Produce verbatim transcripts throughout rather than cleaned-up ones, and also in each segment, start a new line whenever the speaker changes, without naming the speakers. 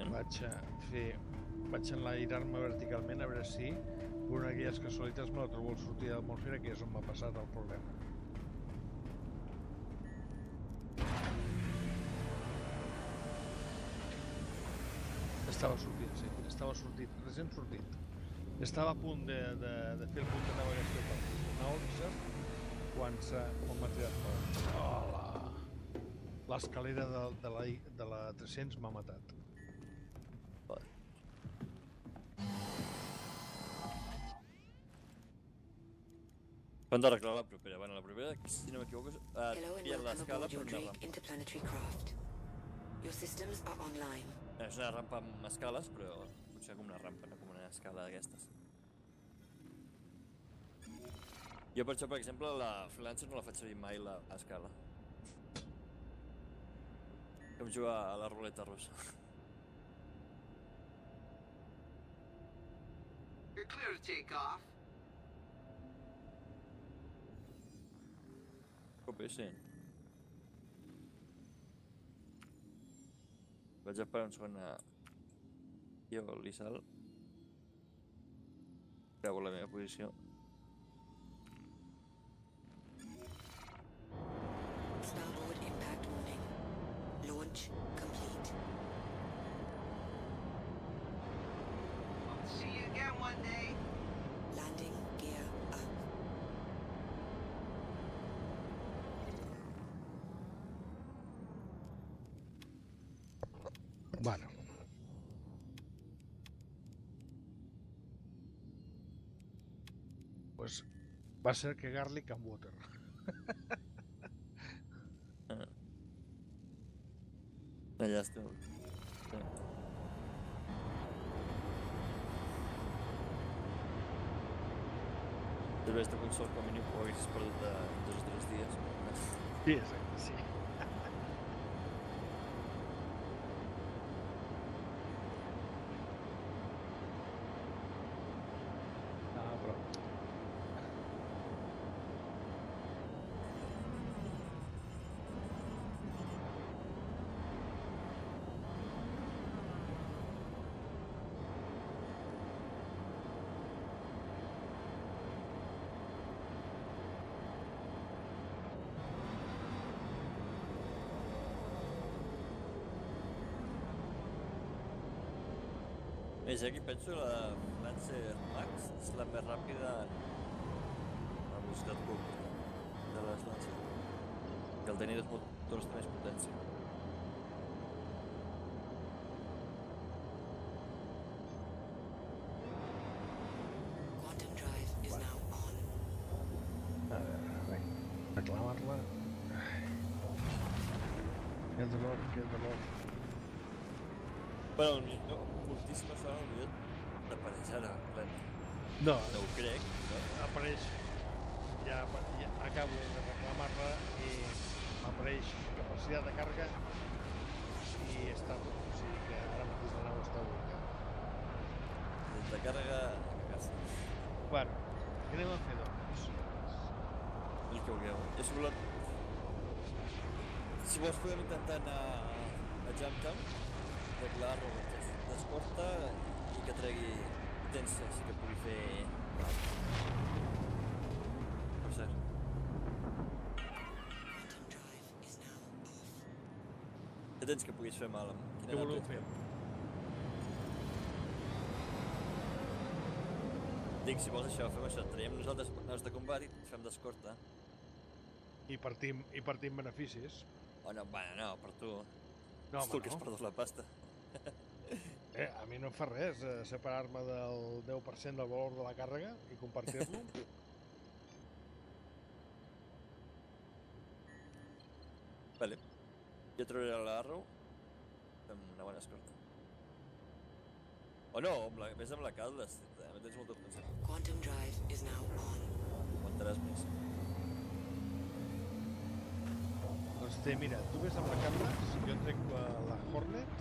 vaig a fer... Vaig enlairar-me verticalment a veure si per una d'aquelles casualitats me la trobo al sortir de l'atmosfera, que és on m'ha passat el problema. Estava sortint, sí, estava sortint, recent sortit. Estava a punt de, de, de fer el punt de navegació per una onze quan m'ha tirat fora. Hola! L'escalera de, de, la, de la tres-cents m'ha matat.
Vale. Hem d'arreglar la propera. Bueno, la propera, si no m'equivoco, et pilla l'escala per una rampa.
Your systems are online.
És una rampa amb escales, però potser com una rampa, no com una escala d'aquestes. Jo, per això, per exemple, la freelancer no la faig servir mai, l'escala. Com jugar a la ruleta russa.
You're clear to take off.
Copy, sí. Vaig a parar un segon a... Jo, l'Isal. Gravo la meva posició.
Starboard impact warning. Launch complete.
I'll see you again one day.
Landing gear up.
Bueno. Pues va ser que Garlic and Water.
Ah. Allà esteu. Sí. Després de consol com a mínim ho haguessis perdut de dos o tres dies.
Sí, exacte, sí.
És aquí penso que la Lancer Max és la més ràpida en la velocitat curta de les Lancer. Que el tenir dos motors té més potència.
Quantum drive is now on.
A veure, vinga, reclamar-la. Que dolor, que dolor.
Bueno, no, moltíssima sort al vídeo d'apareix ara, plena.
No,
No ho crec, no?
apareix, ja, ja acabo de reclamar-la i m'apareix capacitat de càrrega i està, o sigui que ara mateix la nau està buida.
Des de càrrega a casa.
Bueno, què anem a fer, doncs?
El que vulgueu. És volat. Si vols podem intentar anar a Jumptown, arreglar-lo d'escorta i que tregui potència, així que pugui fer... Per cert.
Quantum drive is now off.
Què tens que puguis fer mal?
Què voleu fer?
Dic, si vols això, fem això. Traiem nosaltres naus de combat i fem d'escorta.
I partim, i partim beneficis.
Oh, no, bueno, no, per tu.
No,
És tu
home,
que has
no.
perdut la pasta.
Eh, a mi no em fa res eh, separar-me del deu per cent del valor de la càrrega i compartir-lo.
Vale. Jo trobaré l'Arrow amb una bona escorta. O no, amb la, més amb la Caldless. També tens molta potència.
Quantum drive is now on.
Aguantaràs més.
Doncs té, mira, tu ves amb la Candlas, jo trec la, la Hornet,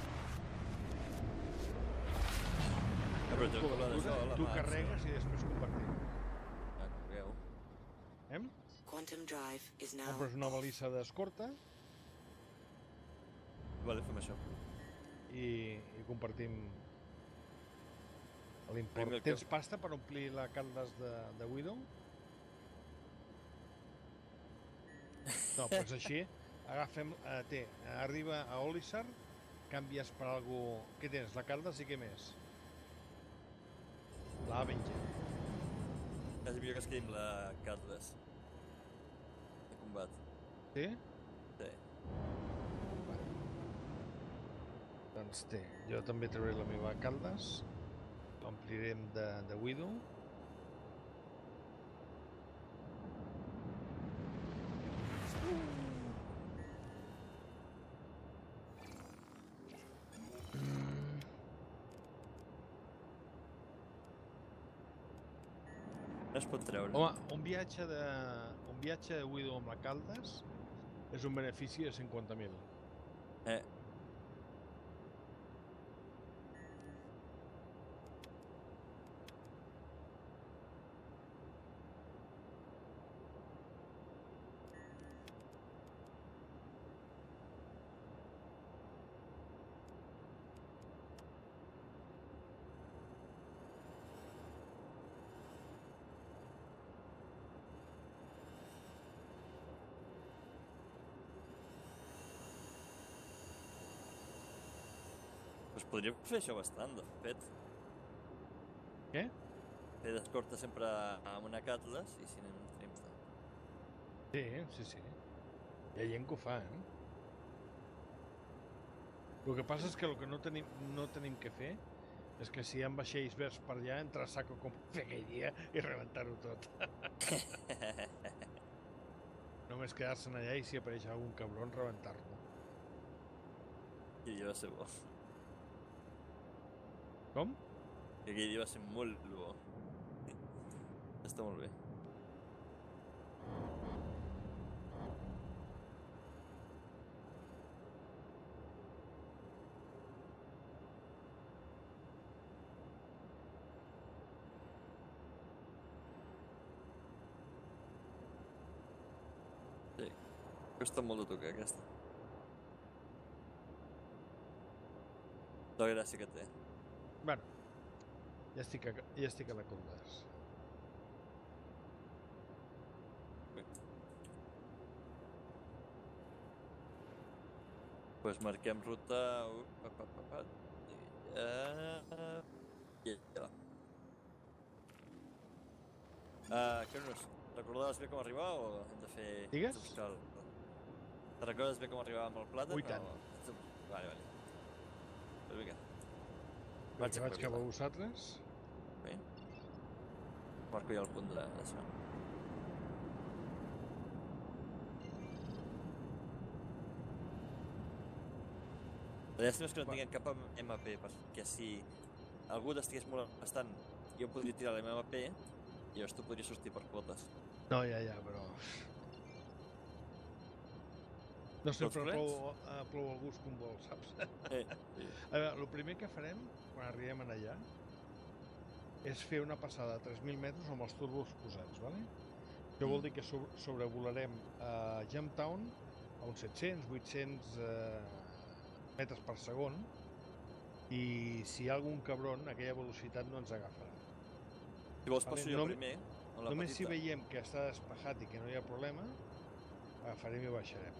Ah, però tu, la de
tu,
sol, la
tu
Max,
carregues i després compartim.
Ah, cogueu.
Eh?
Quantum drive is now
Compres una balissa d'escorta
Vale, fem això.
i, i que compartim l'import.
Primer que-
Tens pasta per omplir la Caldes de, de Widow? No, doncs així, agafem, eh, té, arriba a Olisar, canvies per algú... Què tens, la Caldes i què més? La Avenger.
És millor que es quedi amb la Cardless. De combat.
Sí?
Sí.
Doncs té, jo també trauré la meva Caldes, l'omplirem de, de Widow.
No es pot treure.
Home, un viatge de, un viatge de Widow amb la Caldes és un benefici de cinquanta mil.
Eh, doncs podríem fer això bastant, de fet.
Què?
Fer d'escorta sempre amb una Cardless i si anem un Trimsta.
Sí, sí, sí. Hi ha gent que ho fa, eh? El que passa és que el que no tenim, no tenim que fer és que si hi ha vaixells verds per allà, entrar a saco com fer aquell dia i rebentar-ho tot. Només quedar-se'n allà i si apareix algun cabron, rebentar-lo.
I va ser bo.
Com?
I aquell dia va ser molt bo. Està molt bé. Sí. Costa molt de tocar, aquesta. La gràcia que té.
Bueno, ja estic a, ja estic a la Caldes.
Pues marquem ruta... Uh, pa, pa, pa, pa. Uh, I ja. Uh, què no és? Recordaves bé com arribar o hem de fer...
Digues?
hem de buscar el- Te recordes bé com arribar amb el plàtan?
Ui, tant.
O... Vale, vale. Pues vinga.
Vaig, vaig cap a
Vila.
vosaltres.
Bé. Marco ja el punt de- d'això. La llàstima és que no tinguem cap M P, perquè si algú t'estigués molestant, jo podria tirar la M P i llavors tu podries sortir per quotes.
No, ja, ja, però... No sempre
Tots
plou,
plens?
uh, plou el gust com vol, saps?
Eh, sí.
A veure, el primer que farem, quan arribem en allà, és fer una passada de tres mil metres amb els turbos posats, ¿vale? Això vol dir que so sobrevolarem a Jumptown a uns set-cents, vuit-cents eh, metres per segon i si hi ha algun cabron, aquella velocitat no ens agafarà.
Si vols
Vale,
passo jo
nom-
primer, amb la
Només si
petita.
veiem que està despejat i que no hi ha problema, agafarem i baixarem.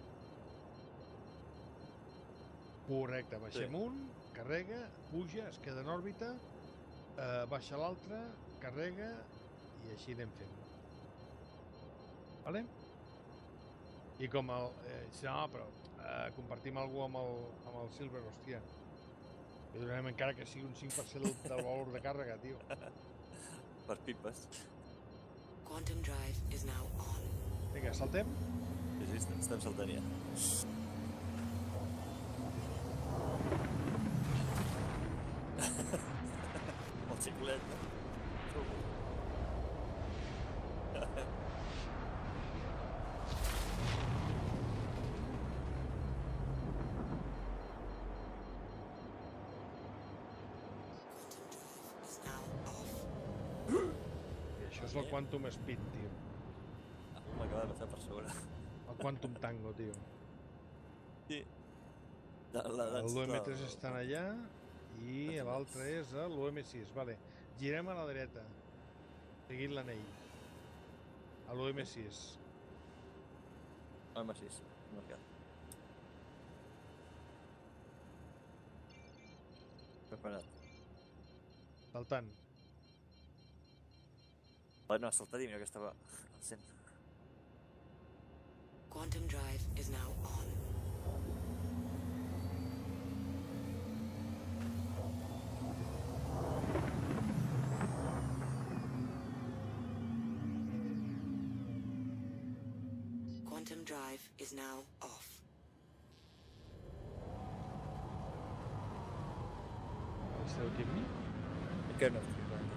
Correcte, baixem
Sí.
un, carrega, puja, es queda en òrbita, eh, baixa l'altre, carrega i així anem fent. Vale? I com el... Eh, si no, però eh, compartim alguna amb el, amb el Silver, hòstia. I donarem encara que sigui un cinc per cent del, del valor de càrrega, tio.
Per pipes.
Quantum drive is now on.
Vinga, saltem.
Sí, sí, estem, estem saltant ja. El xiclet, no?
Is now off.
I això és el Quantum Speed, tio.
Ah, m'acaba de passar per sobre.
El Quantum Tango, tio.
Sí. La, la,
El dos M tres estan allà I l'altre és l'U M sis, vale. Girem a la dreta, seguint l'anell. A l'U M sis.
U M sis, marcat. Preparat.
Saltant.
Oh, no, saltat i mira que estava al cent.
Quantum drive is now on. Quantum drive is now off.
Esteu dient-me?
Que no estic clar.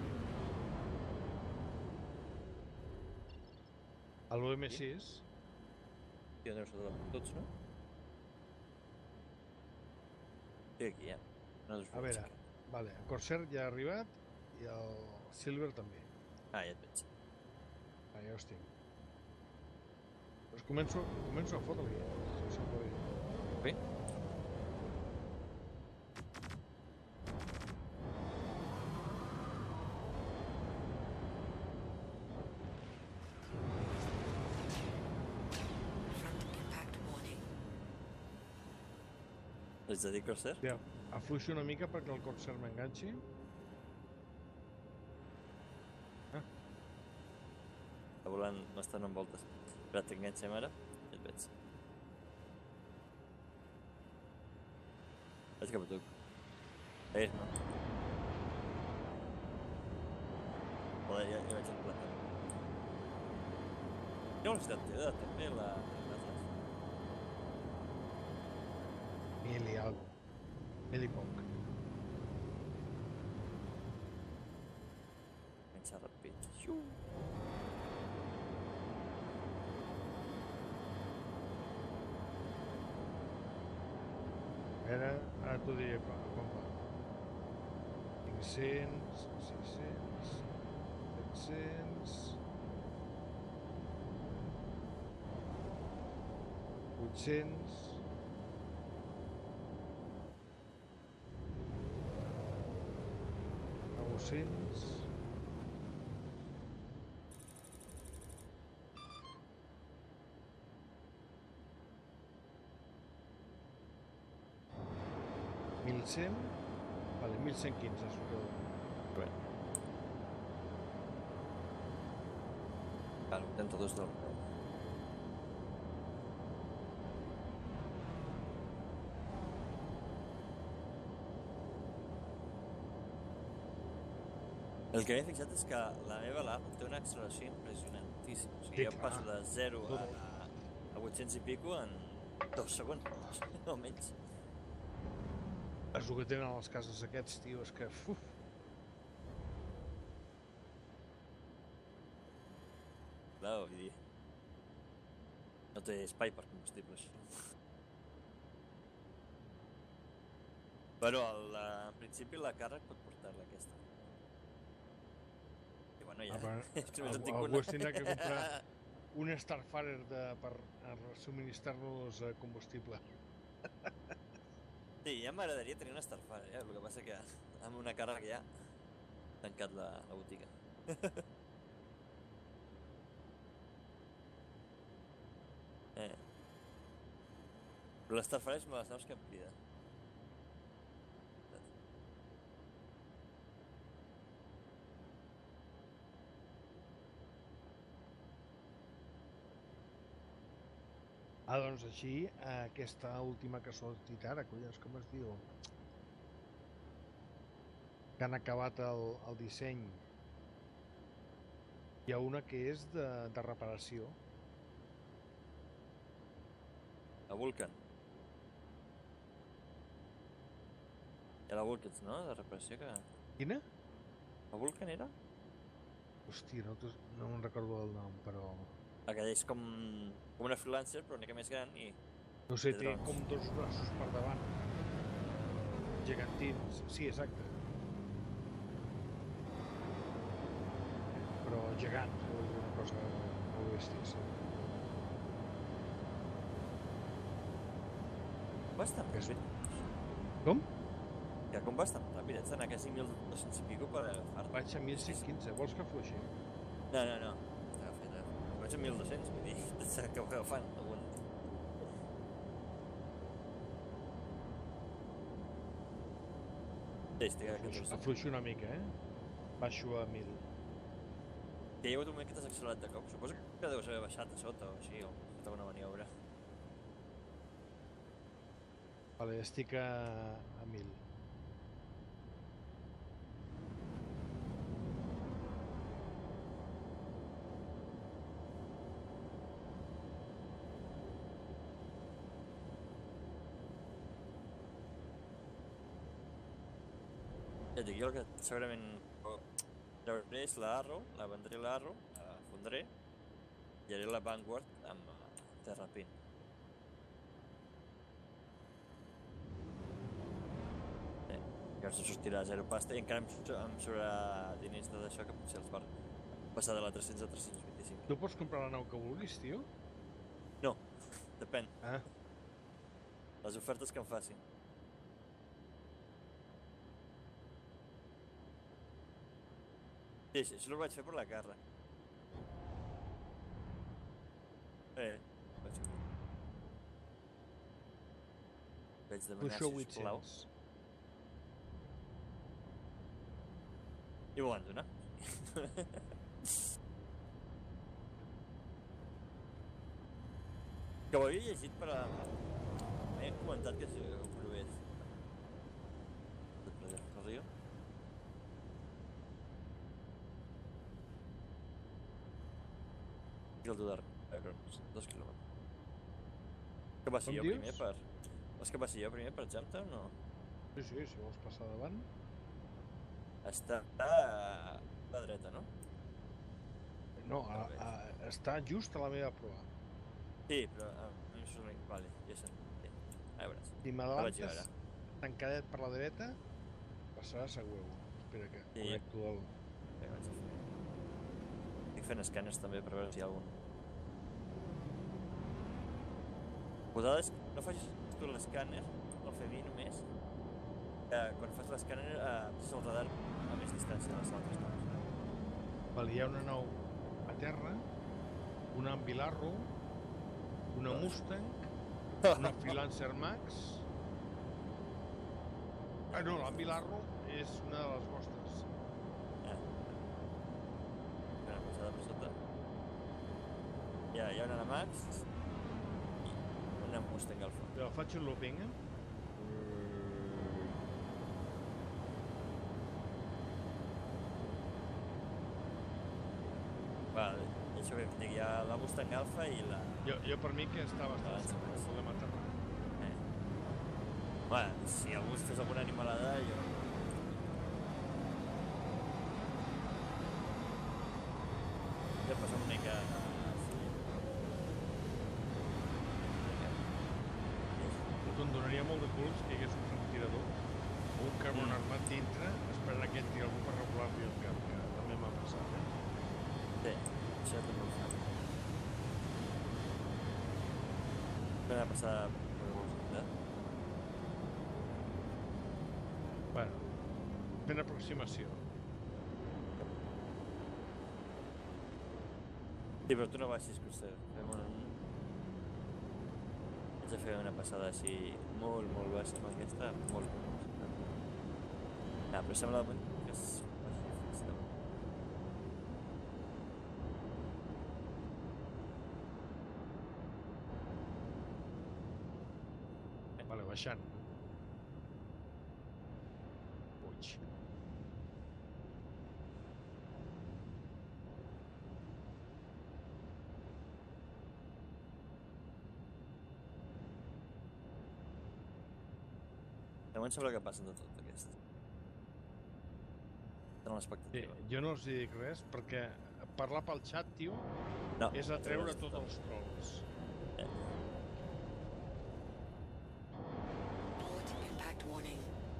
A l'U M sis.
I on deu ser tots, no? Estic aquí, ja. No us
A veure, vale, el Corsair ja ha arribat i el Silver també.
Ah, ja et veig.
Ah, ja us tinc. Doncs començo, començo a fotre-li, si se pot dir.
Bé?
Front impact warning.
Ets de dir Corsair?
Ja, afluixo una mica perquè el Corsair m'enganxi.
Està volant bastant en voltes. Espera, t'enganxem ara. Ja et veig. Vaig cap a tu. Veus, no? Joder, ja, ja vaig en plata. Quina velocitat té de també la... l'Atlas?
Mil i algo. Mil i poc.
Enganxa ràpid. Xiu!
A veure, ara t'ho diré quan, quan va. cinc-cents, sis-cents, set-cents... vuit-cents... nou-cents... mil cent... Vale, mil cent quinze és el que dono.
Bé. Val, vuitanta-dos del... El que m'he fixat és que la meva alarma té una acceleració impressionantíssima. O sigui,
Sí,
jo
clar.
passo de zero a,
Tot.
a, a vuit-cents i pico en dos segons, o menys.
És el que tenen els casos aquests, tio, és que... Uf,
Clar, vull dir... No té espai per combustible, això. Però, el, en principi, la càrrega pot portar-la, aquesta. I bueno, ja...
Ah, però
és que només en
algú-
tinc
algú
una.
es tindrà que comprar un Starfarer de, per a subministrar-nos eh, combustible.
Sí, ja m'agradaria tenir una Starfire, eh? El que passa que amb una càrrega ja tancat la, la botiga. eh. Però la Starfire és una de les naus que em crida.
Ah, doncs així, aquesta última que ha sortit ara, collons, com es diu? Que han acabat el, el disseny. Hi ha una que és de, de reparació.
La Vulcan. Hi ha la Vulcan, no? De reparació que...
Quina?
La Vulcan era?
Hòstia, no, t'ho- no me'n recordo el nom, però...
Aquella és com, com una freelancer, però una mica més gran i...
No sé,
De
té
drons.
com dos braços per davant. Gegantins. Sí, exacte. Però gegant, vull dir, una cosa molt bèstia, sí.
Bastant
És-
bé.
Com?
Que com bastant ràpid, ets d'anar quasi mil dos-cents i pico per agafar-te.
Vaig a mil cent quinze, vols que fluixi?
No, no, no, està fet, eh? Vaig a mil dos-cents, vull dir, t'acabo agafant algun... Sí, estic a catorze.
Afluixo una mica, eh? Baixo a mil.
Hi ha hagut un moment que t'has accelerat de cop. Suposo que deus haver baixat a sota o així, o fet alguna maniobra.
Vale, estic a, a mil.
Ja et dic, jo el que segurament trauré és la Arrow, la vendré la Arrow, la fondré, i haré la Vanguard amb Terrapin. Eh, llavors em sortirà zero pasta i encara em, em sobrarà diners de d'això que potser els va passar de la tres-cents a tres-cents vint-i-cinc.
Tu pots comprar la nau que vulguis, tio?
No, depèn.
Ah,
Les ofertes que em facin. Sí, sí, això ho vaig fer per la Carla. Eh, vaig fer. Vaig demanar,
fluixo
sisplau.
vuit-cents.
I m'ho van donar. Que ho havia llegit per a... M'havien comentat que si ho provés. El Rio? I el Dudar, dos quilòmetres. Que passi
Com
jo
dius?
primer per... Vols que passi jo primer per Jamestown o...?
Sí, sí, si vols passar davant.
Està a la dreta, no?
No, a, a, està just a la meva proa.
Sí, però a mi em surt... Vale, ja sé. Sí. A veure.
Si
La vaig
m'adavantes
veure.
tancadet per la dreta, passaràs a huevo. Espera que
Sí.
connecto el...
Ja vaig a fer. Estic fent escàners també per veure si hi ha algun... Posades, no facis tu l'escàner, el Fevi només, que quan fas l'escàner eh, passes el radar a més distància de les altres naus.
Vale, hi ha una nau a terra, una Ambilarro, una Mustang, una Freelancer Max... Ah, no, l'Ambilarro és una de les vostres.
Ja. Una posada per sota. Ja, hi ha una Max i una Mustang Alfa.
Però faig un looping, eh?
Vale, i això que et dic, hi ha la Mustang Alfa i la...
Jo, jo per mi que està bastant
Ah,
segur,
sí.
podem aterrar.
Eh. Bueno, si algú es fes alguna animalada, jo... Ja passa una mica...
Però em donaria molt de culs que hi hagués un franctirador o un carbon
Mm.
armat dintre esperant que entri algú per regular-li el cap, que també m'ha passat, eh?
Sí, això també ho fa. Vam a passar per velocitat.
Bueno, fent aproximació.
Sí, però tu no baixis, Coster. Fem un... Haig de fer una passada així molt, molt baixa amb aquesta, molt, molt baixa. Ah, però sembla que és... Està bé.
Vale, baixant. Puig.
De moment sembla que passen de tot, aquest. Tenen
Sí,
l'expectativa.
jo no els dic res perquè parlar pel xat, tio,
No,
és atreure
és
tots els trolls.
Eh,
Port impact warning.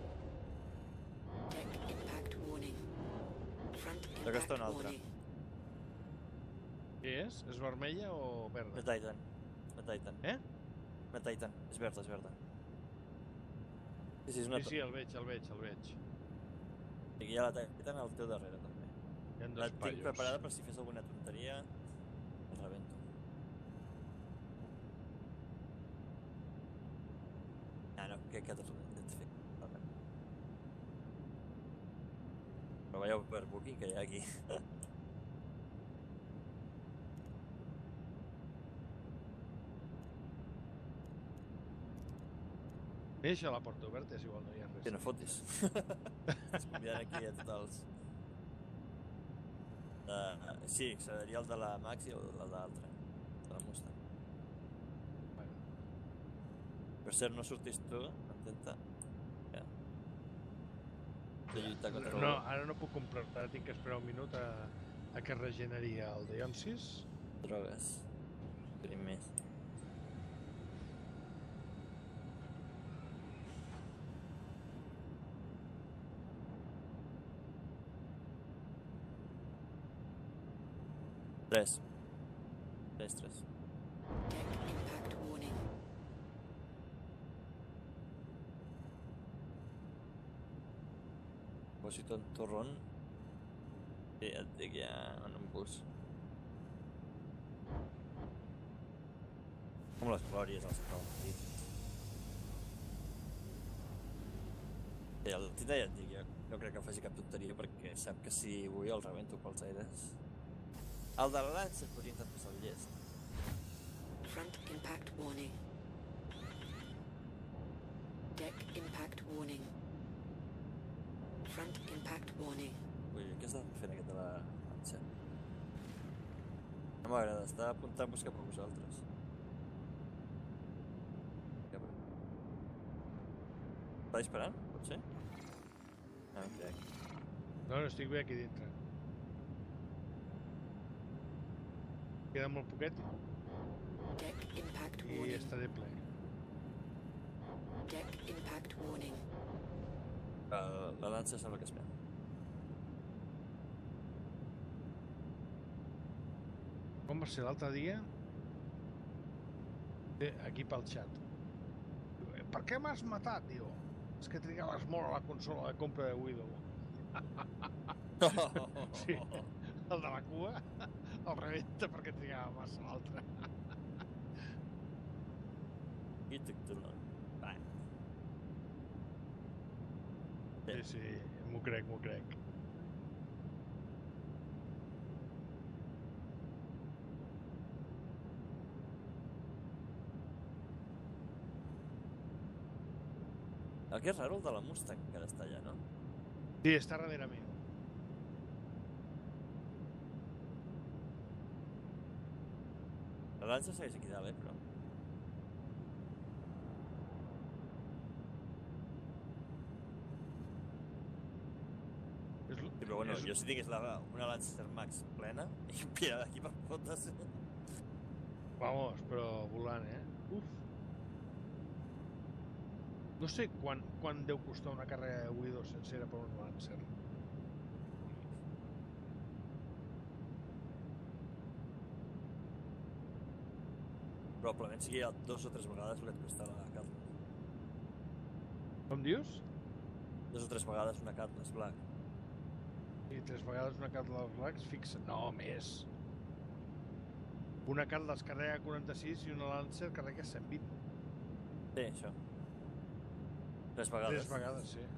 Deck impact warning. Front
Aquesta
impact
una altra.
warning.
Què és? És vermella o
Una
verda?
Titan. Una Titan.
Eh?
Una Titan. És verda, és verda. Sí, sí, és una
Sí, sí, el veig, el veig, el veig.
Aquí hi ha la Titan al teu darrere, també.
Hi ha
La
dos
tinc
pallos.
preparada per si fes alguna tonteria. El rebento. Ah, no, què, què t'has fet? Però veieu per booking que hi ha aquí.
Deixa la porta oberta, és igual, no hi ha res.
Que no fotis. Estàs convidant aquí a tots els... Uh, sí, seria el de la Max i el de l'altre, de la Mustang.
Bueno.
Per cert, no sortis tu, intenta. Ja. De lluitar contra
No,
el...
ara no puc comprar, ara tinc que esperar un minut a, a que regeneri el Deonsis.
drogues. Primer. Tres. Tres, tres.
Deck impact warning.
Posito un torrón. I ja et dic ja en un bus. Com les glòries als que ho dit. Sí, el Tita ja et dic, jo no crec que faci cap tonteria perquè sap que si vull el rebento pels aires. El de la Lancer podria intentar passar el llest.
Front impact warning. Deck impact warning. Front impact warning.
Ui, què està fent aquest de la Lancer? No m'agrada, està apuntant-vos cap a vosaltres. Cap a... Està disparant? Pot ser? No, no crec.
No, no, estic bé aquí dintre. Queda molt poquet
Deck impact
i
warning.
estaré ple.
Deck impact warning.
Uh, la Lancer sembla que es veu.
Com va ser l'altre dia? Bé, aquí pel xat. Per què m'has matat? Diu, és que trigaves molt a la consola de compra de Widow. Sí, el de la cua el rebenta perquè trigava massa l'altre.
I tic turno. Va.
Sí, sí, m'ho crec, m'ho crec.
El que és raro, el de la Mustang encara està allà, no?
Sí, està darrere meu.
La Lancer segueix aquí dalt, eh, però...
És, l-
Sí, però bueno,
és,
jo si tingués la, una Lancer Max plena, i em pilla d'aquí per fotes.
Vamos, però volant, eh? Uf. No sé quan, quan deu costar una càrrega de Widow sencera per un Lancer.
Probablement sigui dos o tres vegades el que et costa la Cutlass.
Com dius?
Dos o tres vegades una Cutlass Black.
I tres vegades una Cutlass Black fixa. No, més. Una Cutlass carrega quaranta-sis i una Lancer carrega cent vint.
Sí, això. Tres vegades.
Tres vegades, sí.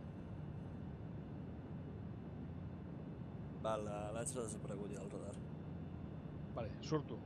Va, la Lancer ha desaparegut ja del radar.
Vale, surto.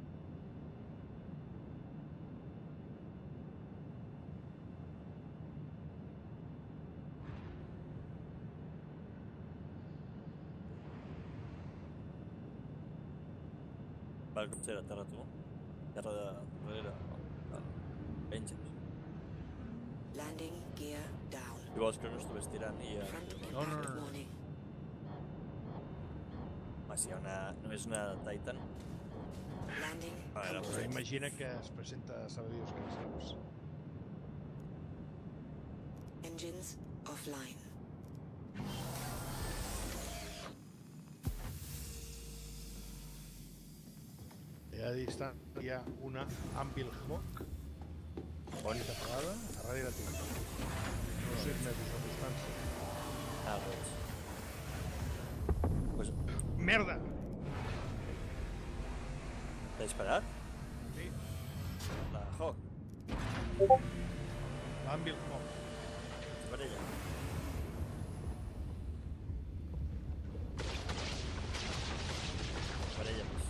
Va, com serà? Terra tu? Terra de darrere. No. Engines.
Landing gear down.
Si vols que no estigués tirant i... Eh,
Front
No,
impact
no, no, no.
warning.
home, si hi ha una... només una Titan...
Landing
Vale, la
Però
posem.
imagina que es presenta a saber Dios que no saps.
engines offline.
I a distància hi ha una Anvil Hawk. Bonita apagada, a darrere teva. o sis metres de distància.
Ah, doncs. Pues,
Merda!
t'ha disparat?
Sí,
La Hawk.
l'Anvil Hawk.
És per ella. Per ella, pues.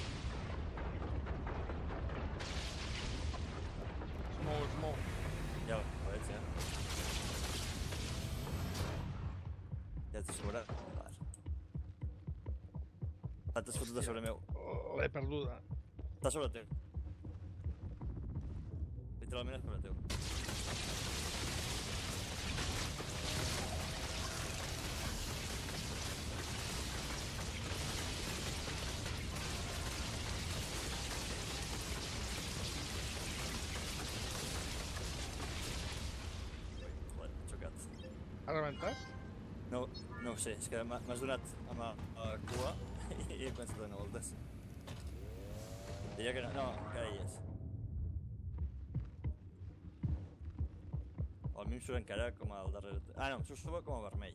Es mou, es mou.
Ja ho veig, ja. Ja t'he assegurat? Vale. Ah, t'has fotut a sobre meu.
Oh, l'he perduda.
Està a sobre teu. Literalment a sobre teu. Joder, m'he xocat.
Ha rebentat?
No, no ho sé, és que m'ha- m'has donat amb la, amb la cua i he començat a donar voltes. Deia que no, no, encara hi és. O a mi em surt encara com al darrere... Ah, no, em surt com a vermell.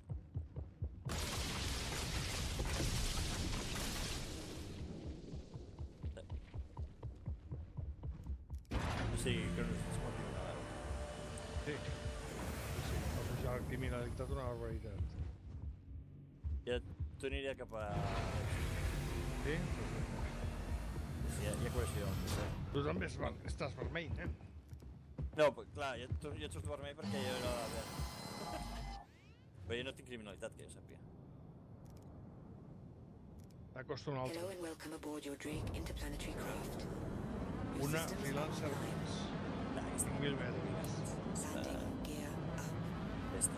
O sigui, que no es pot dir una vegada.
Sí. Sí, sí. Va pujar la criminalitat una barbaritat.
Ja, tu aniria cap a...
Sí?
Sí, ja, ja coneixo jo. No sé.
Tu també es ver- estàs vermell, nen.
No, però, clar, jo, tu- jo et surto vermell perquè jo era verd. Però jo no tinc criminalitat, que jo sàpiga.
T'acosta un altre.
Hello and welcome aboard your Drake interplanetary craft. Your
Una
systems
freelancer
online.
més.
No, aquesta
cinc mil metres.
Landing gear up.
Aquesta.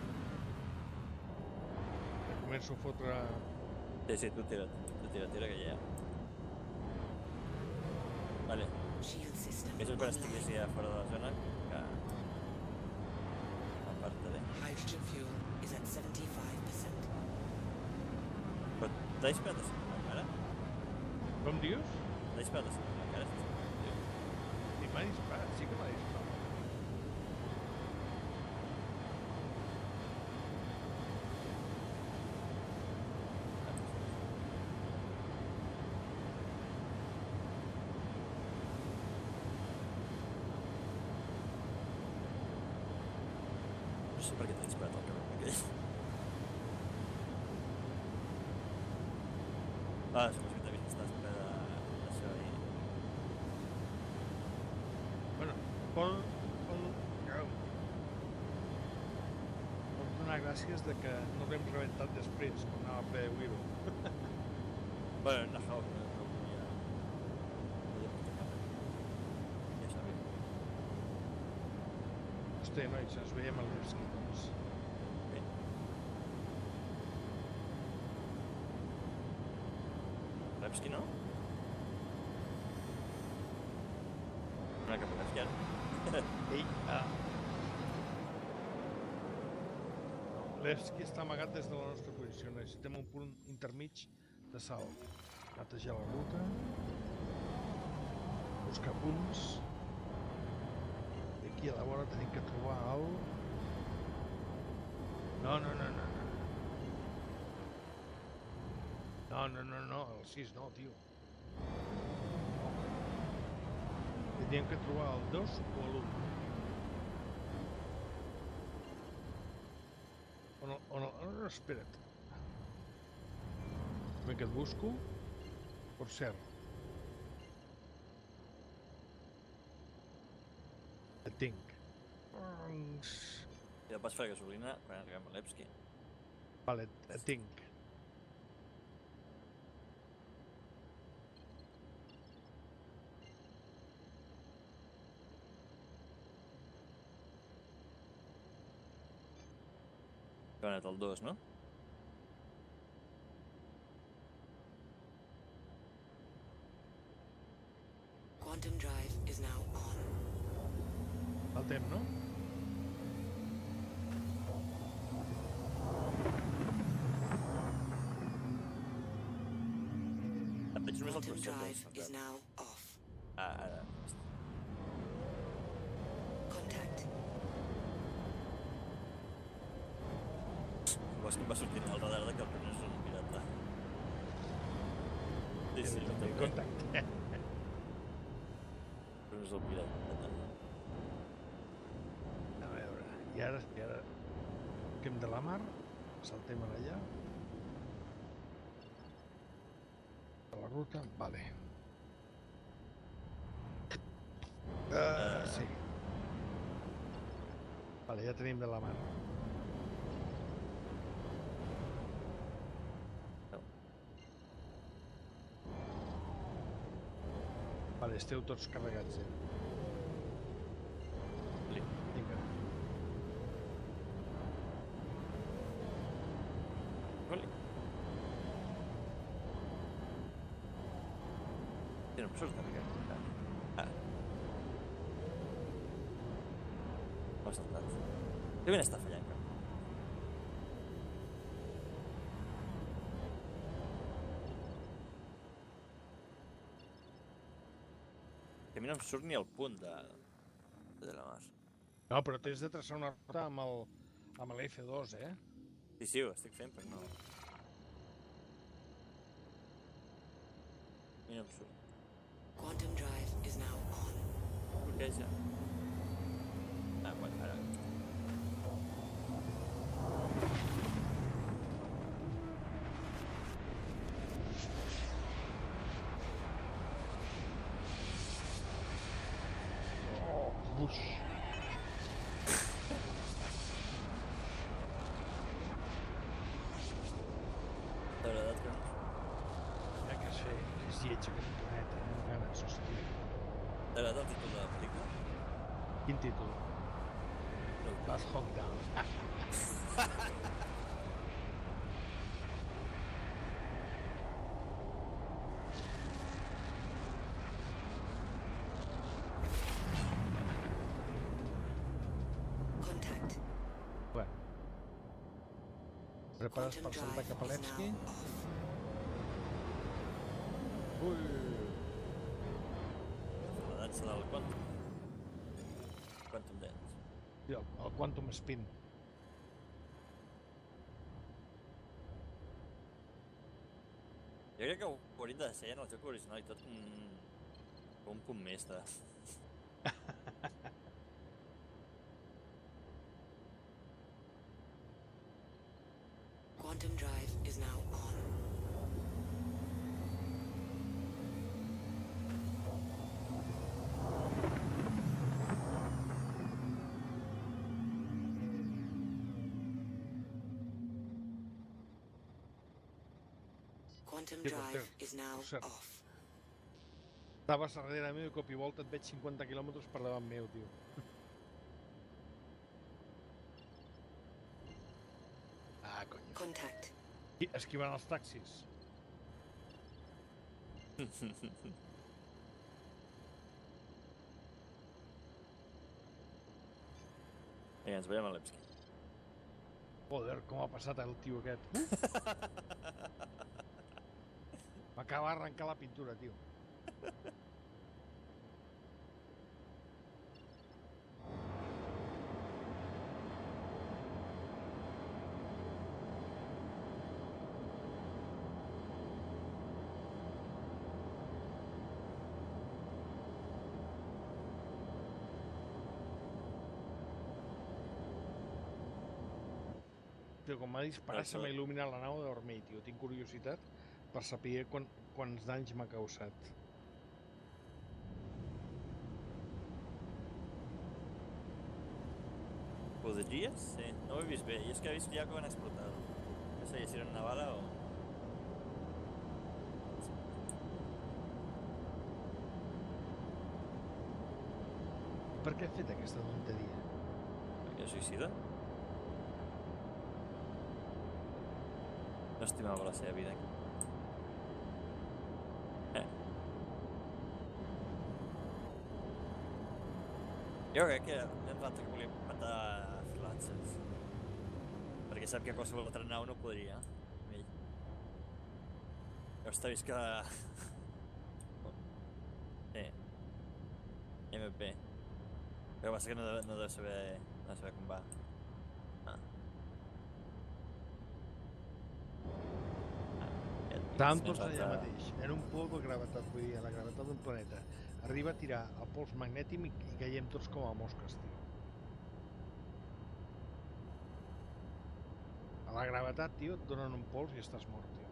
Que començo a fotre...
Sí, sí, tu tira, tu tira, tira que ja hi ha. Vale,
Shield system
això és quan estiguis
online.
ja fora de la zona, que... Apartaré.
Hydrogen fuel is at seventy-five percent.
Però t'ha disparat a sobre encara?
Com dius?
T'ha disparat a sobre encara?
Sí, m'ha disparat, sí que m'ha disparat.
No sé per què t'ha disparat el cabell aquell. Ah, suposo que t'ha vist que estàs ple de... d'això i...
Bueno, vol... vol... Cau. Vol donar gràcies de que no l'hem rebentat després, quan anava ple de Wiro.
Bueno, una Hawk no, no podia... No podia portar cap. Ja sabia.
Hòstia, nois, ens veiem al Nevsky, doncs.
Bé. Repski, no? Una cap a Repski, ara.
Ei, ah. Nevsky està amagat des de la nostra posició. Necessitem un punt intermig de salt. Netejar la ruta. Buscar punts. I aquí a la vora tenim que trobar el... No, no, no, no, no. No, no, no, no, el sis no, tio. Teníem que trobar el dos o l'u. O no, o no, no, no, espera't. Ben que et busco. Per cert. Et tinc.
I el vas fer gasolina quan arribem a Lepski.
Vale, et, et tinc.
Que ha anat el dos, no?
Quantum drive is now on.
Saltem, no?
Et veig només el
Quantum
costat.
drive
doncs,
is now off.
Ah, ara.
Contact.
Llavors que em va sortint al radar de que el primer és un pirata. Sí, sí, jo també.
Contacte.
Però no és el pirata.
A veure, i ara, i ara... Quem de la mar, saltem allà. A la ruta, vale. Uh, sí. Vale, ja tenim de la mar.
No.
Vale, esteu tots carregats, eh? Vinga.
Oli. Tira, em surt carregat. Ah. M'ha saltat. Que ben està fallant, que. Que a mi no em surt ni el punt de... de la mar.
No, però tens de traçar una ruta amb el amb l'F dos, eh?
Sí, sí, ho estic fent, però no... A mi no em surt.
Quantum drive is now on.
Bloqueja. Ah, bueno, ara...
Oh, buix.
T'ha agradat que no?
Ja que és fer, és lleig aquest planeta, amb ganes, hòstia.
T'ha agradat el títol de la pel·lícula?
Quin títol? Last Hawk Down.
Contact.
Bueno. Prepares per saltar cap a l'Epski? Ui!
La dansa del Quantum. Quantum Dance.
Sí, el, el Quantum Spin.
Jo crec que ho hauríem de ser en el joc original i tot un... un punt més de...
Quantum drive is now on. Quantum
Sí,
drive
per
is now
cert.
off.
Estaves darrere meu i cop i volta et veig cinquanta quilòmetres per davant meu, tio. Ah, cony.
Contact.
I esquivant els taxis.
Vinga, ens veiem a l'Epski.
Joder, com ha passat el tio aquest. M'acaba d'arrencar la pintura, tio. Tio, com m'ha disparat, se m'ha il·luminat la nau de vermell, tio. Tinc curiositat per saber quan, quants danys m'ha causat.
Podries? Sí, no ho he vist bé. I és que he vist ja que van explotar. No sé si era una bala o...
Per què he fet aquesta tonteria?
Perquè és suïcida? No estimava la seva vida. Eh. Jo crec que hem l'altre que volia matar freelancers. Perquè sap que qualsevol altra nau no podria. Amb ell. Llavors t'ha vist que... Sí. M P. El que passa que no deu, no deu saber, no deu saber com va. Ah.
Estàvem
Sí,
tots allà
falta-
mateix, en un pol de gravetat, vull dir, la gravetat d'un planeta. Arriba a tirar el pols magnètic i, i caiem tots com a mosques, tio. A la gravetat, tio, et donen un pols i estàs mort, tio.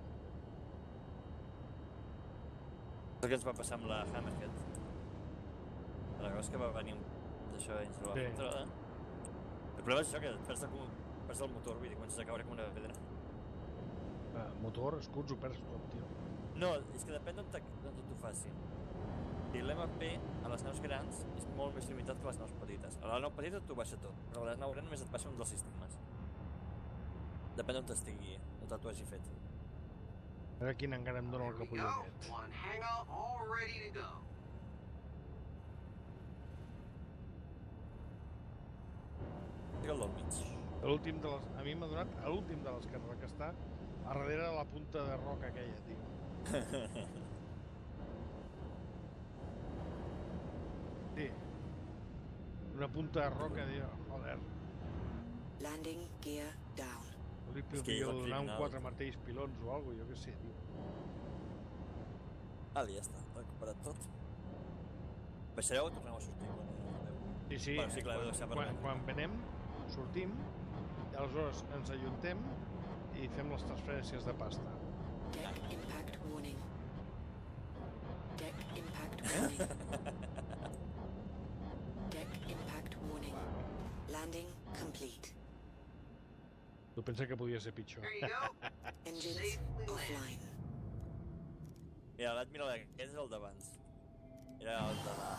El que ens va passar amb la Hammerhead. Recordes que va venir un d'això i ens el va
Sí.
fotre? El problema és això, que et perds el, perds el motor, vull dir, comences a caure com una pedra.
Uh, motor, escuts, ho perds tot, tio.
No, és que depèn d'on t'ho facin. I l'M P a les naus grans és molt més limitat que les naus petites. A la nau petita t'ho baixa tot, però a les naus grans només et baixa un dels sistemes. Depèn d'on t'estigui, on t'ho hagi fet.
A veure quin encara em dóna el
Here we
capull
go.
aquest.
One hangar all ready to go.
Fica el del mig.
L'últim de les... A mi m'ha donat a l'últim de l'esquerra, que està a darrere de la punta de roca aquella, tio. Sí. Una punta de roca, tio. Joder.
Landing gear down.
Li
És que
podria
és el
donar un
criminal.
quatre martells pilons o alguna cosa, jo què sé, tio.
Vale, ja està, recuperat tot. Baixareu o torneu a sortir? Quan...
Sí, sí,
Bueno, sí, clar,
quan,
deu ser per
quan,
veure.
quan venem, sortim, i aleshores ens ajuntem i fem les transferències de pasta.
Deck impact warning. Deck impact warning. Deck impact warning. Landing complete.
Tu pensa que podia ser pitjor.
There you go.
Engines
Safely landed.
offline.
Mira, l'admiral aquest és el d'abans. Era el de la...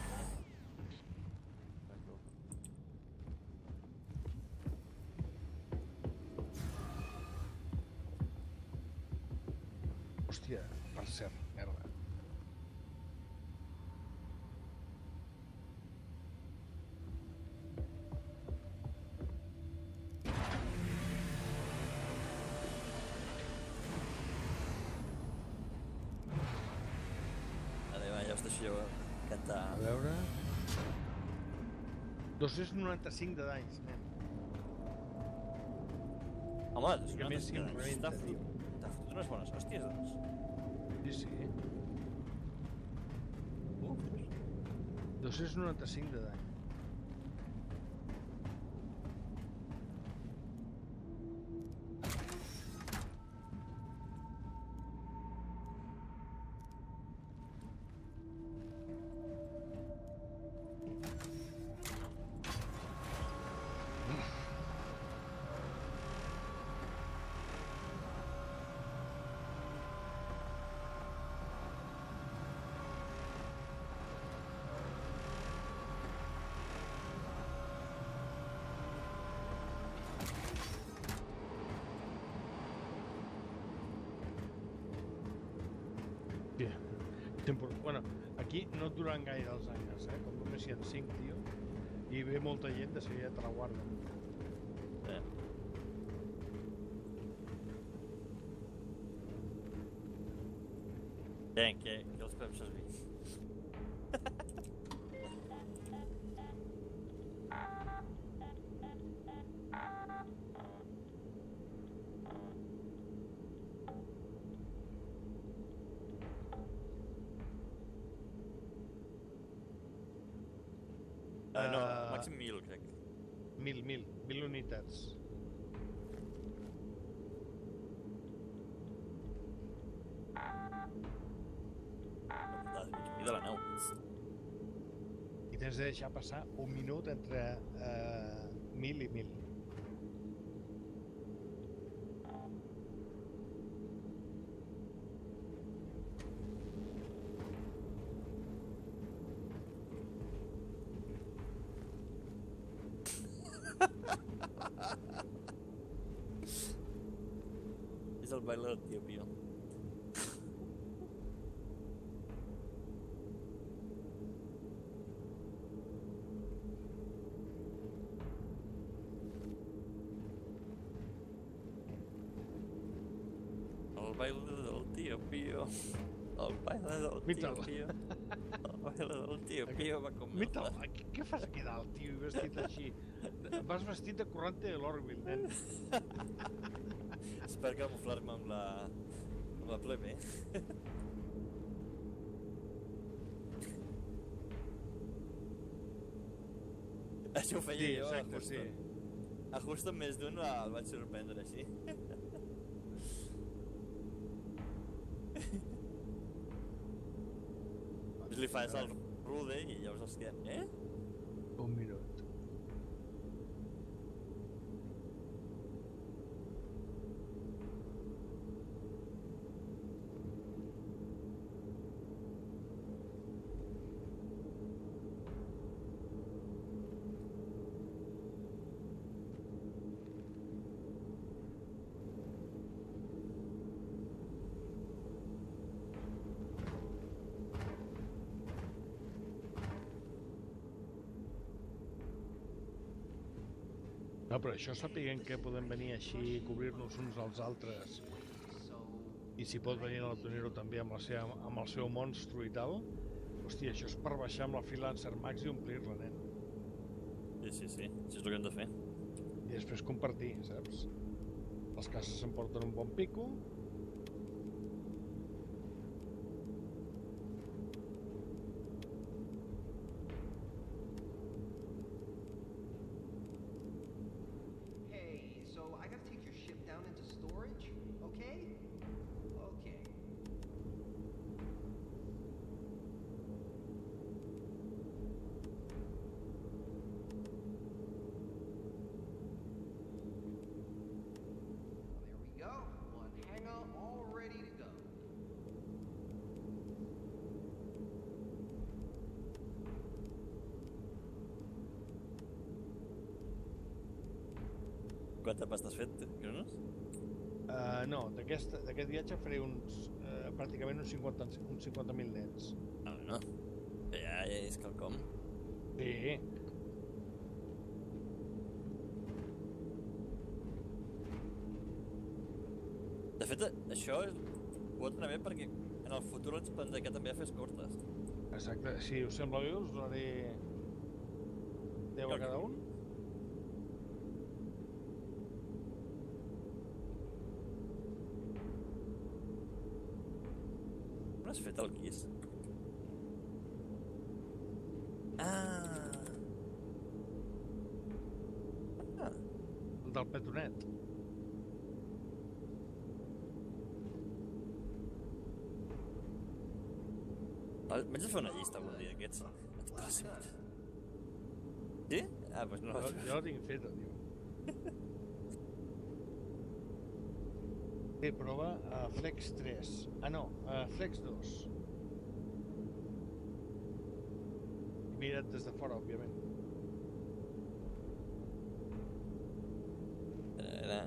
Hòstia, per cert, merda.
Vale, va, ja us deixo jo cantar.
A veure... dos-cents noranta-cinc de danys, nen.
Home, dos
Que més
noranta-cinc
si
anys. T'ha
rebenta, tio.
fotut, t'ha fotut unes bones hòsties, doncs.
Sí, sí.
Uf.
dos-cents noranta-cinc de dany. Sí. Tempo... Bueno, aquí no et duran gaire els anys, eh? Com només hi ha cinc, tio. I ve molta gent, de seguida te la guarden.
Eh. Bé, què, què els fem servir? Ah, no,
Ah.
màxim mil, crec.
Mil, mil, mil unitats.
I de la nau.
I tens de deixar passar un minut entre eh, mil i mil.
És el baile del tio Pio. El baile del tio Pio. El baile del tio
Mita'l.
Pio. El baile del tio Pio va com...
Mita'l, què, què fas aquí dalt, tio, i vestit així? Vas vestit de Corrante de l'Orville, nen.
És per camuflar-me amb la... La plebe. Això ho feia
Sí,
jo a
exacte, sí.
Houston. A Houston més d'un el vaig sorprendre així. Li fas el rude i llavors els quedem, eh?
Un minut. No, però això sapiguem que podem venir així i cobrir-nos uns als altres i si pot venir l'Antonero també amb, la seva, amb el seu monstru i tal, hòstia, això és per baixar amb la Freelancer Max i omplir-la, nen.
Sí, sí, sí, això és el que hem de fer.
I després compartir, saps? Les cases s'emporten un bon pico.
Hey, so I gotta take your ship down into storage, okay? Okay. There we go. One hangar all ready to go.
Quanta pasta has fet, Cronos?
Uh, no, d'aquest d'aquest viatge faré uns, uh, pràcticament uns cinquanta uns cinquanta mil nens.
No, no. Ja, ja és quelcom.
Sí.
De fet, això pot anar bé perquè en el futur ens podem dedicar també a fer curtes.
Exacte, si us sembla bé us donaré deu a cada un.
On has fet el quiz? Ah! Ah!
El del petonet.
Vaig a fer una llista algun dia d'aquests. Et passa. Sí? Ah, doncs no la
Jo,
vaig fer.
jo la tinc feta, tio. Té prova a Flex tres. Ah, no, a Flex dos. Mira't des de fora, òbviament.
Era...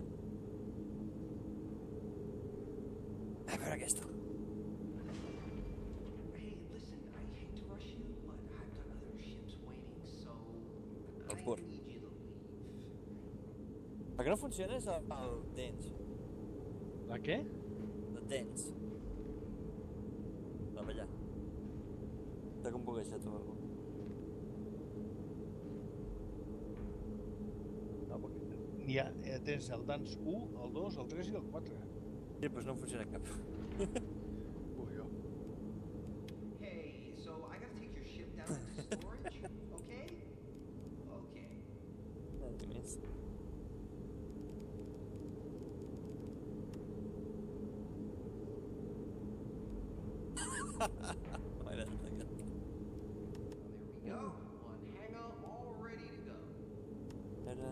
A veure aquesta.
Hey, listen, I hate to rush you, but I've got other ships waiting, so I
Of course.
need you to leave.
El que no funciona és el, el dents.
La què?
El dents. La ballar. T'ha com buguejat o alguna cosa.
No, perquè n'hi ha, eh, tens el Dance u, el dos, el tres i el quatre.
Sí, doncs no en funciona cap.
Ui, jo.
Hey, so I gotta take your ship down into storage, okay? Okay.
No, ni més. M'ha agradat aquest.
Well, there we go. One hangar all ready to go.
Ara...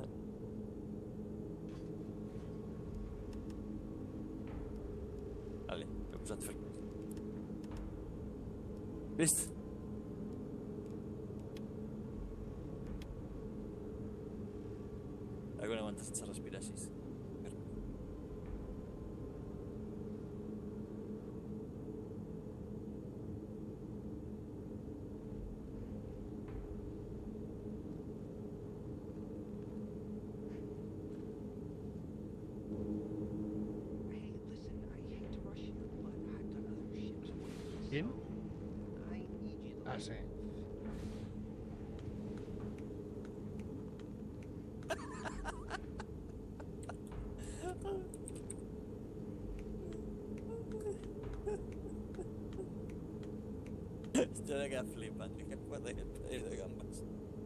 Vale, he posat fer. Vist? Algú no aguanta sense respirar així.
Hey, listen, I hate to rush you, but I've got other ships waiting,
Quin?
so I need you to
Ah,
leave.
sí.
Jo m'he quedat flipant, que aquest pot aquest parell de gambes.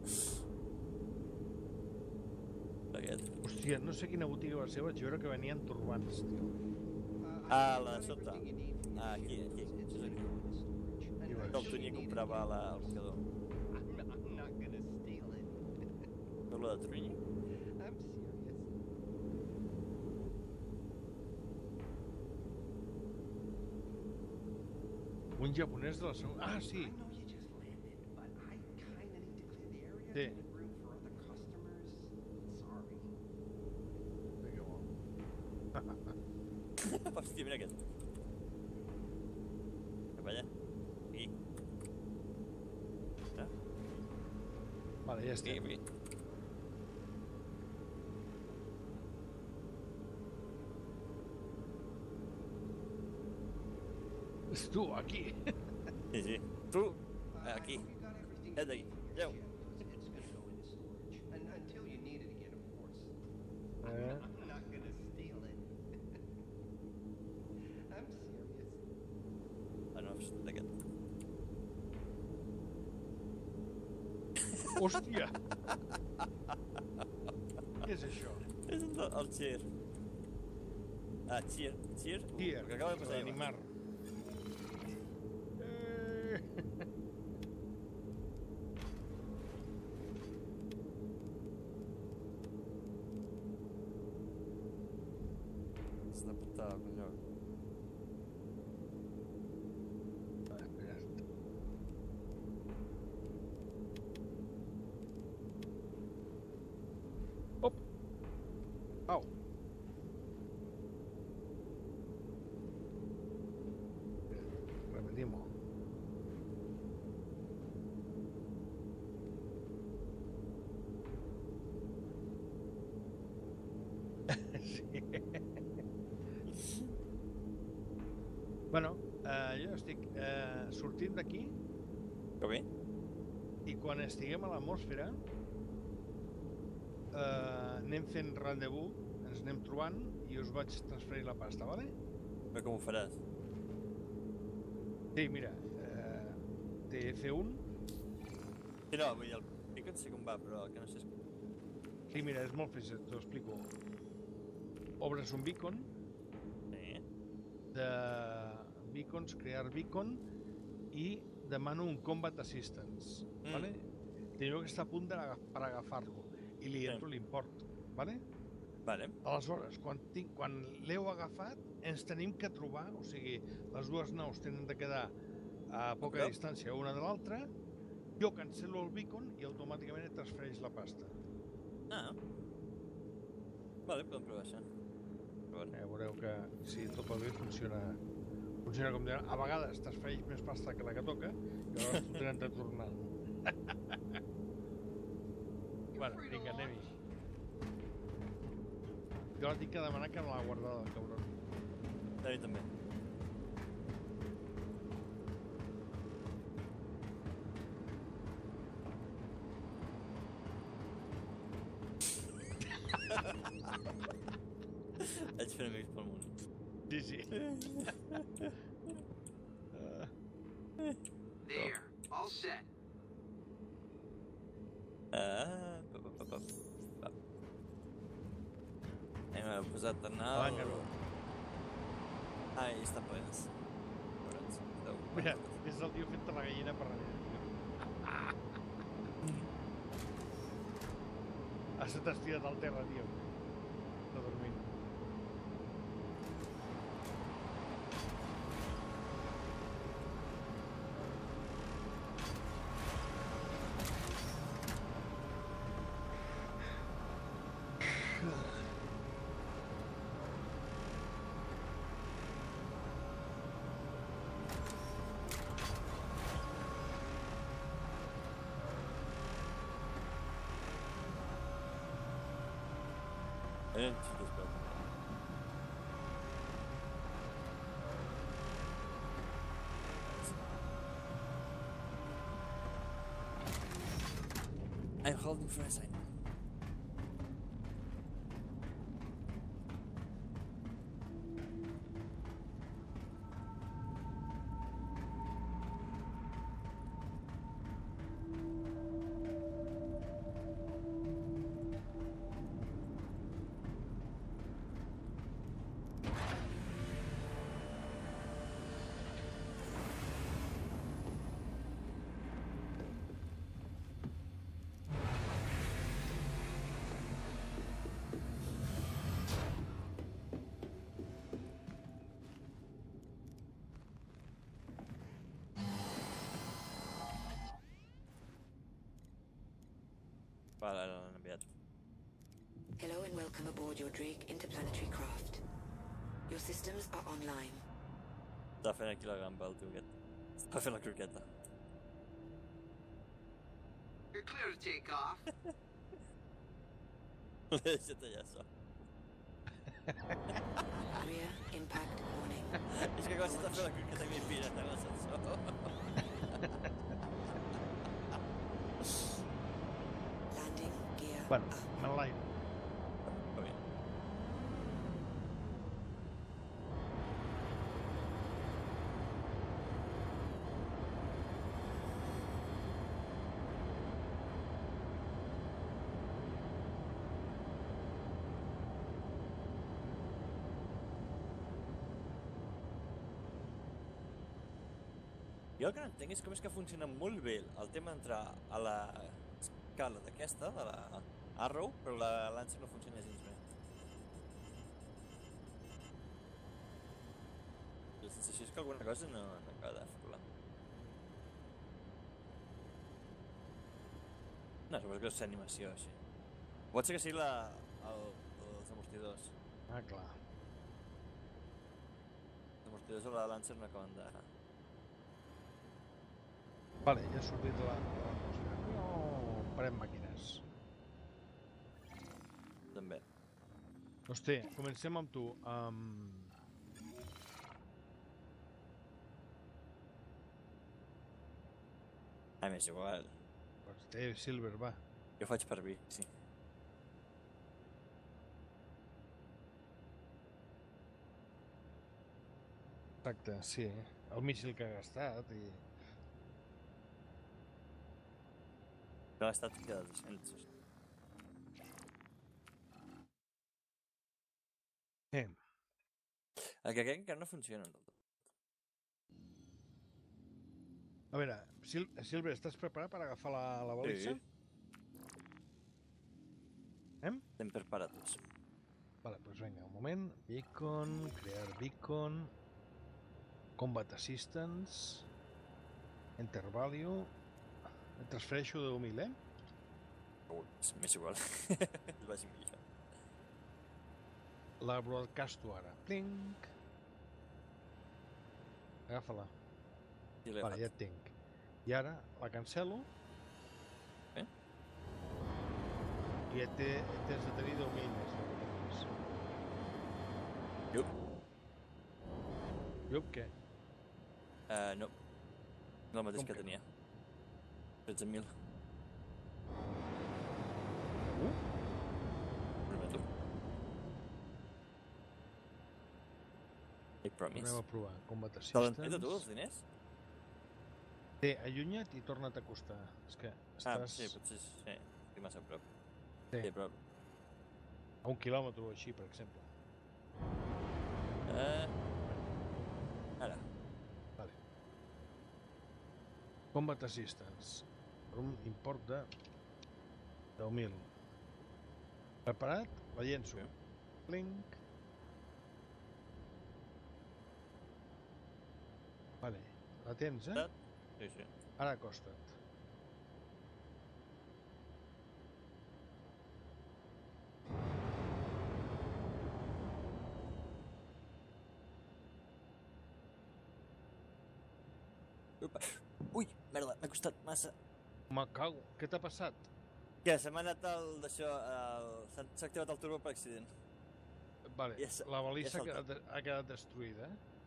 Aquest.
Hòstia, no sé quina botiga va ser, vaig veure que venien turbants, tio.
Ah, la de sota. Ah, aquí, aquí. És aquí.
Aquí
Que el
vaig.
Tunyi comprava la, el mocador.
I'm not, I'm not gonna steal it.
Tot lo de Tunyi?
I'm serious.
Un japonès de la segona... Ah, sí!
I know you just landed, but I kinda need to clear the area
Sí.
to make room for other customers. Sorry.
Que bo.
Hòstia, mira aquest. Cap allà. Aquí. Ah,
Vale, ja
aquí,
estem.
aquí.
És tu, aquí.
Sí, sí. Tu,
Uh,
aquí.
I hope you got everything
Head
you
aquí.
need for
Yo.
your ship. It's, it's gonna go into storage. Un until you need it again, of course.
Eh?
I'm not gonna steal it. I'm serious.
Ah, no, és d'aquest.
Hòstia! Què és això?
És un del el Cheer. Ah, Cheer. Cheer? Uh,
Tier,
el que acaba de passar
l'animar. Eh...
Està putada, colló.
Vale, espera't. Op! Au! Repetimos. Sí. Bueno, eh, jo estic eh, sortint d'aquí
Que bé?
i quan estiguem a l'atmosfera eh, anem fent rendezvous, ens anem trobant i us vaig transferir la pasta, vale?
Però com ho faràs?
Sí, mira, eh, té F un.
Sí, no, vull dir, el Beacon sé com va, però el que no sé és...
Sí, mira, és molt fàcil, t'ho explico. Obres un beacon,
Sí.
de beacons, crear beacon, i demano un combat assistance,
Mm.
vale? Teniu que estar a punt d'aga- per agafar-lo, i li
Sí.
entro l'import, vale?
Vale.
Aleshores, quan, tinc, quan l'heu agafat, ens tenim que trobar, o sigui, les dues naus tenen de quedar a poca
prop?
distància una de l'altra, jo cancel·lo el beacon i automàticament et transfereix la pasta.
Ah. Vale, podem provar això. Però bueno.
Eh, veureu que si tot va bé funciona, funciona com deia. A vegades transfereix més pasta que la que toca i llavors t'ho tenen de tornar. Bueno, vinga, anem-hi. Jo la tinc que demanar que me l'ha guardada, el cabron.
A mi també. Vaig fent amics pel món.
Sí, sí.
There, all set.
Ah, pa, pa, pa, pa, pa. Hem posat en alt...
L'àngaro.
Ah, i estan plenes. Collons, deu-
Mira, és el tio fent-te la gallina per darrere, tio. Ha estat estirat al terra, tio. Està dormint.
Eh, xiques, però... I'm holding for a sign. Vale, ara l'han enviat.
Hello and welcome aboard your Drake interplanetary craft. Your systems are online.
Està fent aquí la gamba, el tio aquest. Està fent la croqueta.
You're clear to take off.
L'he deixat allà sol.
Rear impact warning.
És que quan s'està fent la croqueta m'hi pira en l'ascensor.
Landing gear
Bueno,
up.
m'enlairo.
Va bé. Jo el que no entenc és com és que funciona molt bé el tema d'entrar a la escala d'aquesta, de la Arrow, però la Lancer no funciona gens bé. La sensació és que alguna cosa no, no acaba de fer-la. No, suposo que és animació, així. Pot ser que sigui la, el, els amortidors.
Ah, clar.
Els amortidors de la Lancer no acaben de...
Vale, ja ha sortit de la... de l'atmosfera. No, parem màquines.
També.
Hosti, comencem amb tu. Um...
A més, igual.
Doncs té Silver, va.
Jo faig per vi, sí.
Exacte, sí. El míssil que ha gastat i...
Que ha estat de dos-cents.
Sí.
El que crec que no funciona del tot.
A veure, Sil Silver, estàs preparat per agafar la, la balissa?
Sí.
Anem?
Estem preparats.
Vale, doncs vinga, un moment. Beacon, crear beacon... Combat Assistance... Enter value... Et transfereixo deu mil, eh?
Oh, m'és igual. El vagi millor.
La broadcasto ara. Plink! Agafa-la.
Sí, l'he
Vale, ja
agafat.
et tinc. I ara la cancelo.
Eh?
I et, té, et tens de tenir deu mil més. No que tenies.
Llup.
Llup, què?
Uh, no. No el mateix
Com
que
que no?
tenia. tretze mil.
Uh?
Prometo. I
Anem
promise.
a provar. Combat
Te l'han
Assistance.
fet a tu, els diners?
Té, allunya't i torna't a acostar. És que
Ah,
estàs
sí, potser sí. Estic massa a prop.
Sí.
Sí, però...
a un quilòmetre o així, per exemple.
Uh... Ara.
Vale. Combat Assistance. Per un import de deu mil. Preparat? La llenço.
Sí.
Plink. Vale. La tens, eh?
Sí, sí.
Ara acosta't.
Upa. Ui, merda, m'ha costat massa.
Me cago. Què t'ha passat?
Què, se m'ha anat el d'això... El... S'ha s'ha activat el turbo per accident.
Vale,
Ja s'ha-
la balissa
ja
ha,
s'ha
quedat, ha quedat destruïda.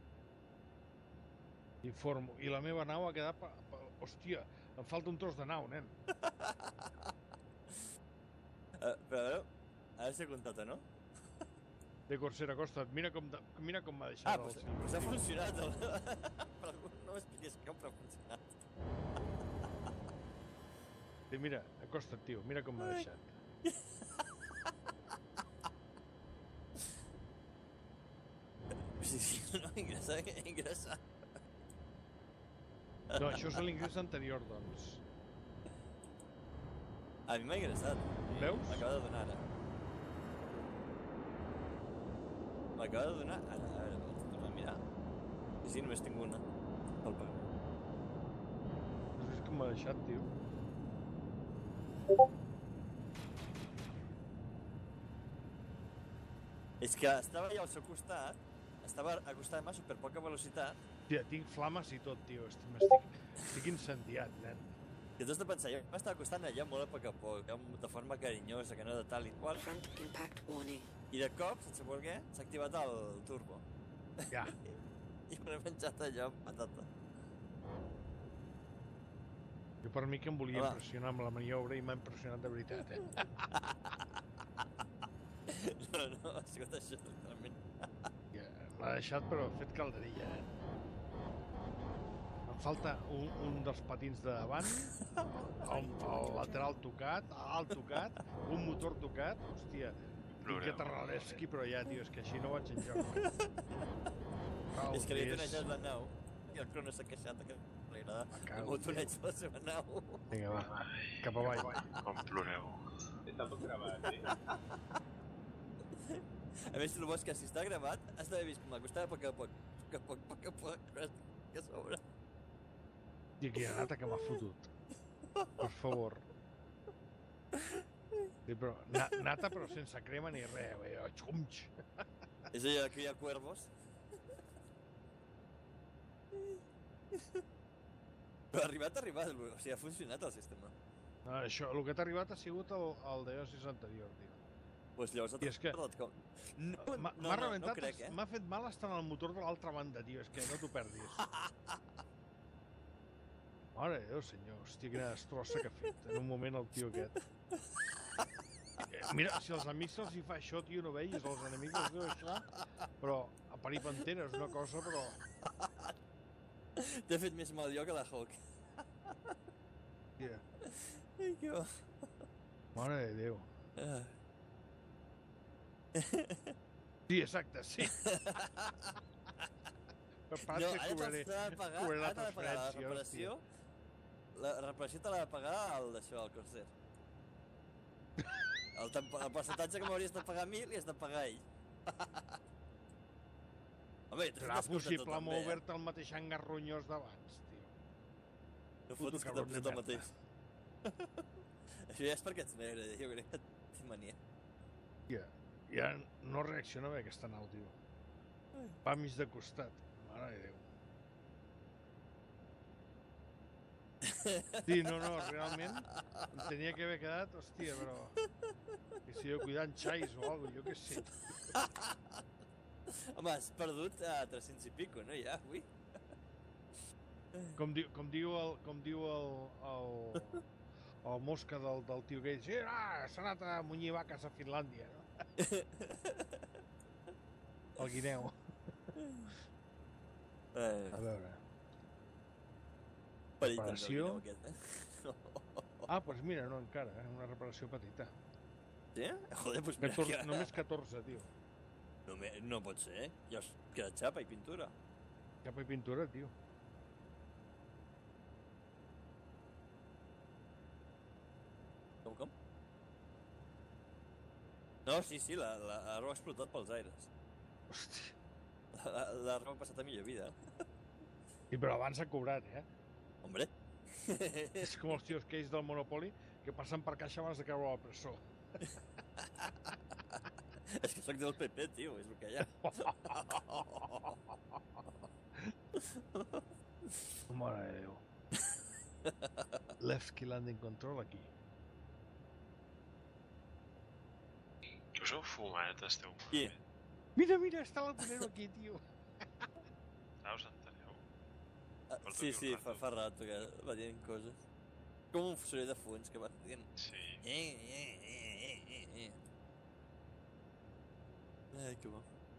Informo. I la meva nau ha quedat... Pa, pa, hòstia, em falta un tros de nau, nen.
Uh, però a veure, ara s'ha comptat, no?
De Corsera, acosta't. Mira com, de, mira com m'ha
Ah,
deixat
pues,
el
pues ha funcionat. El... per algú no m'expliquis com, però ha funcionat.
Sí, mira, acosta't, tio. Mira com m'ha deixat.
Sí, sí, no, ingressa, ingressa.
No, això és l'ingrés anterior, doncs.
A mi m'ha ingressat.
Veus?
M'acaba de donar ara. M'acaba de donar ara. A veure, vaig tornar a mirar. I sí, només tinc una. Pel pagament.
Has vist com m'ha deixat, tio?
És que estava allà al seu costat, estava acostant-me a super poca velocitat.
Tia, tinc flames i tot, tio. Estic, m'estic, estic incendiat, nen.
I tu has de pensar, jo m'estava acostant allà molt a poc a poc, de forma carinyosa, que no de tal i qual.
Front impact warning.
I de cop, sense voler, s'ha activat el turbo.
Ja.
I m'he menjat allò amb patata.
Jo per mi que em volia
Home.
impressionar amb la maniobra i m'ha impressionat de veritat, eh?
No, no, ha sigut això, realment.
Ja, m'ha deixat però fet calderilla, eh? Em falta un, un dels patins de davant, el, el lateral tocat, alt tocat, un motor tocat, hòstia, tinc que Terradeschi, però ja, tio, és que així no vaig enlloc.
És que li he tonejat la nau i el Crono s'ha queixat que li agrada el meu toneig de la seva nau.
Vinga, va, cap avall.
Com ploreu.
Està tot gravat, eh?
A més, el bo és que si està gravat, has d'haver vist com m'acostava a poc a poc, poc a poc, poc a poc, que a sobre.
I quina nata que m'ha fotut. Per favor. Sí, però, na, nata però sense crema ni res, eh? Xumx.
És allò que hi ha cuervos. Però ha arribat, ha arribat, o sigui, ha funcionat el sistema.
No, això, el que t'ha arribat ha sigut el, el Deosis anterior, tio.
Pues llavors
I és que
tardat com... No,
M'ha
no,
m'ha
no,
rebentat,
no crec, eh?
m'ha fet mal estar en el motor de l'altra banda, tio, és que no t'ho perdis. Mare de Déu, senyor, hòstia, quina destrossa que ha fet en un moment el tio aquest. Eh, Mira, si als amics se'ls hi fa això, tio, no veies, als enemics els deu això, però a Paripantera és una cosa, però...
T'he fet més mal jo que la Hawk.
Yeah.
Ai, que bo.
Mare de Déu.
Ah.
Sí, exacte, sí. Per part
No,
que
ara
cobraré,
t'has de pagar,
cobraré la
ara t'ha de pagar la
transferència,
reparació.
hòstia.
La reparació te l'ha de pagar el d'això, el Corsair. El, temp- el percentatge que m'hauries de pagar a mi li has de pagar a ell. Home, t'has
Serà
descomptat tu
possible
també,
moure-te el mateix hangar ronyós d'abans, tio.
eh? No
puto
fotis que
cabron
t'ha
de
fet el
merda.
mateix. Això ja és perquè ets negre, jo crec que té mania.
Ja, ja no reacciona bé aquesta nau, tio. Va mig de costat. Mare de Déu. Sí, no, no, realment em tenia que haver quedat, hòstia, però... Que si jo cuidant xais o alguna cosa, jo què sé.
Home, has perdut a tres-cents i pico, no, ja, avui?
Com diu, com diu el... Com diu el... el, el mosca del, del tio aquell, sí, ah, s'ha anat a munyir vaques a Finlàndia, no? El guineu.
Eh,
A veure...
Perill també el
reparació.
guineu aquest, eh?
Ah, doncs mira, no encara, eh? Una reparació petita.
Sí? Joder, doncs mira
catorze,
que...
només catorze, tio.
No, me- no pot ser, ja us queda xapa i pintura.
Cap i pintura, tio.
Com, com? No, sí, sí, la, la, la roba ha explotat pels aires.
Hòstia.
La, la, la roba ha passat a millor vida.
I però abans ha cobrat, eh?
Hombre.
És com els tios aquells del Monopoly que passen per caixa abans de caure a la presó.
És que sóc del P P, tio, és el que hi ha.
Mare de Déu. Left key landing control aquí.
Que us heu fumat, esteu
Qui?
fent?
Mira, mira, està l'Alponero aquí, tio.
Ah, us enteneu?
Ah,
Porto
sí,
aquí un
sí,
rato.
fa, fa rato que va dient coses. Com un soroll de fons que va dient...
Sí.
Eh, eh, eh, eh, eh, eh. Ai, que bo.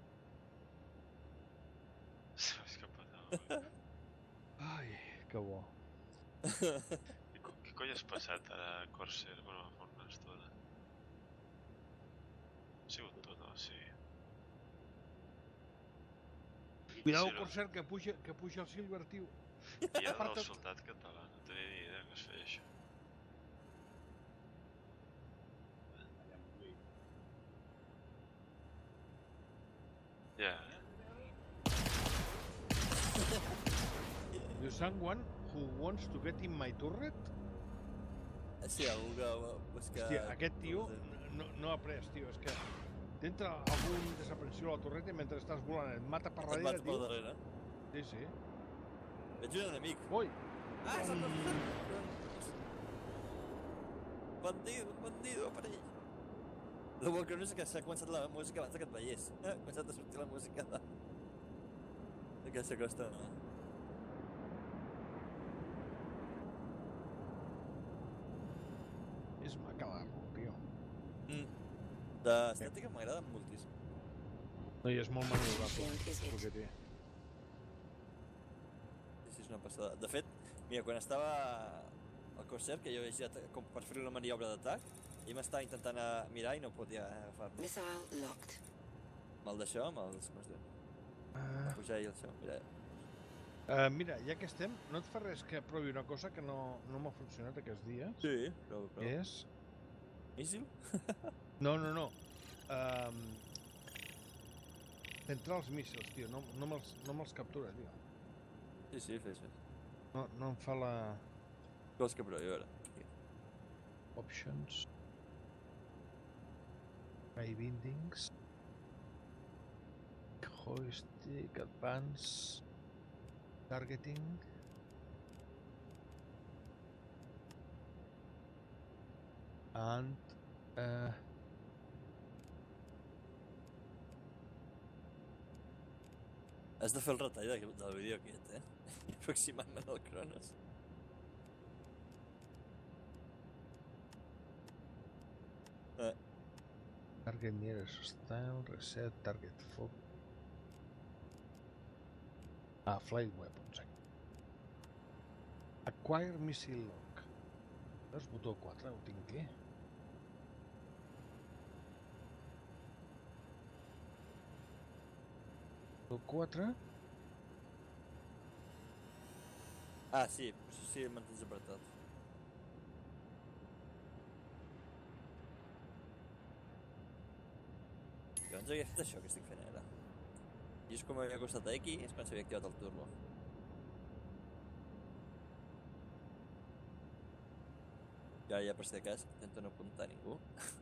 Se m'ha escapat.
Ai, que bo.
Què, co- què coi has passat a Corsair? Bueno, fa una estona. Ha sigut tot, no? Sí.
Cuidado,
Sí, no?
Corsair, que puja, que puja el Silver, tio.
I ara del
Aparta't.
soldat català, no tenia ni idea que es feia això. Ja, eh?
Diu, someone who wants to get in my turret?
Sí, algú que va buscar...
Hòstia, aquest tio no, no ha après, tio, és que t'entra algun desaparició a la torreta i mentre estàs volant et mata per
Et
darrere,
mata per
tio.
darrere.
Sí, sí.
Veig un enemic.
Ui!
Ah, és el bandido, bandido, aparell. El bo que no és que s'ha començat la música abans que et veiés. Ha començat a sortir la música de... d'aquesta costa.
És maca l'arro, tio.
Mm. D'estètica m'agrada moltíssim.
No, i és molt maniobrable.
Shield is
El
it.
que té.
Sí, sí, és una passada. De fet, mira, quan estava al Corsair, que jo llegia com per fer la maniobra d'atac, ell m'estava intentant a mirar i no podia agafar-me.
Missile locked.
Amb el d'això, amb els... com es diu?
Uh,
Pujar i això, mira.
uh, mira, ja que estem, no et fa res que provi una cosa que no, no m'ha funcionat aquests dies?
Sí, però... però...
És...
Míssil?
No, no, no. Um, Centrar els míssils, tio. No, no me'ls no me'ls captura, tio.
Sí, sí, fes, fes.
No, no em fa la...
Vols que provi, a veure. Aquí.
Options. Ray bindings. Joystick, advance. Targeting. And... Uh,
Has de fer el retall del, del vídeo aquest, eh? Aproximant-me del Cronos. Eh,
target nearest hostile, reset, target fog. Ah, flight weapons. Acquire missile lock. És botó quatre, ho tinc aquí. Botó quatre.
Ah, sí, sí, el mantens apretat. Llavors havia fet això que estic fent ara. I és com havia costat a X, és quan s'havia activat el turbo. I ara ja per si de cas intento no apuntar a ningú.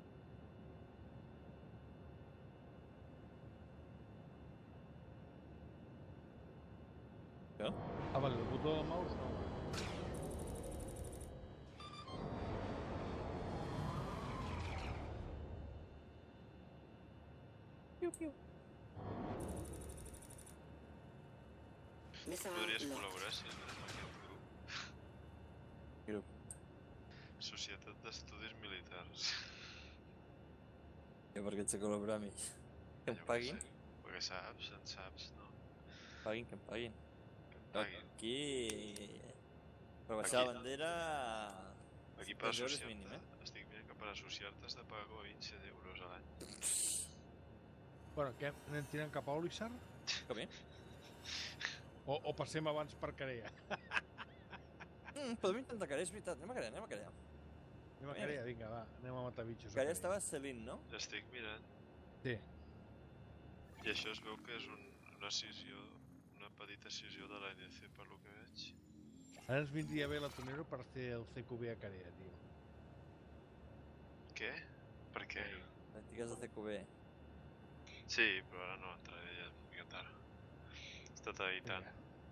Això?
Ah, vale, el botó del mouse no.
Piu, piu.
Missile
Podries
locked.
col·laborar si és amb aquest grup.
Grup.
Societat d'Estudis Militars.
Jo per què ets a col·laborar amb ells? Que em
Jo què
paguin?
sé, perquè saps, en saps, no?
Paguin, que em paguin.
Que em paguin.
Aquí... Per baixar
Aquí-
la bandera...
Aquí per
setanta euros
associar-te,
mínim, eh?
estic mirant que per associar-te has de pagar com a vint euros a l'any.
Bueno, què? Anem tirant cap a Olissar?
Com bé?
O, o passem abans per Carea?
Mm, podem intentar Carea, és veritat. Anem a Carea, anem a Carea.
Anem a Carea, vinga, va. Anem a matar bitxos. a
Carea estava Celine, no?
Estic mirant.
Sí.
I això es veu que és un, una escissió, una petita escissió de l'A N C, per lo que veig.
Ara ens vindria bé la Tonero per fer el C Q B a Carea, tio.
Què? Per què?
Antigues de C Q B.
Sí, però ara no entraré, ja és una mica tard. He estat editant.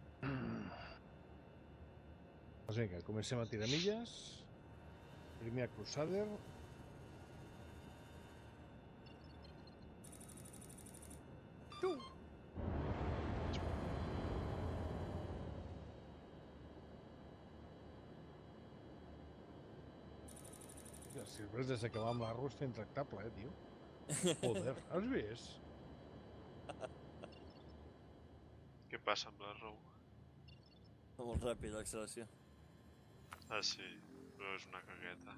Doncs vinga, comencem a tirar milles. Primer a Crusader.
Tu!
Ja, si res des d'acabar amb l'arro està intractable, eh, tio. Joder, has vist?
Què passa amb la Rou?
Va molt ràpid l'acceleració.
Ah, sí, però és una cagueta.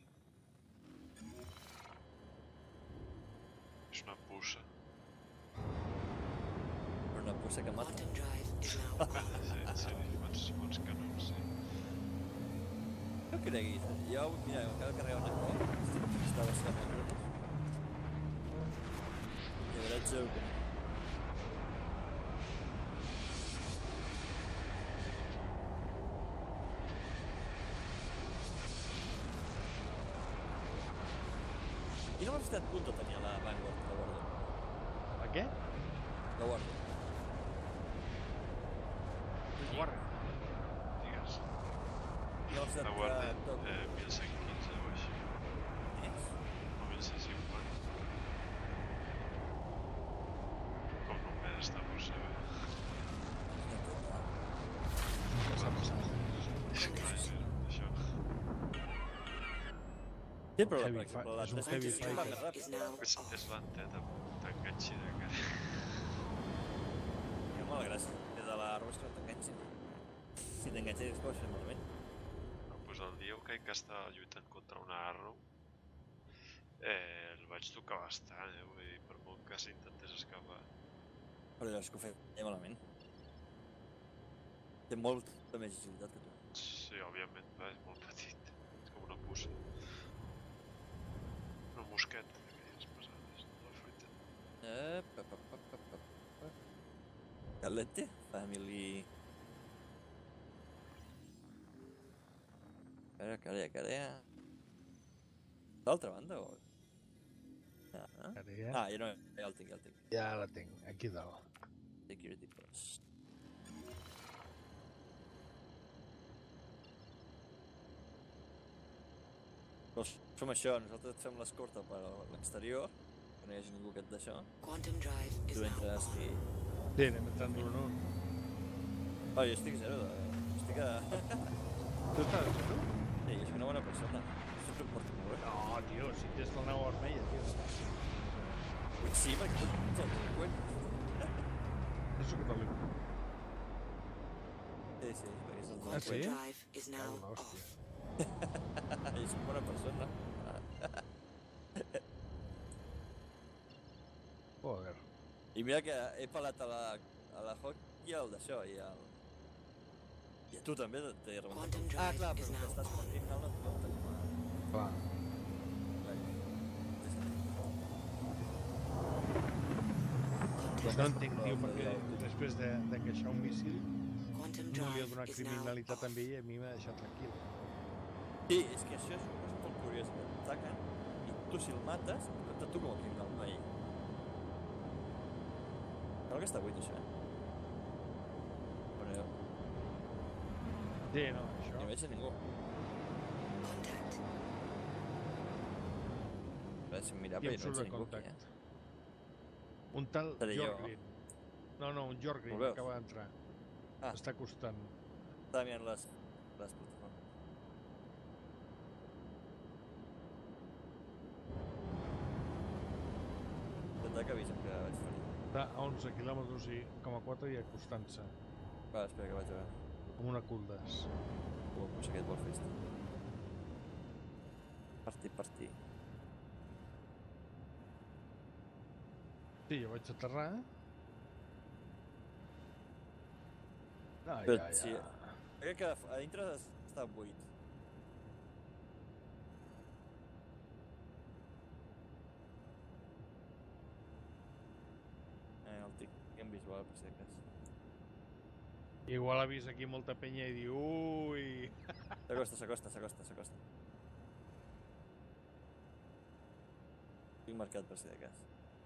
És una puça.
Però una puça que mata.
Quantum drive is now on.
Sí, sí, bons, bons canons, sí.
No creguis. Jo, mira, acabo de carregar una cosa. Estava bastant a Cronos. I veurà joke. Quina velocitat punta tenia la Vanguard, la guarda?
Què?
La guàrdia.
Guarda.
Digues.
I el
La guarda,
tot.
eh, mil cent quinze o així.
Més?
O mil cent cinquanta. Com només està força bé.
S'ha passat.
És clar, és això.
Sí, però
Heavy
per exemple,
fi-
la
és un
tres
heavy
cents va
fighter.
més ràpid.
Is now
És,
off.
és l'anteta t'enganxida que...
Que mala gràcia. Des de l'arbre és que no t'enganxi. Si t'enganxa és que ho has fet malament.
No, doncs el dia que que estava lluitant contra una Arrow, eh, el vaig tocar bastant, eh? Vull dir, per molt que s'intentés escapar.
Però és que ho feia malament. Té molta més agilitat que tu.
Sí, òbviament, va, és molt petit. És com una puça. Una mosqueta d'aquelles pesades, de la fruita.
Eh, pa, pa, pa, pa, pa, pa. Galete, family... Carea, carea, carea... D'altra banda o...? Ah, ah.
Ara
ah, ja no, ja el tinc, ja el tinc.
Ja la tinc, aquí dalt.
Security Plus. Doncs fem això, nosaltres et fem l'escorta per l'exterior, que no hi hagi ningú que et d'això.
Quantum drive is
Tu
now
entres
off.
i...
Sí, anem entrant d'un en un.
Oh, jo estic zero, de... estic a...
Tu estàs a zero?
Sí, jo soc una bona persona. Sempre em porto molt bé.
No, tio, si tens la nau vermella, tio.
Sí, perquè tu ets el delinqüent.
No sóc catòlic.
Sí, sí, perquè és el
Ah, sí?
delinqüent.
Quantum drive is now
Cago en
off.
l'hòstia.
Jo soc bona persona.
Joder.
I mira que he pelat a la, a la Hawk i al d'això, i al... I a tu també t'he rebentat.
Quantum
Ah,
drive
clar,
is
però que
now
estàs per aquí, no, no et compta com a...
Clar. Però no entenc, tio, perquè després de, d'encaixar un míssil
Quantum
no li ha
drive
donat
is now
criminalitat
off.
amb ell i a mi m'ha deixat tranquil.
Sí, és que això és una cosa molt curiosa, que t'ataquen i tu si el mates, et tracta tu com a criminal, no ell. Sembla que està buit, això, eh? Bueno, jo
Sí, no, això...
no hi veig a ningú.
Contact.
A veure si em mirava
I
i
em
no
surt
veig
de
a ningú aquí,
contact.
eh?
Un tal
Seré jo.
Jorgrin. No, no, un Jorgrin
El veus?
acaba d'entrar.
Ah.
Està costant.
Estava mirant les, les plataformes. Intentar que avisem que vaig ferir.
Està a onze quilòmetres i coma quatre i acostant-se.
Va, espera que vaig a veure.
Com una culdes.
Uh, potser aquest vol festa. Partir, partir.
Sí, jo vaig aterrar. Ah,
Però
ja,
sí,
ja.
crec que a dintre està buit. Eh, el tic en visual, per si de cas.
Igual ha vist aquí molta penya i diu ui...
S'acosta, s'acosta, s'acosta, s'acosta. Tinc marcat per si de cas.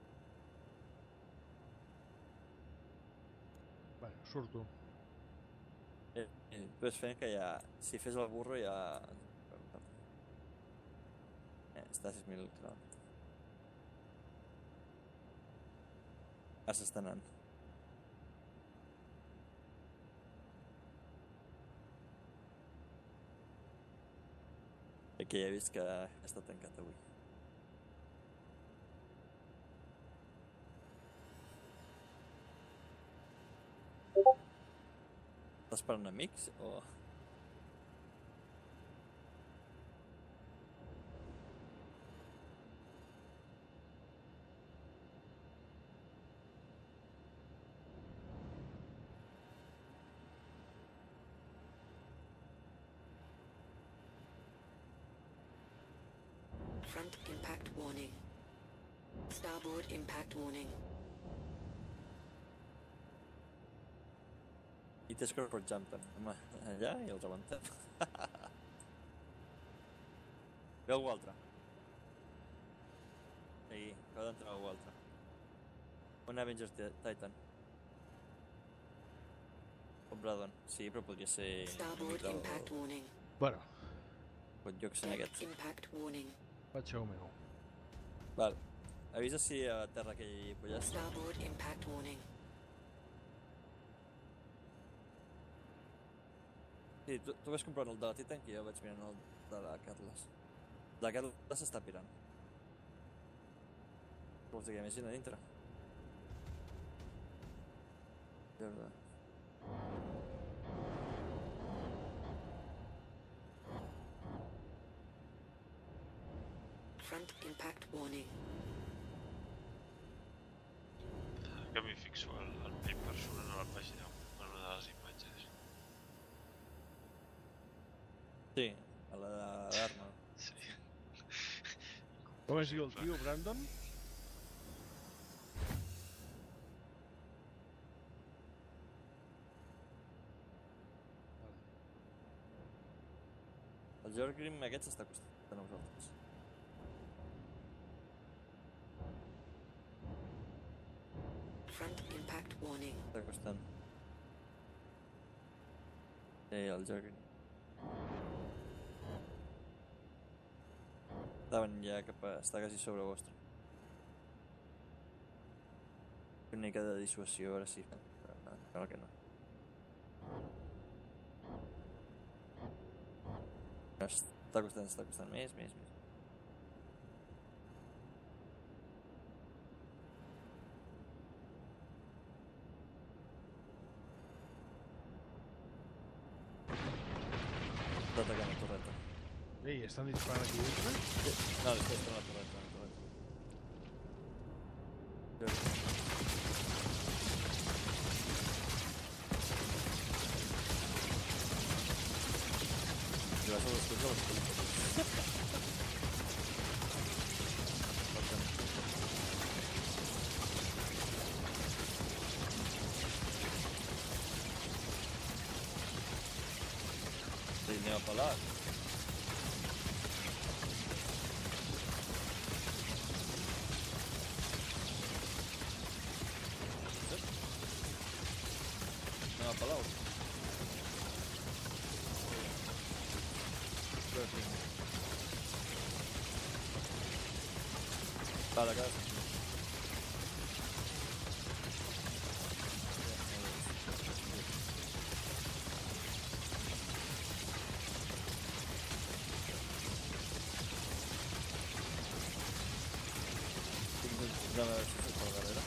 Vale, surto.
Eh, eh, tu ves fent que ja... Si fes el burro ja... Eh, està a sis mil quilòmetres. Ara s'està anant. Aquí ja he vist que està tancat avui. Estàs esperant amics o...?
Front impact warning. Starboard impact warning.
I té Scorpio Jumper. Home, allà i els aguantem. Ve algú altre. Aquí, acaba d'entrar algú altre. Un Avenger Titan. O Bradon. Sí, però podria ser...
Starboard impact warning.
Bueno,
Pot llocs en aquest.
Impact warning.
vaig a meu.
Val. Avisa si a terra aquell pollastre.
Starboard impact warning.
Sí, tu, tu vas comprant el de la Titan, que jo vaig mirant el de la Carles. La Carles s'està pirant. Vols dir que hi ha més gent a dintre? Merda.
Front impact warning.
Que m'hi fixo el, el primer persona a la pàgina en una de les imatges.
Sí, a la d'arma.
Sí.
Com es diu el tio, Brandon?
El Jorgrim aquest s'està costant a nosaltres.
Front impact warning.
Està costant. Sí, el Jorgrim. Estaven ja cap a... està quasi sobre vostre. Una mica de dissuasió, ara sí. Però no, sembla que no. Està costant, està costant més, més, més. Està atacant la torreta.
Ei, estan disparant aquí dintre?
No, després està la torreta, la torreta. I vas a les coses a les coses. Sí, anem a pelar. Anem a pelar. Va, la casa. Dame a ver si se por darrere.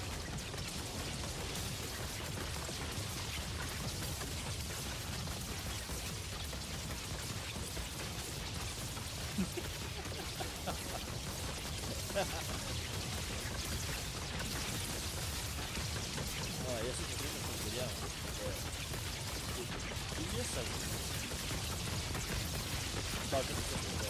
No, ya sí que tiene tontería. Y ya está. Va, que se puede.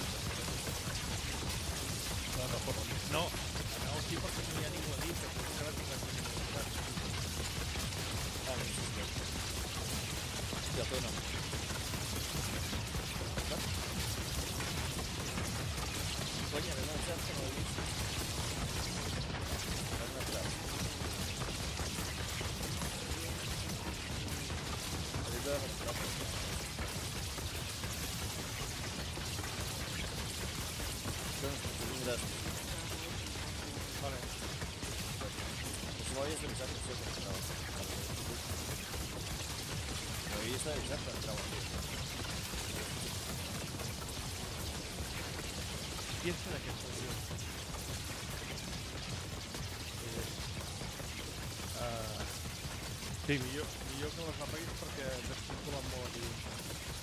No, no, por no. No, sí, perquè no hi ha ningú a dintre, però encara tinc la possibilitat.
Ah, no, sí, sí. Ja, però no. Coño, ven a echarse, no lo he visto. Ven a echarse. Ahorita voy a recuperar. Gracias.
Vale.
Si me voy a avisar que estoy concentrado. Me voy a avisar que entraba aquí.
Qui és en aquesta regió? Uh, sí, millor, millor que les apaguis perquè descirculen molt aquí dintre.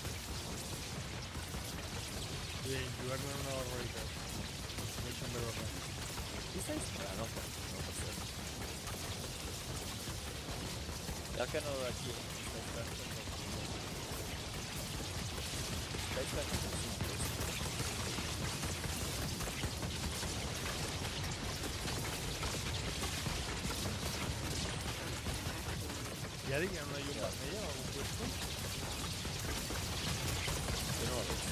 I jugar-me una barbaritat. No deixen veure res.
Qui està disparant? No, no pot ser. Ja que no d'aquí. Està disparant tot aquí. Està disparant tot aquí.
Hi ha diguem una llum vermella en algun puesto?
Jo no la veig.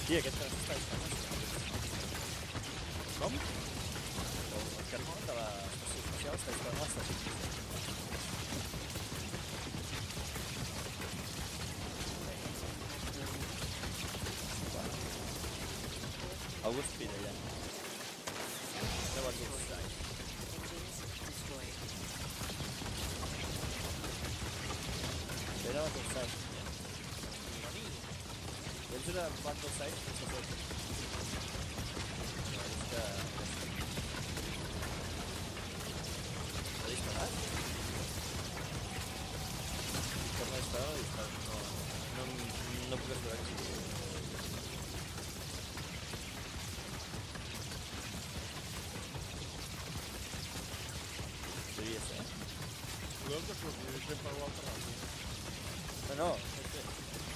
Sí, aquest que està disparant.
Com?
El Carmón de l'estació espacial està disparant a l'estació espacial. Algú espira allà. No va dir res.
Engines destroyed.
Era la Torsai. Tens una Bundle Sight sense tot. No, és que... L'ha disparat? Com l'ha disparat, l'ha disparat. No, no, no puc esperar que sigui. Podria ser.
Podeu que sortir sempre per l'altre lado.
No, no, no sé.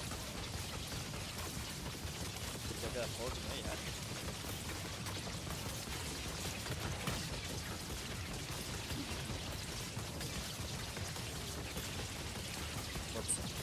Ja queda fort, no, ja. Pot ser.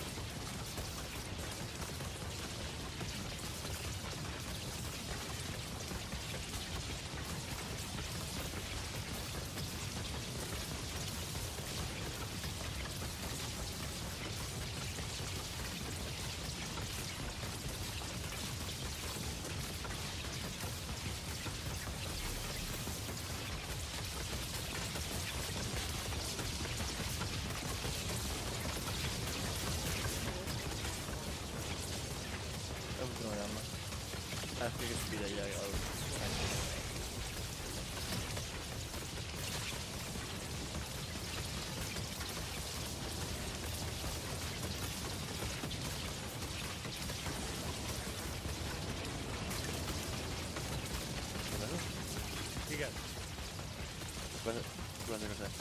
Hem treballat-la. Ah, és que espira ja el...
Digue'm.
Cosa... Cosa que sé.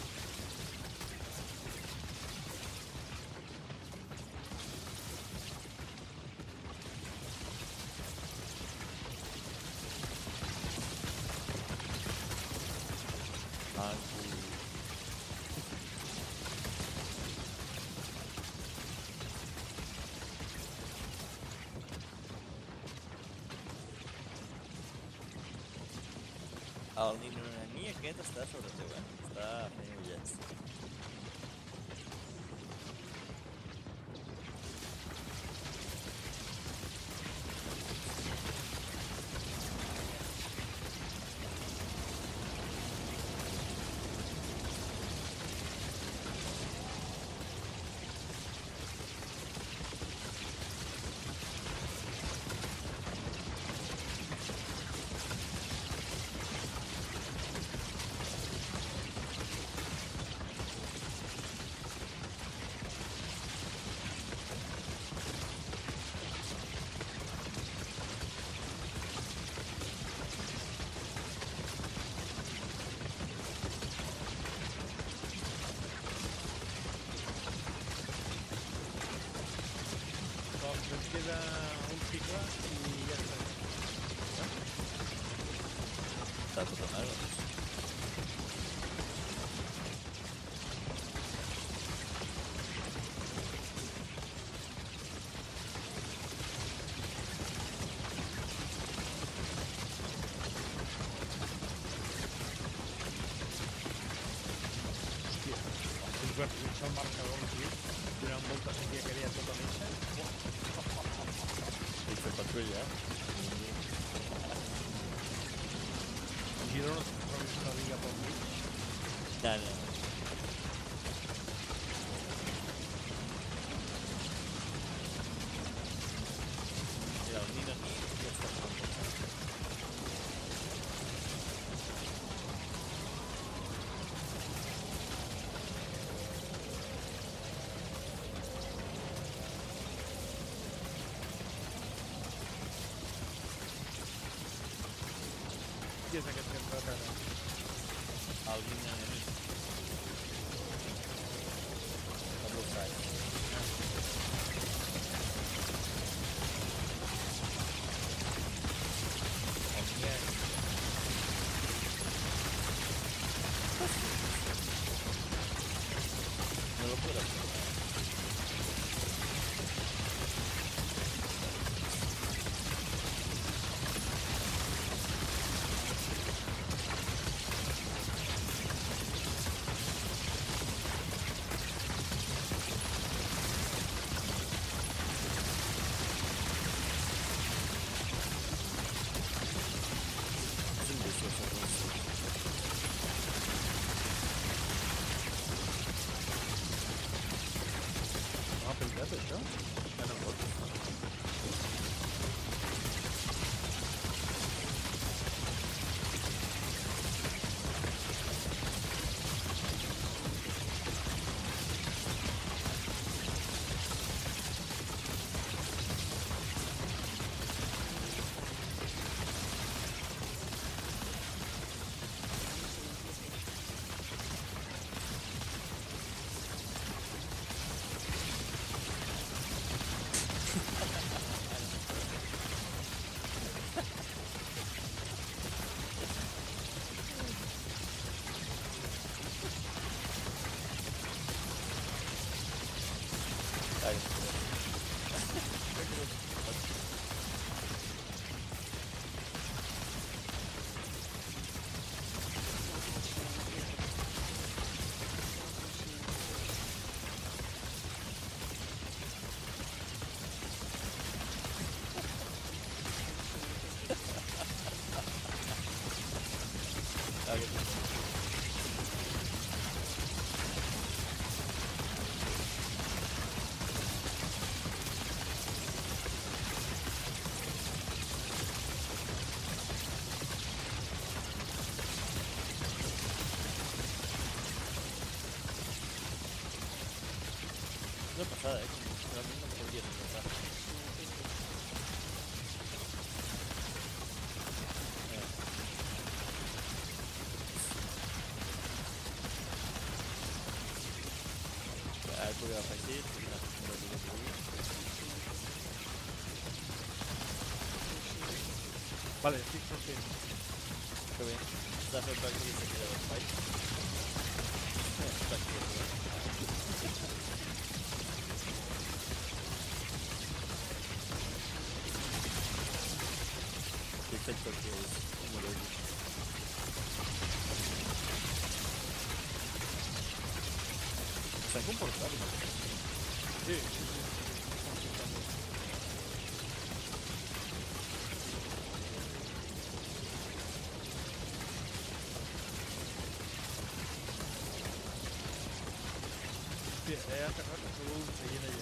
El Ninonani aquest està sobre teu, eh? Està fent ullets.
Doncs ens queda un cicle i ja està.
Està tot anar, doncs.
Hòstia, els webs sense el marcador, tio, durant molta sequia que deia tota mitja.
I fer patrulla, eh?
A Girona et trobis una liga pel mig.
No, no. Mira, el Ninonani ja està fent.
Qui és aquest que ens retara?
El Ninonani. El Torsai. El Nian. No lo podràs fer. Una pasada, eh? Com realment no em podries encantar. Ara podria agafar així, podria anar fent una mica aquí.
Vale, estic sortint.
Que bé. S'ha fet back to aquí de l'espai. Eh, back to the He fet tot que és humorós. S'han comportat, no?
Sí, sí, sí. Hòstia, he aterrat a sobre un seient allà.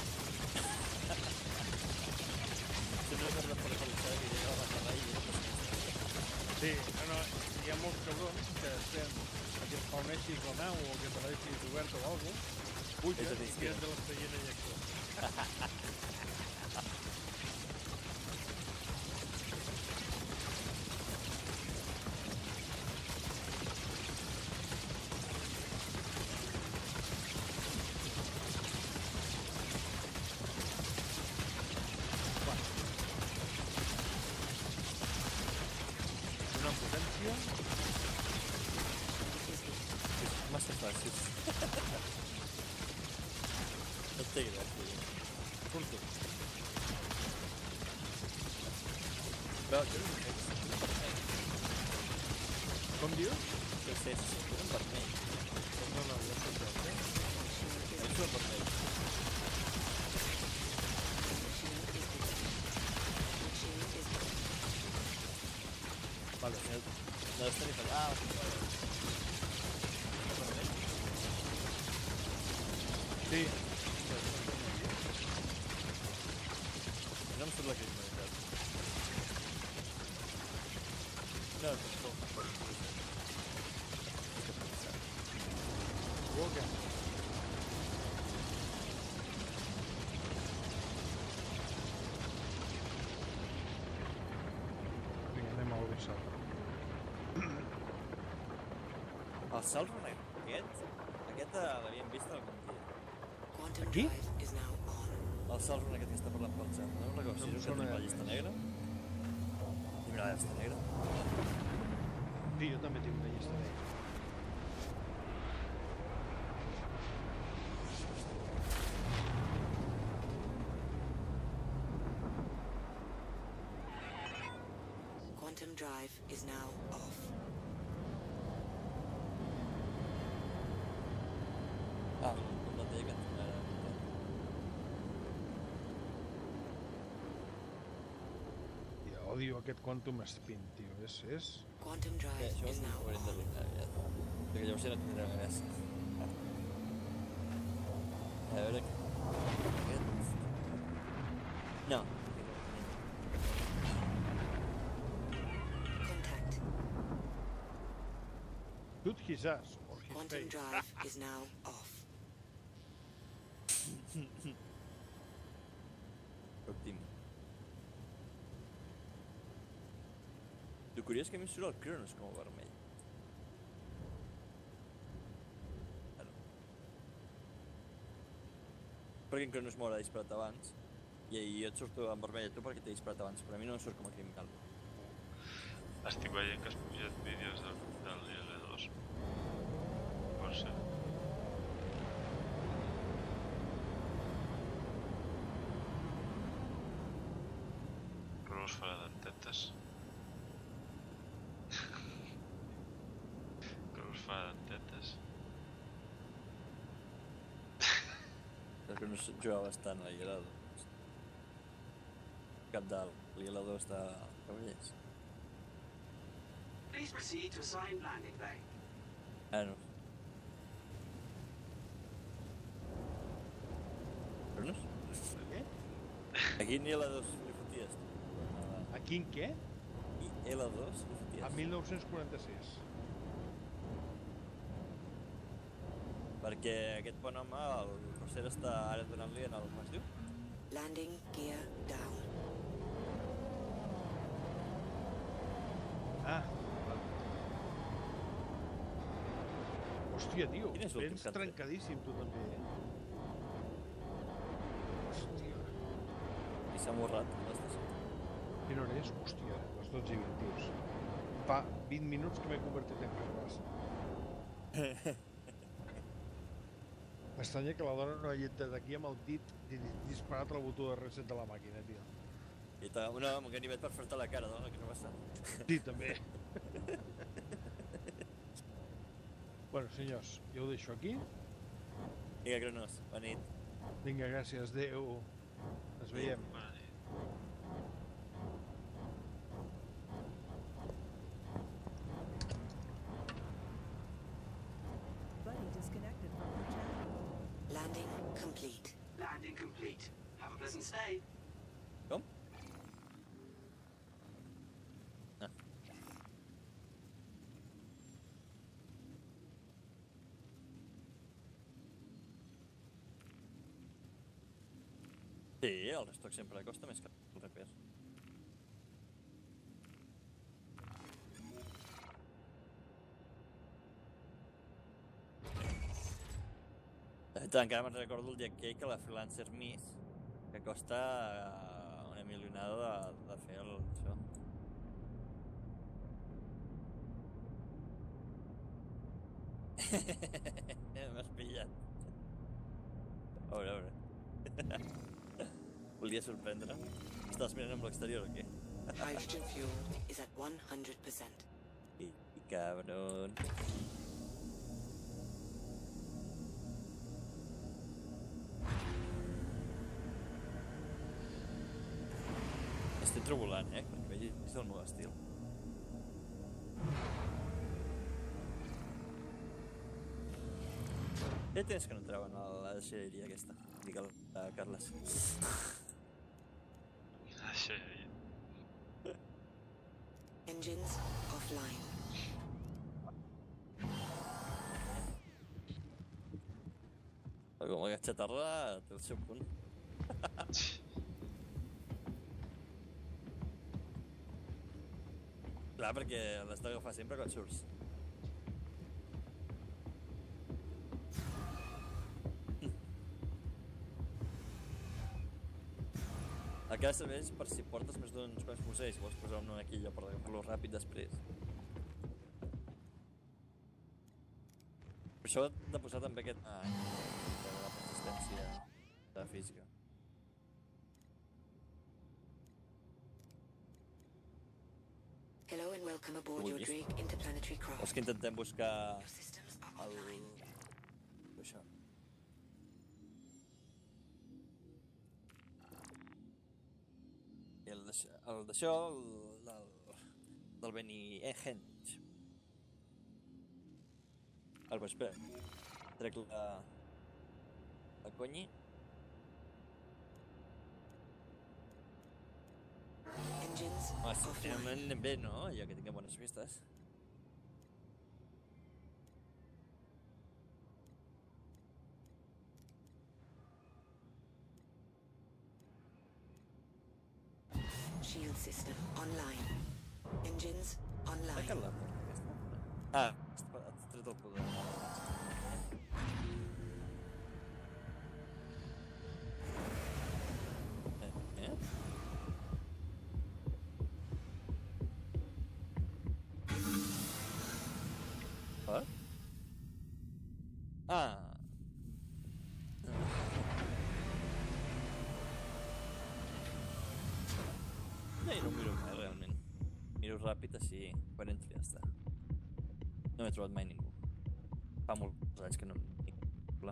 Sempre que has de focalitzar que llega a la carrera i llega.
Sí, no, no, hi ha molts cabrons que estem a que spawneixi la nau o que te la deixis oberta o alguna cosa, pugen i tiren de l'expedient allà. Una potència.
És massa fàcil. No té gràcia.
Surto.
Però jo no sé si és vermell.
Com dius?
Jo sé si és vermell.
No, no, ja sé que eh?
És vermell.
Vale.
No, no està ni fallant. Ah, és vermell.
Sí.
No em surt la criminalitat. No, tampoc.
Walker. Vinga, anem a obrir sal.
El salt renegat aquest, aquest eh, l'havíem vist algun dia.
Quantum
Aquí?
drive is now on.
El salt renegat que està parlant pel xat, no? Recordo, si
No em
és un que
sona
tenim la
res.
llista negra. Tenim la llista negra.
Sí, jo també tinc una llista negra.
Quantum drive is now off.
Ah, com la té que ens anava a muntar.
Ja odio aquest Quantum Spin, tio. És, és...
Quantum
Bé,
drive
això
is
ho
now
haurem
on.
d'arreglar aviat. Perquè llavors ja no tindrà gràcia. A veure... Aquest... No.
Contact.
Shoot his ass or his
Quantum
face.
drive is now off.
Òptim. El curiós és que a mi em surt el Cronos com a vermell. Bueno. Perquè en Cronos m'haurà disparat abans i jo et surto en vermell a tu perquè t'he disparat abans, però a mi no em surt com a criminal.
Estic veient que has pujat vídeos del, del I L dos. Força. Cronos farà dentetes. Cronos farà dentetes.
El Cronos juga bastant a l'Hielado. Cap dalt, l'Hielado està a Cavallers.
Please proceed to assigned landing bay.
Ah, no. Cronos?
Què?
A quin L dos li foties?
A quin què?
I L dos li foties?
A mil nou-cents quaranta-sis.
Perquè aquest bon home, el Roser, està ara donant-li en el... com es diu?
Landing gear down.
Ah. Hòstia, tio.
Quin és l'últim
Vens
que han tret?
trencadíssim, tu també, eh? Hòstia.
I s'ha morrat l'estació.
Quina hora és? Hòstia, les dotze i vint, tios. Fa vint minuts que m'he convertit en carràs. M'estranya que la dona no hagi des d'aquí amb el dit di- di- disparat al botó de reset de la màquina, tio.
I t'ha una amb un ganivet per fer-te la cara, dona, que no passa.
Sí, també. Bueno, senyors, jo ho deixo aquí.
Vinga, Cronos, bona nit.
Vinga, gràcies, adéu. Ens veiem.
Bona nit.
Buddy disconnected from the channel.
Landing complete.
Landing complete. Have a pleasant stay.
Com? Ah. Sí, el restock sempre costa més que el repair. De tant, encara me'n recordo el dia aquell que la Freelancer Miss, que costa uh, una milionada de, de fer el, això. M'has pillat. A veure, a veure. Volia sorprendre. Estàs mirant amb l'exterior o què?
Hydrogen fuel is at one hundred percent.
I, i cabron. Estic tremolant, eh? Perquè vegis el meu estil. Ja tens que no treuen a la deixalleria aquesta. Digue-la, uh, Carles.
Això,
Engines offline.
Com aquest xatarra té el seu punt. Clar, perquè l'has d'agafar sempre quan surts. El que ha de saber és per si portes més d'uns quants fusells, vols posar un aquí per agafar-lo ràpid després. Per això he de posar també aquest... Ah, de la persistència de la física.
Hello and welcome aboard your
Ui.
Drake interplanetary
Vols
craft.
que intentem buscar
Your systems are
el...
online.
això. I el d'això, el d'això, el del, del Benny Henge. El vaig espera. Trec la... la conyi.
Engines
Ah, sí,
offline.
anem bé, no? Ja que tinguem bones vistes.
Shield system online. Engines online.
Tanca't la porta aquesta. Ah, has has tret el poder. Eh? Eh? What? Ah. No, jo no miro mai, realment. Miro ràpid, així, quan entri ja està. No he trobat mai ningú. Fa molts anys que no... Clar.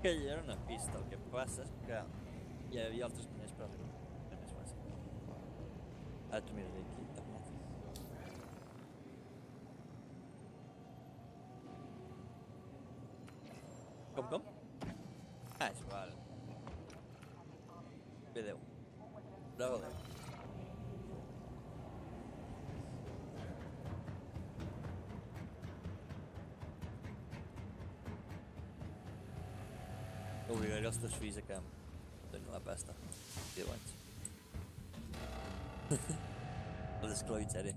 Aquella era una pista, el que passa és que hi havia altres maners per arribar. Era més fàcil. Ara t'ho miraré aquí, internet. Com, com? Ah, és igual. Bé, Déu. Bravo, Déu. Obligaré els teus fills a que em donin la pasta. deu anys. Els esclavitzaré.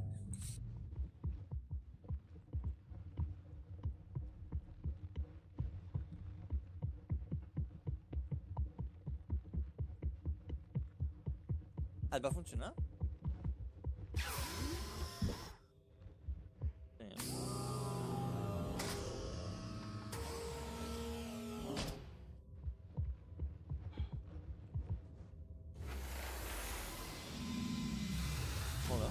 Et va funcionar? Sí. Hola.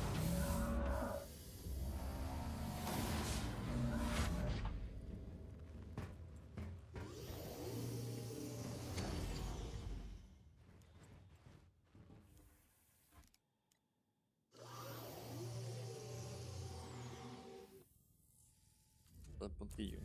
El puntillo.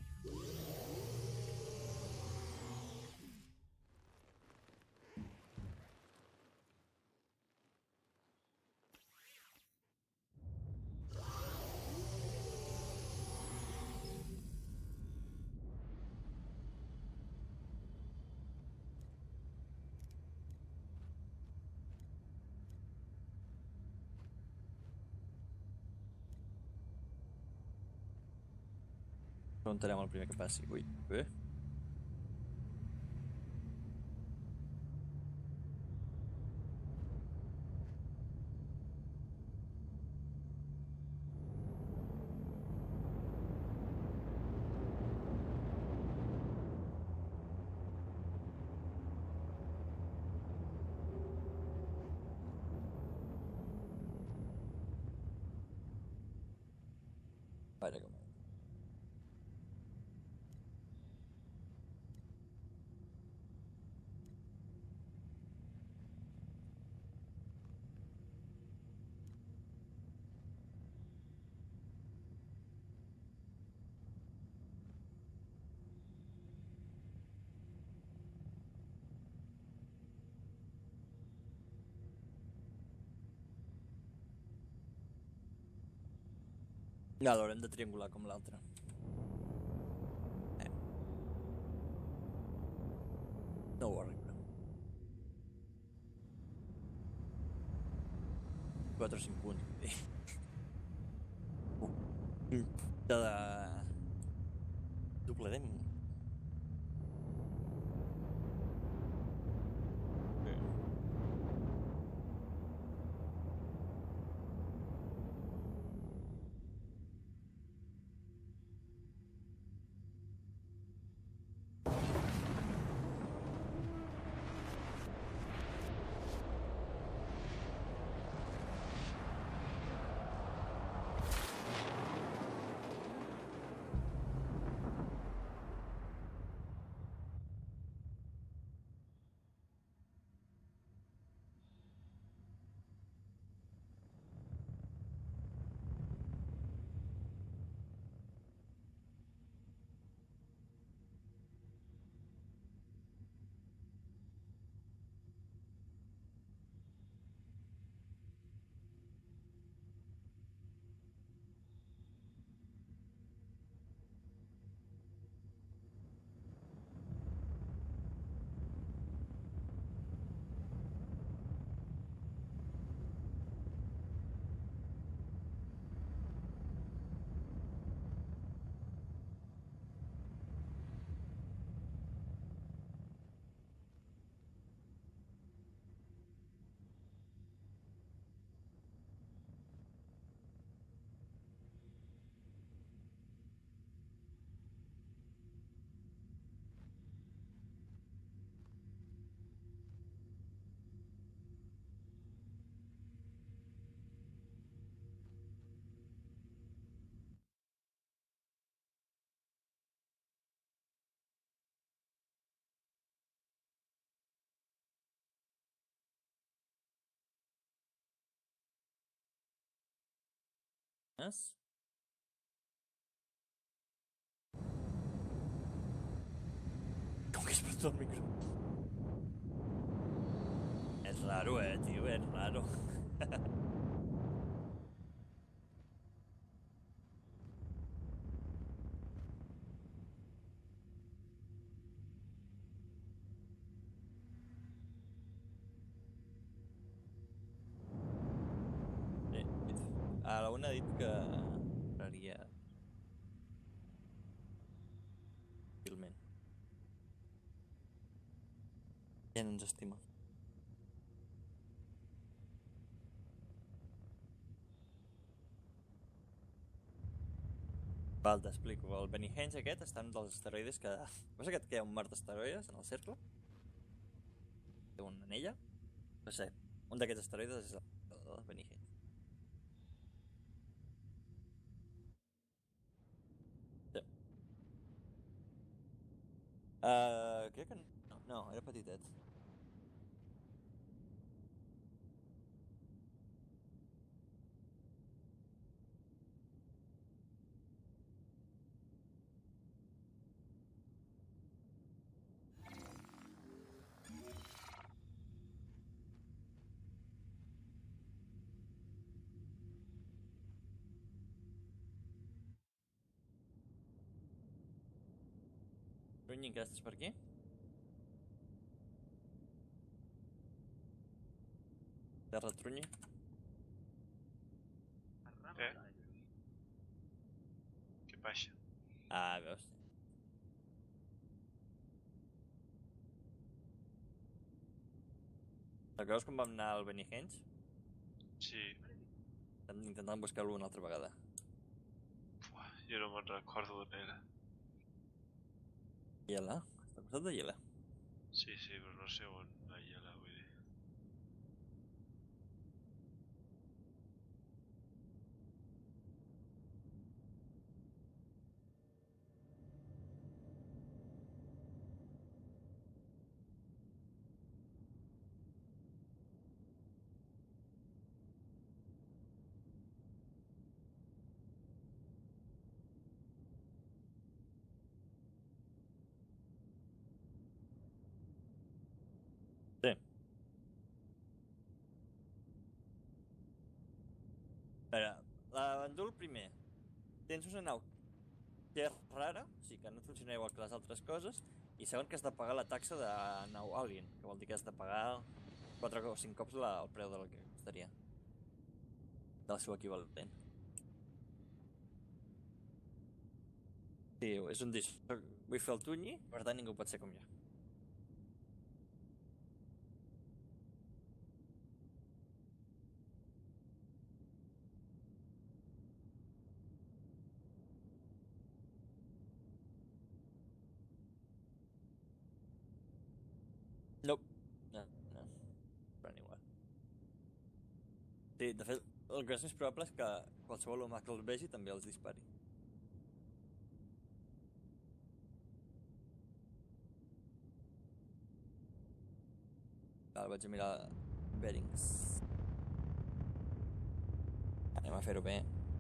Preguntarem al primer que passi. Ui, bé. Vaja, com. Ja, l'haurem de triangular com l'altre. Eh. No ho arreglo. quatre o cinc punts. Uh. De... Doblarem. És? Com que es presta el micro? És raro, eh, tio, és raro. Sí, a la una ha dit que entraria fàcilment. Ja no ens estima. Val, t'explico. El Benny Henge aquest està en un dels asteroides que... Veus aquest que hi ha un mar d'asteroides en el cercle? Té una anella? No sé, un d'aquests asteroides és el, el Benny Henge. Sí. Uh, crec que no, no, era petitet. Runyi, encara estàs per aquí? Terra Trunyi?
Eh? Què passa?
Ah, veus. Recordes com vam anar al Benny Henge?
Sí.
Estem intentant buscar-lo una altra vegada.
Buah, jo no me'n recordo d'on era.
Iela? Està al costat de Iela.
Sí, sí, però no sé on hi ha la, vull dir.
Sí. A veure, la Bandul primer. Tens una nau que és rara, o sigui que no funciona igual que les altres coses, i segon que has de pagar la taxa de nau Alien, que vol dir que has de pagar quatre o cinc cops la, el preu del que costaria. Del seu equivalent. Sí, és un disc. Vull fer el tunyi, per tant ningú pot ser com jo. Nope. No, no. Però igual. Sí, de fet, el que és més probable és que qualsevol humà que els vegi també els dispari. Ara vaig a mirar bearings. Anem a fer-ho bé.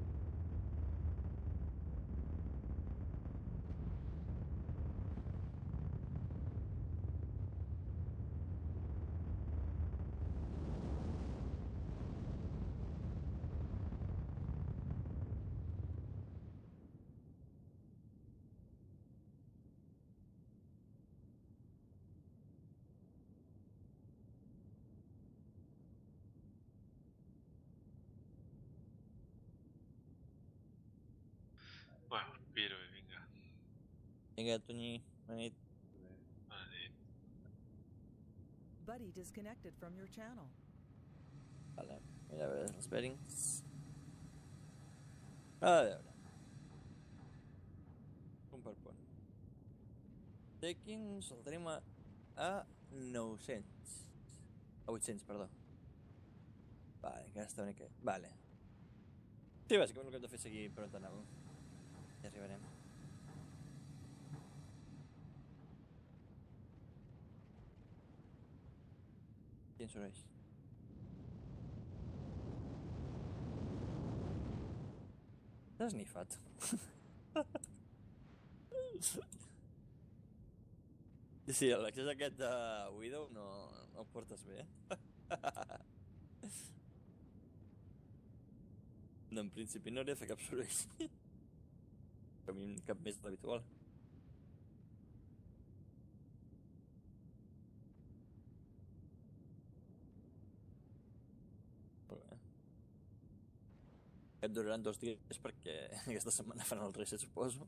Bueno, piro i vinga.
Vinga, Tunyi, bona nit.
Bona nit.
Buddy disconnected from your channel.
Vale, mira a veure els bearings. A veure. Punt per punt. Takings el tenim a, a nou-cents. A vuit-cents, perdó. Vale, encara està una mica... Vale. Sí, bàsicament el que hem de fer és seguir per on anàvem. Ja arribarem. Quin soreix? T'has nifat. Sí, l'accés aquest de Widow no, no el portes bé. No, en principi no hauria de fer cap soroll. A mi cap més d'habitual. Molt bé. Et duraran dos dies perquè aquesta setmana fan el reset, suposo.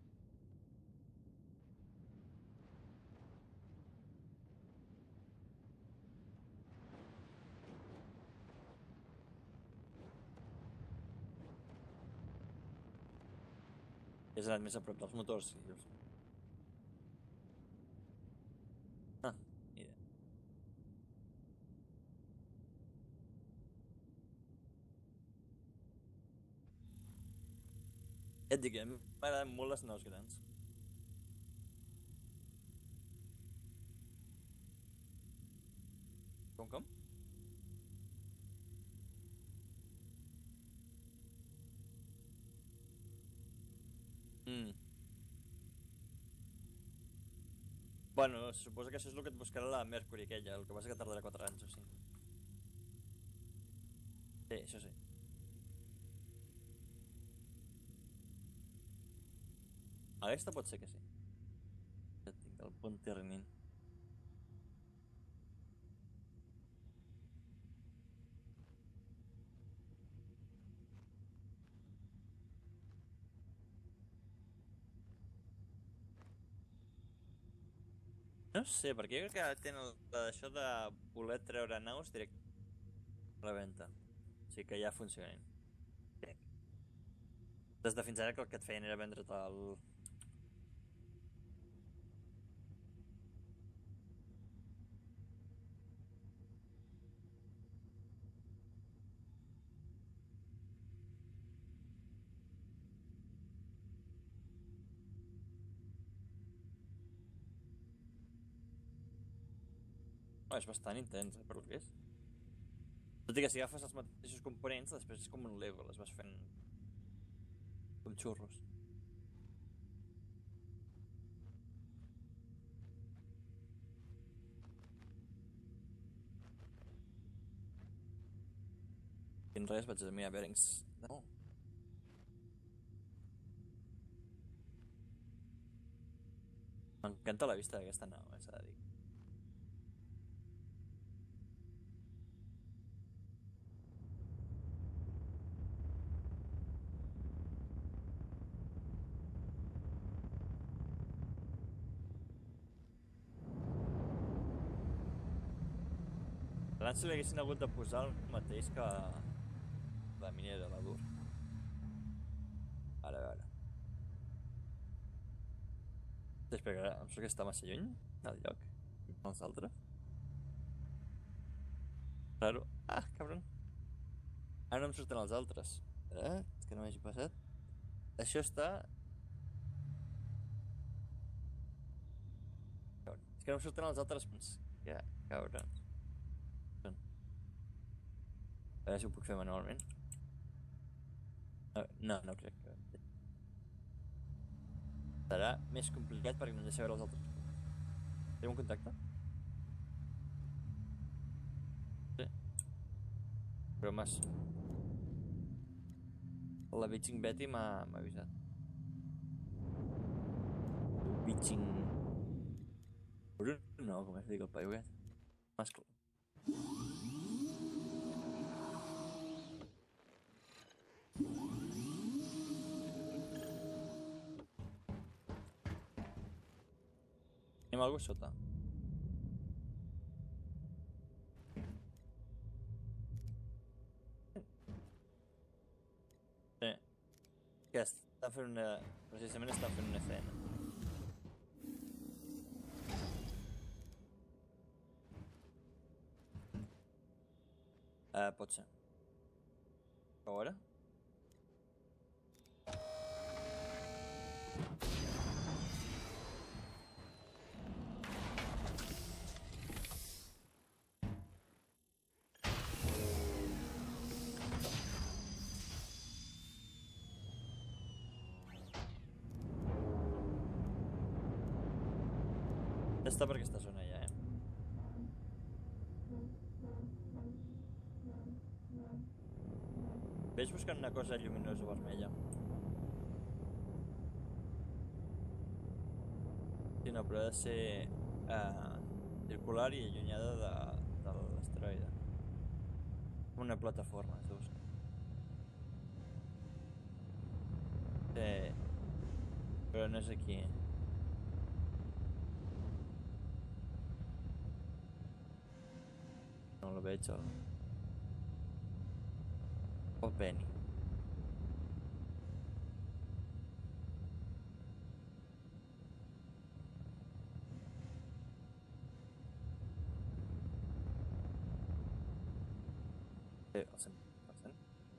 És anat més a prop dels motors, sí. Ah, mira. Ja et dic, a mi m'agraden molt les naus grans. Com, com? Mm. Bueno, se suposa que això és el que et buscarà la Mercury aquella, el que passa que tardarà quatre anys o cinc. Sí, això sí. Aquesta pot ser que sí. Ja tinc el punt Ternin. No sé, perquè jo crec que tenen això de voler treure naus directe a la venda. O sigui que ja funcionen. Des de fins ara que el que et feien era vendre't el... Oh, és bastant intens, eh, per el que és. Tot i que si agafes els mateixos components, després és com un Lego, les vas fent com xurros. I en res vaig a mirar bearings. No. M'encanta la vista d'aquesta nau, eh, s'ha de dir. Abans se li haguessin hagut de posar el mateix que la minera, la dur. Ara, ara. Espera, em sembla que està massa lluny del lloc. Els altres. Raro. Ah, cabron. Ara no em surten els altres. Espera, és que no m'hagi passat. Això està... Cabron. És que no em surten els altres punts. Ja, cabron. A veure si ho puc fer manualment. No, no crec que... Serà més complicat perquè no em deixa veure els altres. Tenim un contacte? Sí. Però m'has... La Bitching Betty m'ha avisat. Bitching... No, com es diu el paio aquest? Mascle. Tenim algú sota. Sí. Que està fent una... Precisament està fent una escena. Uh, pot ser. A veure? està per aquesta zona ja, eh? Veig buscant una cosa lluminosa vermella. Sí, no, però ha de ser eh, circular i allunyada de, de l'asteroide. Una plataforma, es deu ser. Sí, però no és aquí. No el veig, el... el Penny. Sí, el cent per cent.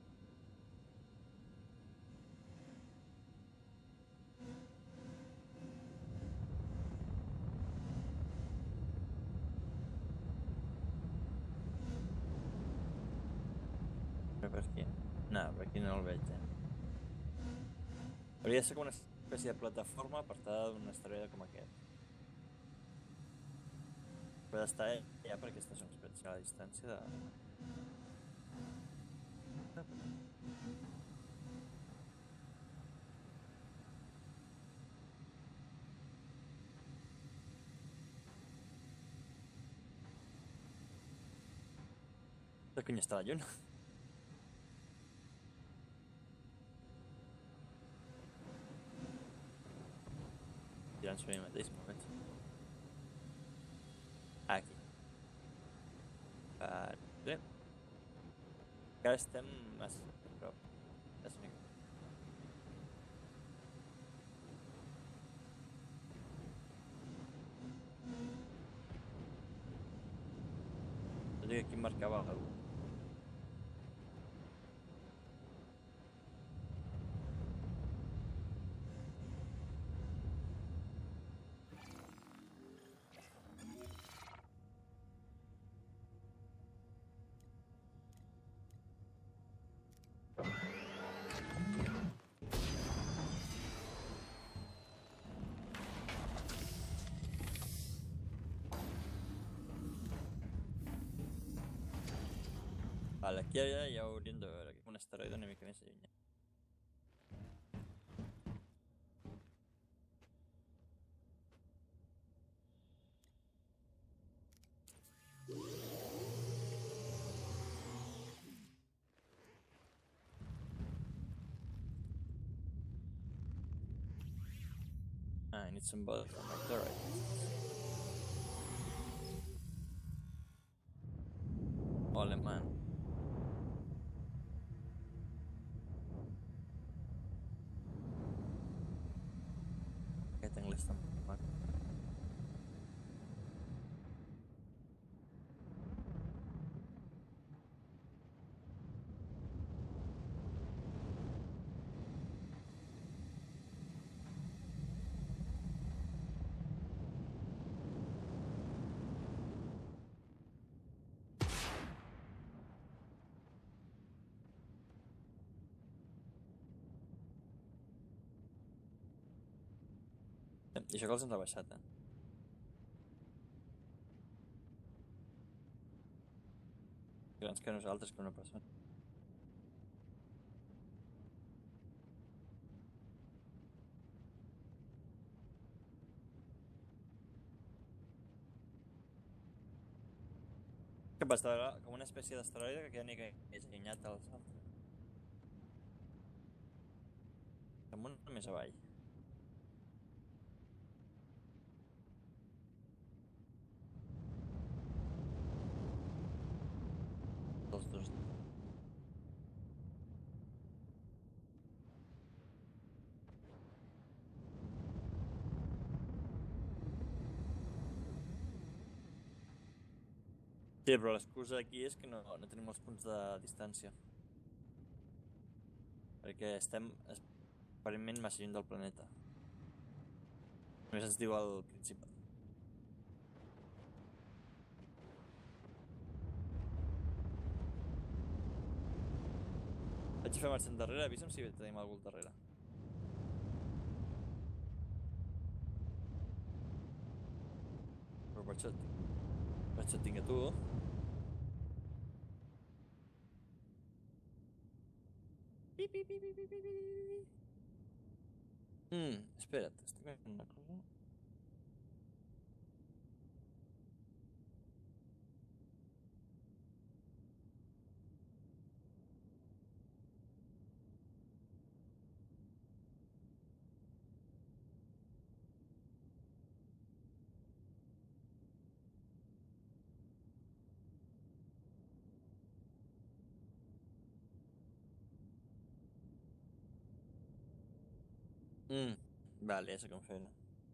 Però per aquí? No, per aquí no el veig, eh? Hauria de ser com una espècie de plataforma apartada d'un asteroide com aquest. Però ha d'estar ja per aquesta zona, espera, a la distància de... De quin està la lluna? Tirant sobre mi mateix, no veig. Aquí. Vale. Encara estem massa a prop. És una mica. Tot i que aquí em marcava alguna cosa. Vale, aquí ja, ja hauríem de veure un asteroide una mica més allunyat. Ah, I need some bullets on my turret. Ole, man. Aquest anglès tan maco. I això que els hem rebaixat, eh? Grans que nosaltres, que una persona. Que va estar com una espècie d'asteroide que queda ni que és allunyat dels altres. Amunt o més avall? Els dos. Sí, però l'excusa aquí és que no, no tenim els punts de distància. Perquè estem aparentment massa lluny del planeta. Només ens diu el Principat. Vaig a fer marxa endarrere, avisa'm si tenim algú al darrere. tu. Pi, pi, pi, pi, pi, pi, pi. Mm, espera't, estic veient una cosa. Mm, vale, ja sé com fer-ho.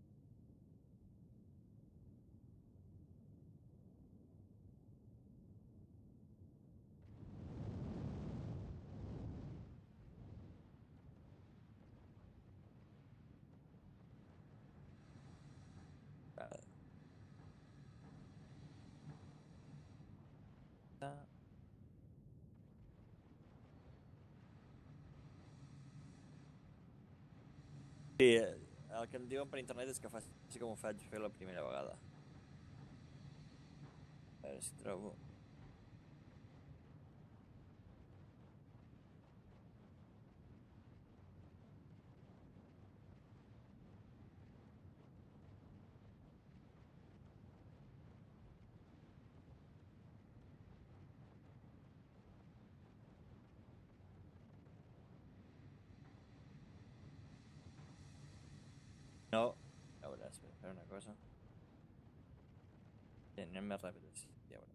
Vale. Ah. Sí, el que em diuen per internet és que faci com ho faig fer la primera vegada. A veure si trobo... No, a veure, espera, fer una cosa. Sí, anem més ràpid, així, ja veurem.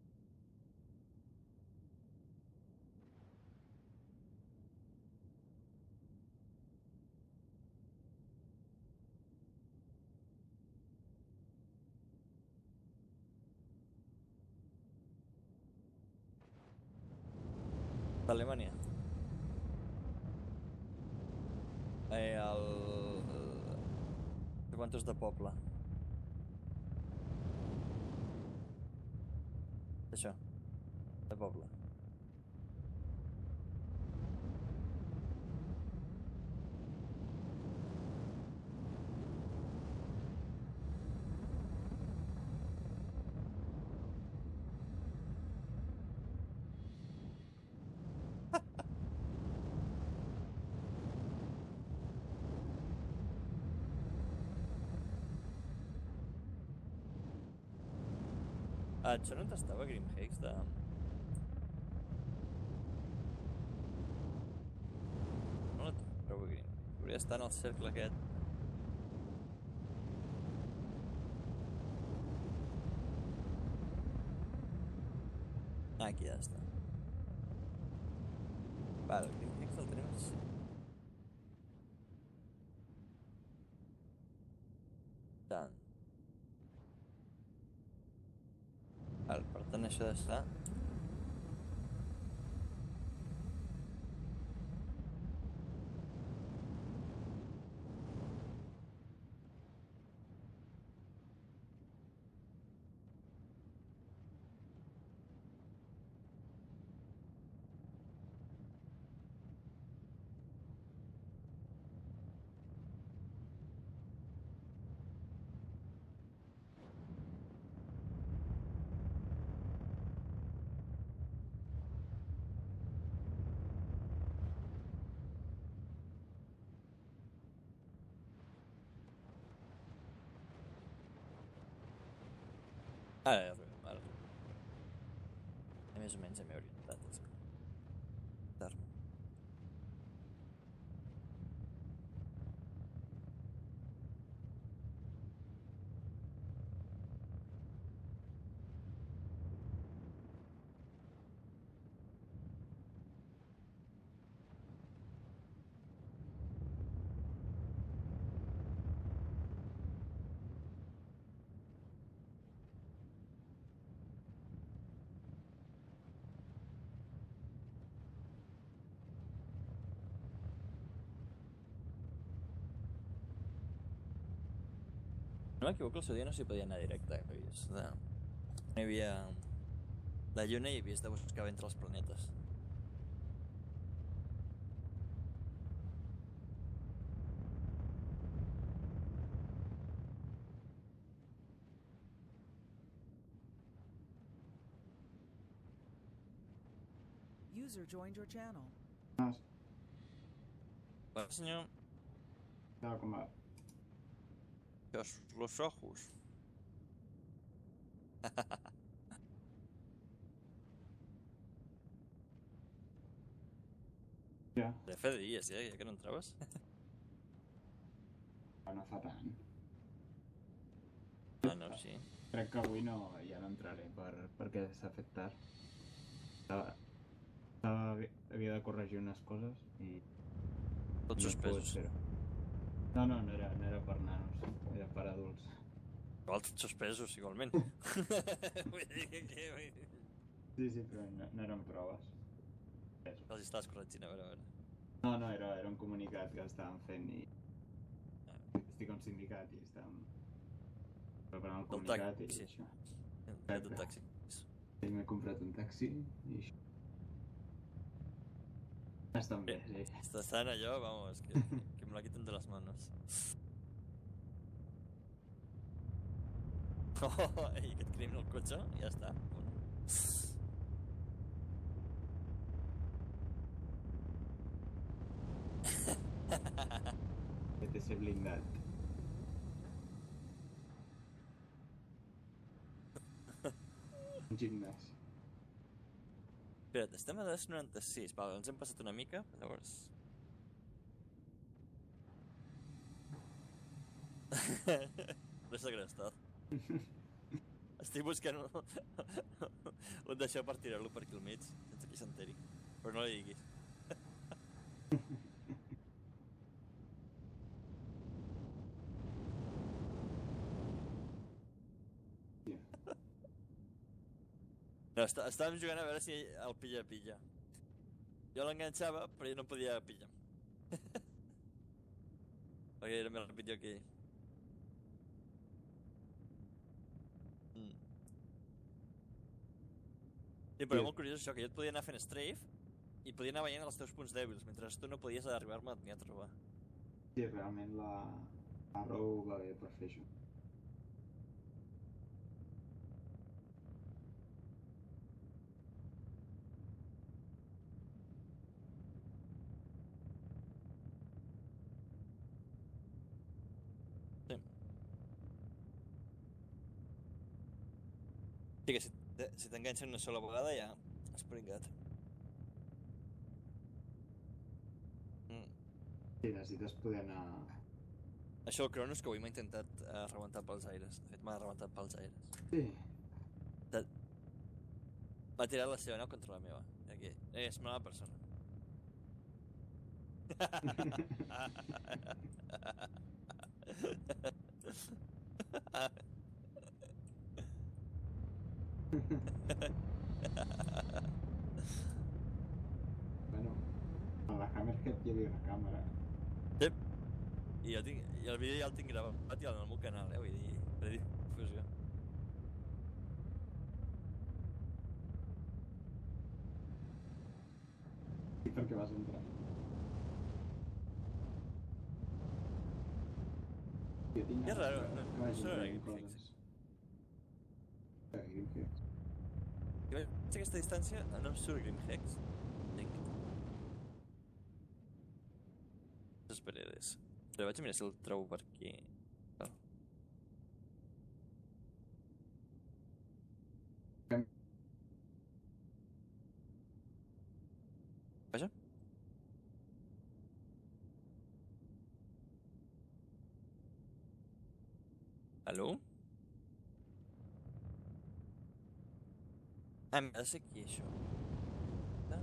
Alemanya. Eh, el... De quantos de poble? Això, de poble. Ah, això no t'estava Grim Hakes de... No la trobo Grim. Hauria d'estar en el cercle aquest. Ah, aquí ja està. Vale, el Grim Hakes el tenim així. Tant. Vale, per tant això ha d'estar... Ara, ja arribem, ara arribem. I més o menys ja m'he orientat, és que... Dar-me. No m'equivoco, el seu dia no s'hi podia anar directe, he vist. No. No hi havia... La lluna hi havies de buscar entre els planetes.
User joined your channel.
No,
Bueno, senyor,
estava com a...
los, los ojos.
Ja,
De fe de dies, ja, ja que no entraves.
no fa tant.
Ah, no, sí.
Crec que avui no, ja no entraré per, perquè s'ha fet tard. Estava, estava, havia de corregir unes coses i...
Tots
no he pogut
suspesos.
fer-ho. No, no, no era, no era per nanos, era per adults.
Igual tots suspesos, igualment. Vull dir que... que-
Sí, sí, però no, no eren proves.
Els estàs corregint, a veure, a veure.
No, no, era, era un comunicat que estàvem fent i... Estic a un sindicat i estàvem preparant el
Del
comunicat
taxi.
i això.
Hem tret un taxi.
I m'he comprat un taxi i això. Estan bé, sí.
Està estant allò, vamos, que, que me la quiten de les manos. Oh, i que et creïm el cotxe, i ja està. Bueno.
Que té ser blindat. Un gimnàs.
Espera't, estem a dos noranta-sis, val, ens hem passat una mica, llavors... No sé què ha estat. Estic buscant un, un d'això per tirar-lo per aquí al mig, sense que s'enteri. Però no li diguis. No, està, estàvem jugant a veure si el pilla-pilla. Jo l'enganxava, però jo no podia pillar. Perquè era més ràpid jo que ell. Mm. Sí, però
Sí.
molt curiós això, que jo et podia anar fent strafe i podia anar veient els teus punts dèbils, mentre tu no podies arribar-me ni a trobar.
Sí, realment la... Arrow va bé per fer això.
Sí que si te- si t'enganxen una sola vegada ja has pringat. Mm.
Sí, necessites poder anar...
Això el Cronos que avui m'ha intentat uh, rebentar pels aires. De fet, m'ha rebentat pels aires.
Sí.
M'ha tirat la seva nau contra la meva. I aquí, eh, és mala persona.
Bueno, a la Hammerhead hi havia una càmera.
Sí. I, jo tinc, I el vídeo ja el tinc gravat i al meu canal, eh? Vull dir, per difusió.
I per què vas entrar? Jo tinc
Que raro,
ganes
no-
que
no
vagin
sona
traient
Game
coses. Eh, Game Hex.
Jo veig aquesta distància, no em surt Grim Hex. Tinc. Les paredes. Però vaig a mirar si el trobo per aquí. Val. Vaja. Aló? Ah, m'ha de ser aquí, això. Ah.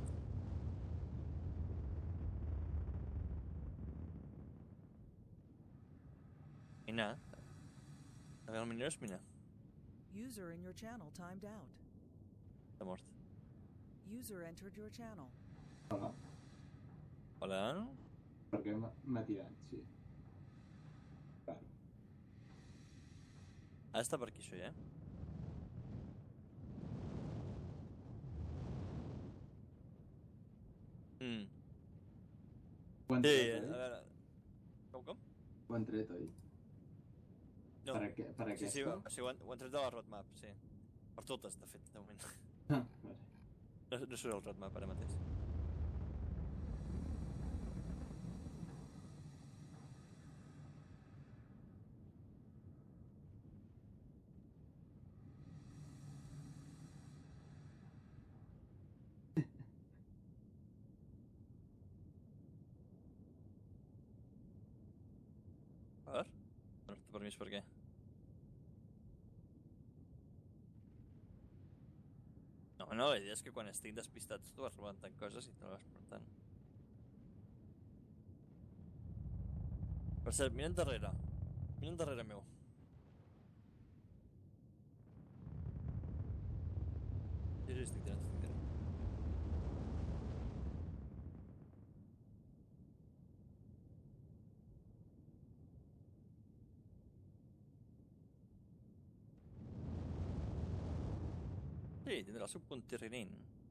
Mina. A veure, potser és Mina.
User in your channel timed out.
Està mort.
User entered your channel.
Hola.
Hola?
Per què m'ha m'ha tirat? Sí. Vale.
Ha d'estar per aquí, això, ja? Mm.
Ho han
Sí,
tret,
a
oi?
veure... Com, com?
Ho han tret, oi?
No.
Per, aqu per
Sí,
aquesta?
sí, o sigui, ho han, ho han tret de la roadmap, sí. Per totes, de fet, de moment.
Ah, vale.
No, no surt el roadmap ara mateix. Per? No té permís per què? No, no, la idea és que quan estic despistat tu vas rebentant coses i te vas portant. Per cert, mira endarrere. Mira endarrere meu. Sí, sí, estic tirant, estic tirant. Sí, tindrà el seu punt tirrinint.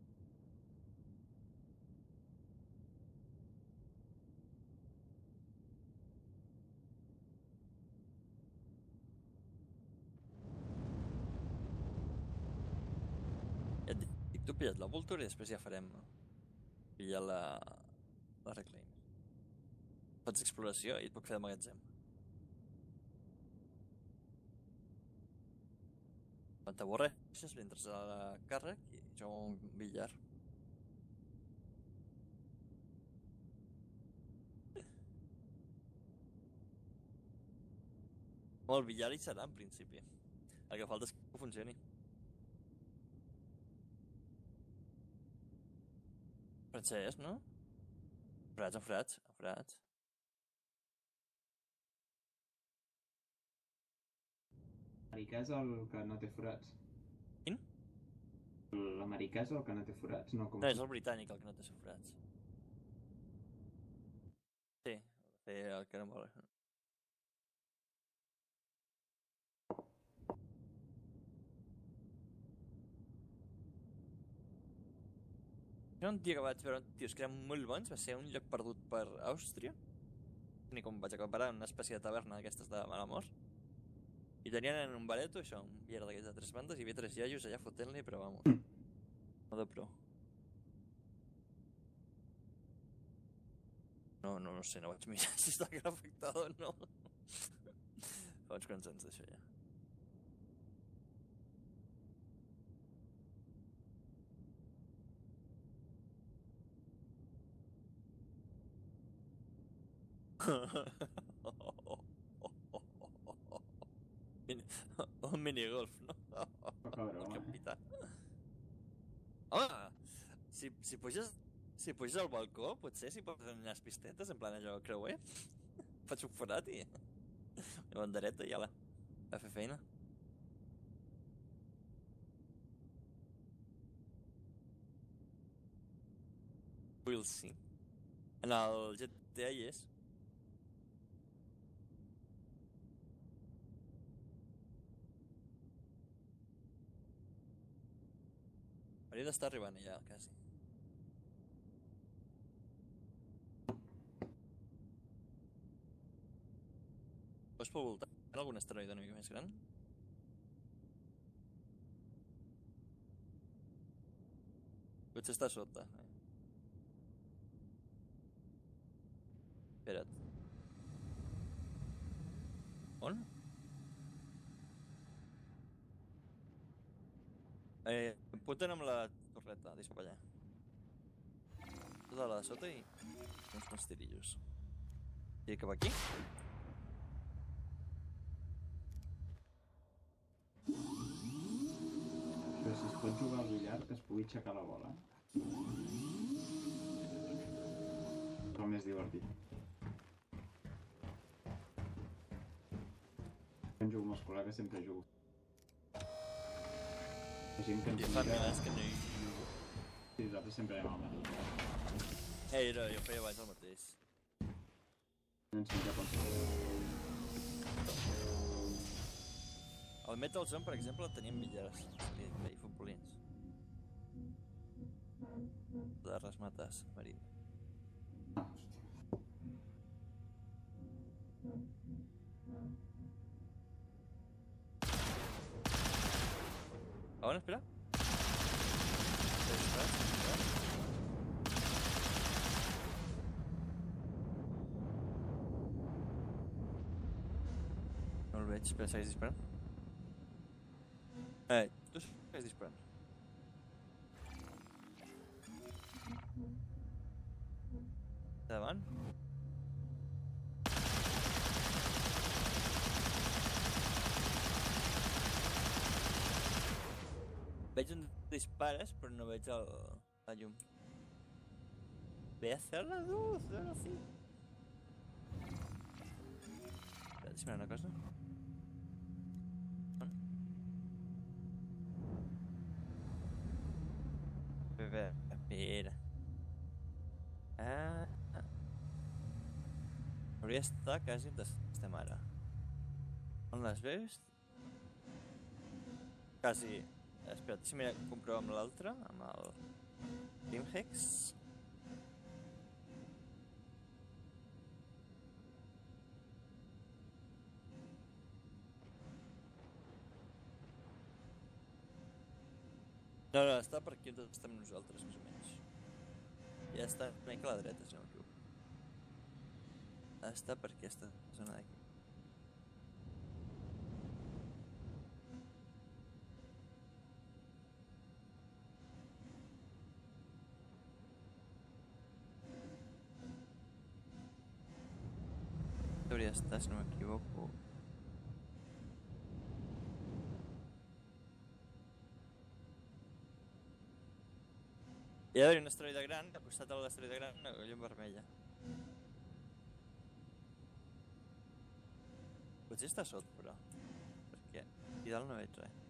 Ja et dic, tu pilla't la Vulture i després ja farem pillar la, la Reclaim. Fas exploració i et puc fer de magatzem. Quan t'avorreixes, li entres a la càrrec i jugo un billar. O el billar hi serà, en principi. El que falta és que funcioni. Francès, no? Frats, frats, frats.
L'americà és el que no té forats.
Quin?
L'americà és el que no té forats, no com...
No, és el britànic el que no té forats. Sí, el que no vol. Jo un dia que vaig veure tios que eren molt bons va ser un lloc perdut per Àustria. Ni com vaig acabar en una espècie de taverna d'aquestes de mala mort. I tenien en un bareto, això, un biera d'aquests de tres bandes, i hi havia tres iaios allà fotent-li, però vamos, no de pro. No, no, no sé, no vaig mirar si està afectat o no. Fa uns quants anys d'això ja. Un minigolf, no? El capità. Home, si, si puges si puges al balcó, potser si pots fer unes pistetes, en plan allò creuer, faig un forat i una bandereta i ala, a fer feina. We'll see. En el G T A hi és. Hauria d'estar arribant ja, quasi. Pots per voltar algun asteroide una mica més gran? Potser està a sota. Espera't. On? Eh, apunten amb la torreta, deixa per allà. Tota la de sota i uns quants tirillos. I cap aquí?
Però si es pot jugar al billar, que es pugui aixecar la bola. És el més divertit. Quan jugo amb els col·legues sempre jugo. La gent que ens
I fa
mira...
mil anys que no hi jugo.
Sí, nosaltres sempre anem al mateix.
Eh, no, jo feia abans el mateix.
No ens mira com s'ha.
Al Metal Zone, per exemple, teníem billars. I futbolins. De resmates, marit.
Ah, hòstia.
A on, espera? Espera, espera. veig, espera, segueix disparant. Eh, tu segueix disparant. Davant. Veig on dispares, però no veig el, la llum. Ve a hacer la luz, ahora sí. Espera, deixa'm veure una cosa. Espera, espera. Ah, ah. Hauria d'estar quasi on estem ara. On les veus? Quasi. Espera, si m'he de comprovar amb l'altre, amb el Grimhex. No, no, està per aquí on estem nosaltres, més o menys. Ja està una mica a la dreta, si no m'equivoco. Està per aquesta zona d'aquí. Hauria d'estar, si no m'equivoco. Hi ha d'haver un asteroide gran, al costat de l'asteroide gran, una llum vermella. Potser està sota, però. Perquè aquí dalt no veig res.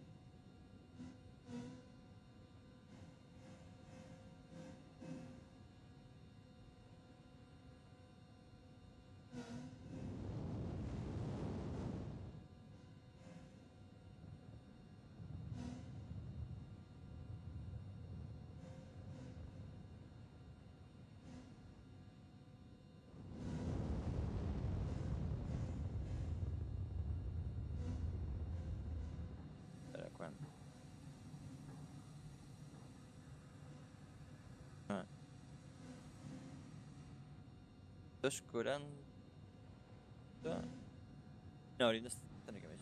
dos quaranta... No, hauríem d'estar una mica més.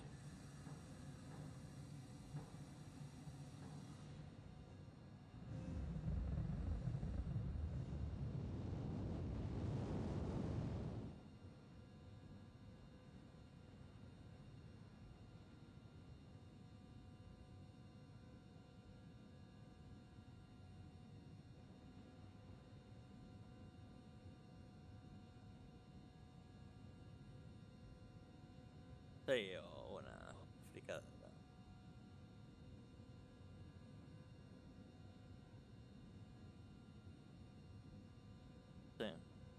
Sí, o una fricada. Sí.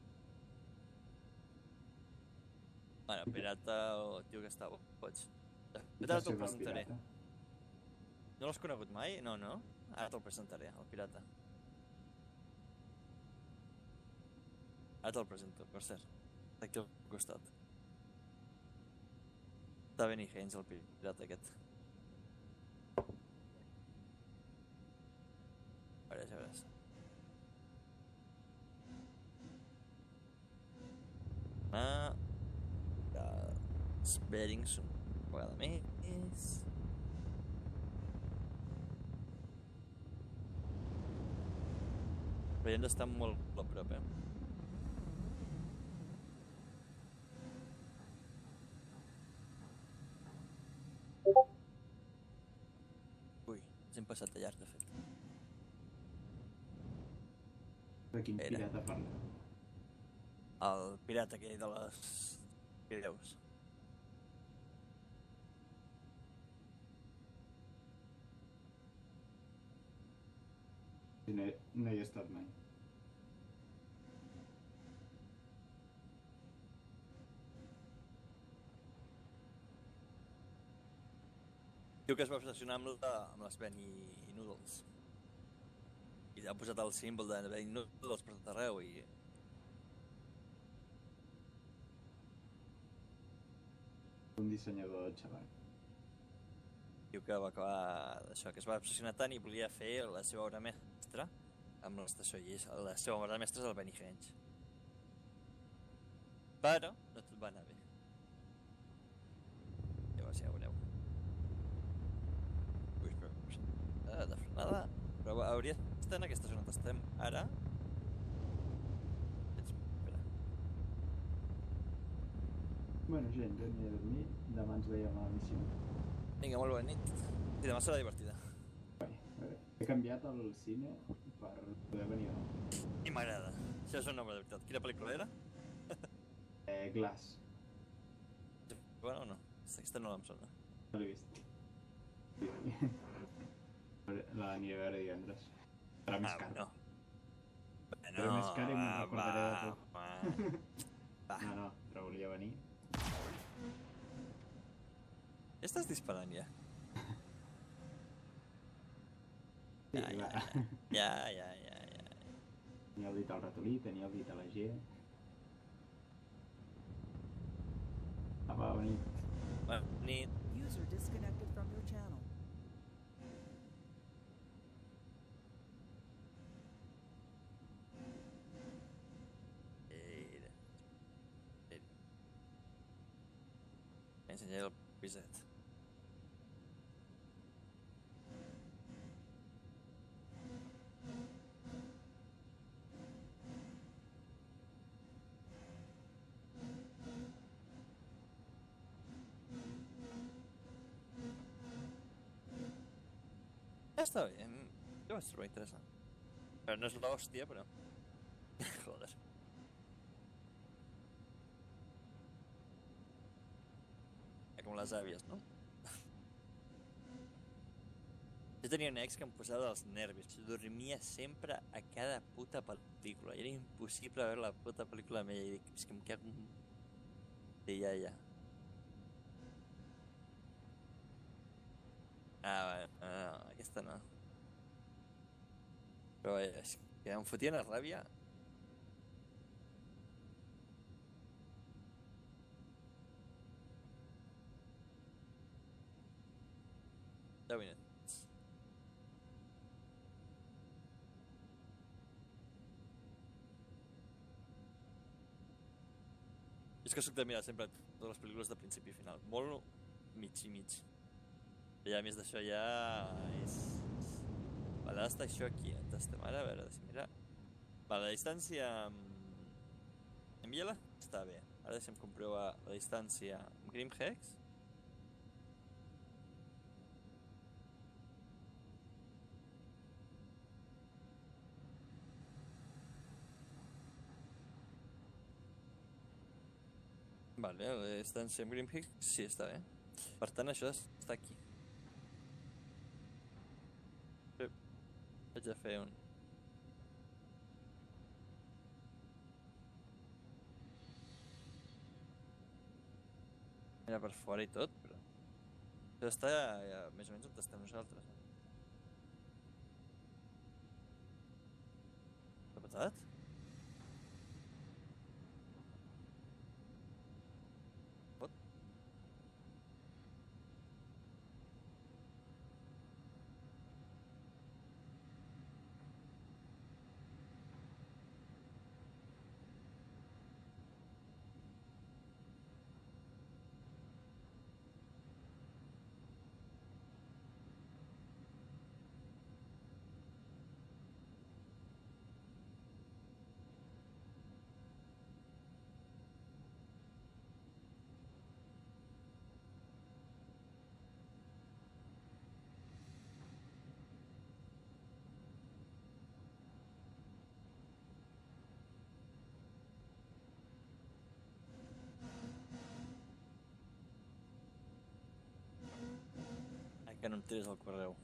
Bueno, pirata o tio que està boig. Ara te'l presentaré. No l'has conegut mai? No, no? Ara te'l presentaré, el pirata. Ara te'l presento, per cert. Està aquí al costat. Està Benny Haynes, el pirata aquest. A veure, ja veuràs. Ah... Sperings una vegada més. Però ja hem d'estar molt a prop, eh? Ui, ens hem passat de llarg, de fet.
De quin
Era.
pirata parla?
El pirata aquell de les Pirineus.
No, no hi he estat mai.
Diu que es va obsessionar amb, la, amb les Benny Noodles. I ha posat el símbol de Benny Noodles per tot arreu i...
Un dissenyador de xaval.
Diu que va acabar d'això, que es va obsessionar tant i volia fer la seva obra mestra amb l'estació i la seva obra mestra és el Benny Haynes. Però no tot va anar bé. veure si ja ho veureu. Ui, espera. Ah, de frenada. Però hauria d'estar en aquesta zona on estem ara. Espera.
Bueno, gent, jo aniré a dormir. Demà ens veiem a la missió.
Vinga, molt bona nit. I demà serà divertida.
Guai. He canviat el cine per poder venir a nou.
I m'agrada. Això és un nombre de veritat. Quina pel·lícula era?
Eh, Glass.
Bona o no? Aquesta no em sona.
No l'he vist. L'aniré a veure divendres. Serà més
Ah,
car.
bueno. Bueno,
Serà més car i me'n
va,
recordaré de tot.
va. Va.
No, no, però volia venir.
Ja estàs disparant, ja.
Sí,
Ja,
va.
ja, ja, ja, ja.
Tenia el dit al ratolí, tenia el dit a la G. Apa, bona nit.
Bona nit.
User disconnected from your channel.
Era. Era. Ensenyaré el piset. Està bé, em- jo vaig trobar interessant. Però no és l'hòstia, però... Joder. Eh, com les àvies, no? Jo tenia un ex que em posava dels nervis. Dormia sempre a cada puta pel·lícula. I era impossible veure la puta pel·lícula amb ella. I dic, és que em cago en... Sí, ja, ja. Ah, va, no, no, aquesta no. Però és que em fotia una ràbia. deu minuts. És que soc de mirar sempre totes les pel·lícules de principi i final. Molt mig i mig. I a més d'això ja és... Vale, ara està això aquí, on estem ara, a veure, deixa'm mirar. Vale, la distància amb... Envia-la? Està bé. Ara deixa'm comprovar la distància amb Grimhex. Vale, la distància amb Grimhex sí, està bé. Per tant, això està aquí. Sí. Vaig a fer un... Mira per fora i tot, però... Això està ja, ja, més o menys on estem nosaltres. Eh? S'ha patat? Pot? Ai, que no em tires el correu.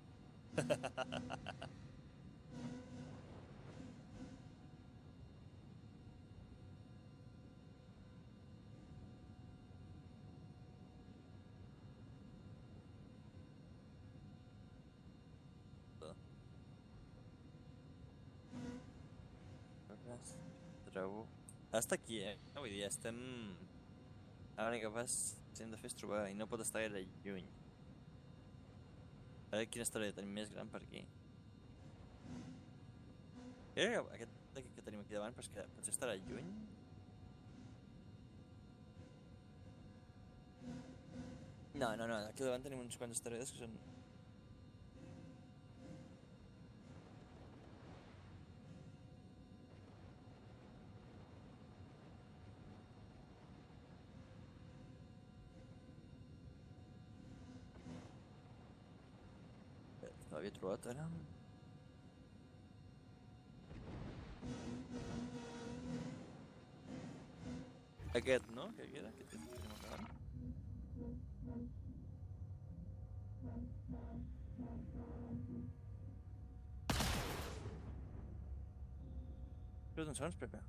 Trobo... Està aquí, eh? No, vull dir, estem... L'únic que fas, si hem de fer és trobar i no pot estar gaire lluny. A veure quina història tenim més gran per aquí. Crec que aquest d'aquí que tenim aquí davant, però és que potser estarà lluny. No, no, no, aquí davant tenim uns quants asteroides que són... No l'havia trobat ara. Aquest, no? Que queda? Aquest que tenim acabant. Espera't uns segons, Pepe.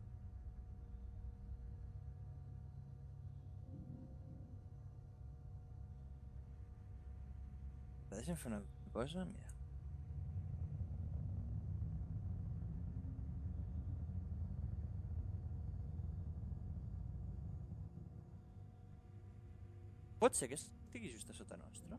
Deixa'm fer una cosa, mira. Pot ser que estigui just a sota nostra?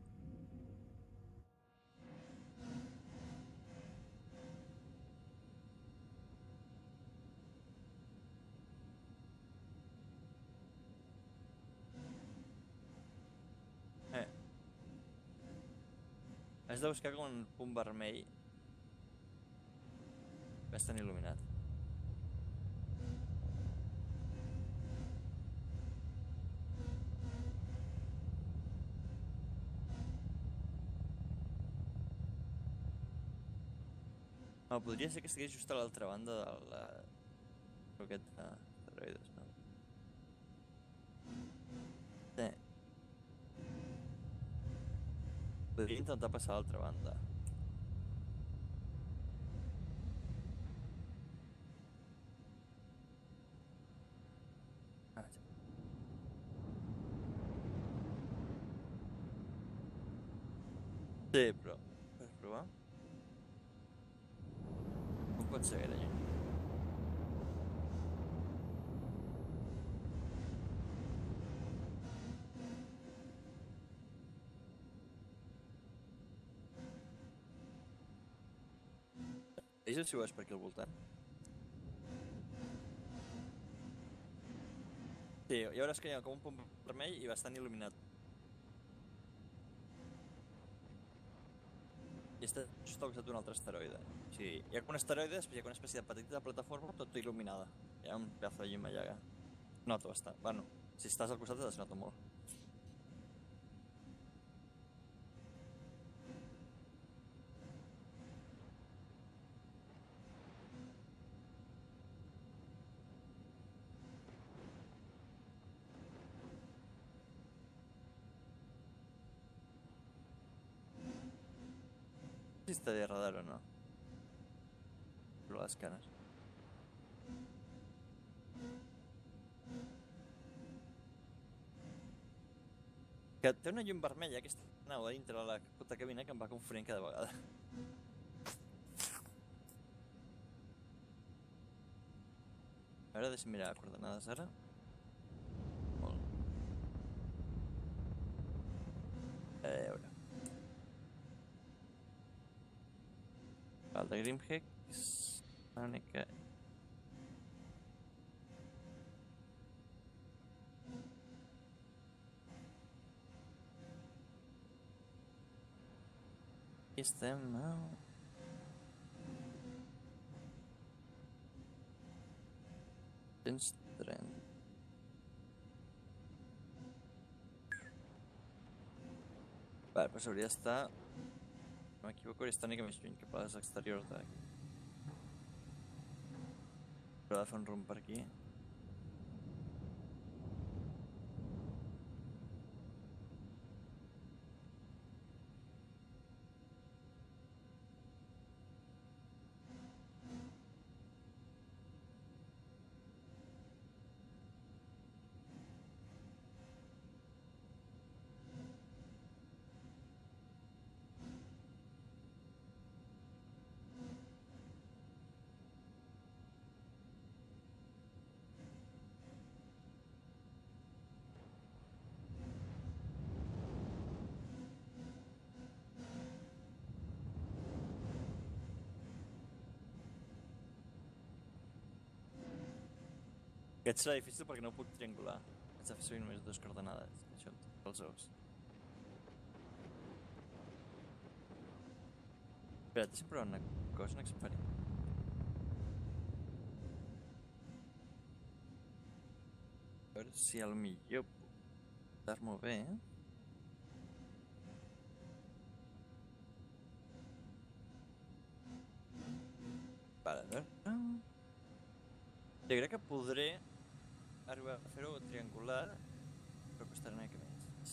Eh. Has de buscar com un punt vermell bastant il·luminat. No, podria ser que estigués just a l'altra banda de la... aquest d'asteroides, no? Sí. Podria intentar passar a l'altra banda. Ah, ja. Sí, però... Pots provar? No pot ser gaire lluny. Deixa'm si ho veus per aquí al voltant. Sí, ja veuràs que hi ha com un punt vermell i bastant il·luminat. I està just al costat d'un altre asteroide. O sigui, hi ha com un asteroide, després hi ha com una espècie de petita plataforma tot il·luminada. Hi ha un pedazo de llum allà. Nota bastant. Bueno, si estàs al costat es nota molt. Si està de radar o no. Però les canes. Que té una llum vermella, aquesta nau a dintre de la puta cabina que em va confonent cada vegada. A veure, deixa'm mirar coordenades ara. Molt. A veure. El de Grimhex, l'únic que... Aquí estem, no? cent trenta. Vale, pues hauria d'estar... No m'equivoco, hauria d'estar una mica més lluny cap a les exteriors d'aquí. Però he de fer un rumb per aquí. Aquest serà difícil perquè no ho puc triangular. Haig de fer servir només dues coordenades. Això, els ous. Espera, deixa'm provar una cosa, un experiment. A veure si al millor puc dar-m'ho bé. Vale, a veure. Jo crec que podré arribar a fer-ho triangular, però costarà una mica més.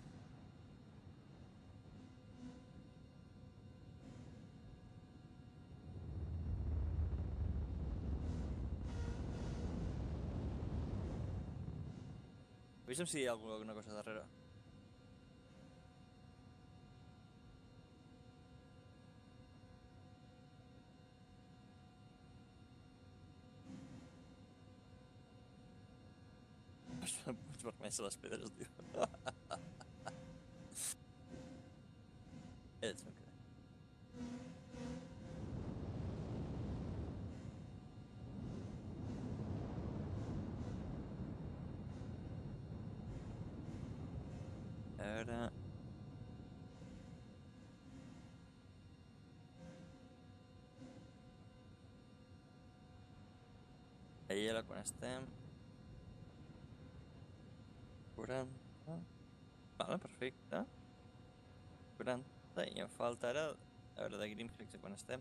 Avisa'm si hi ha alguna cosa darrere. Pots vermells a les pedres, tio. Ets, no crec. A veure... Ahí era quan estem. quaranta... Vale, perfecte. quaranta, i em falta ara... A veure, de Grimhex quan estem.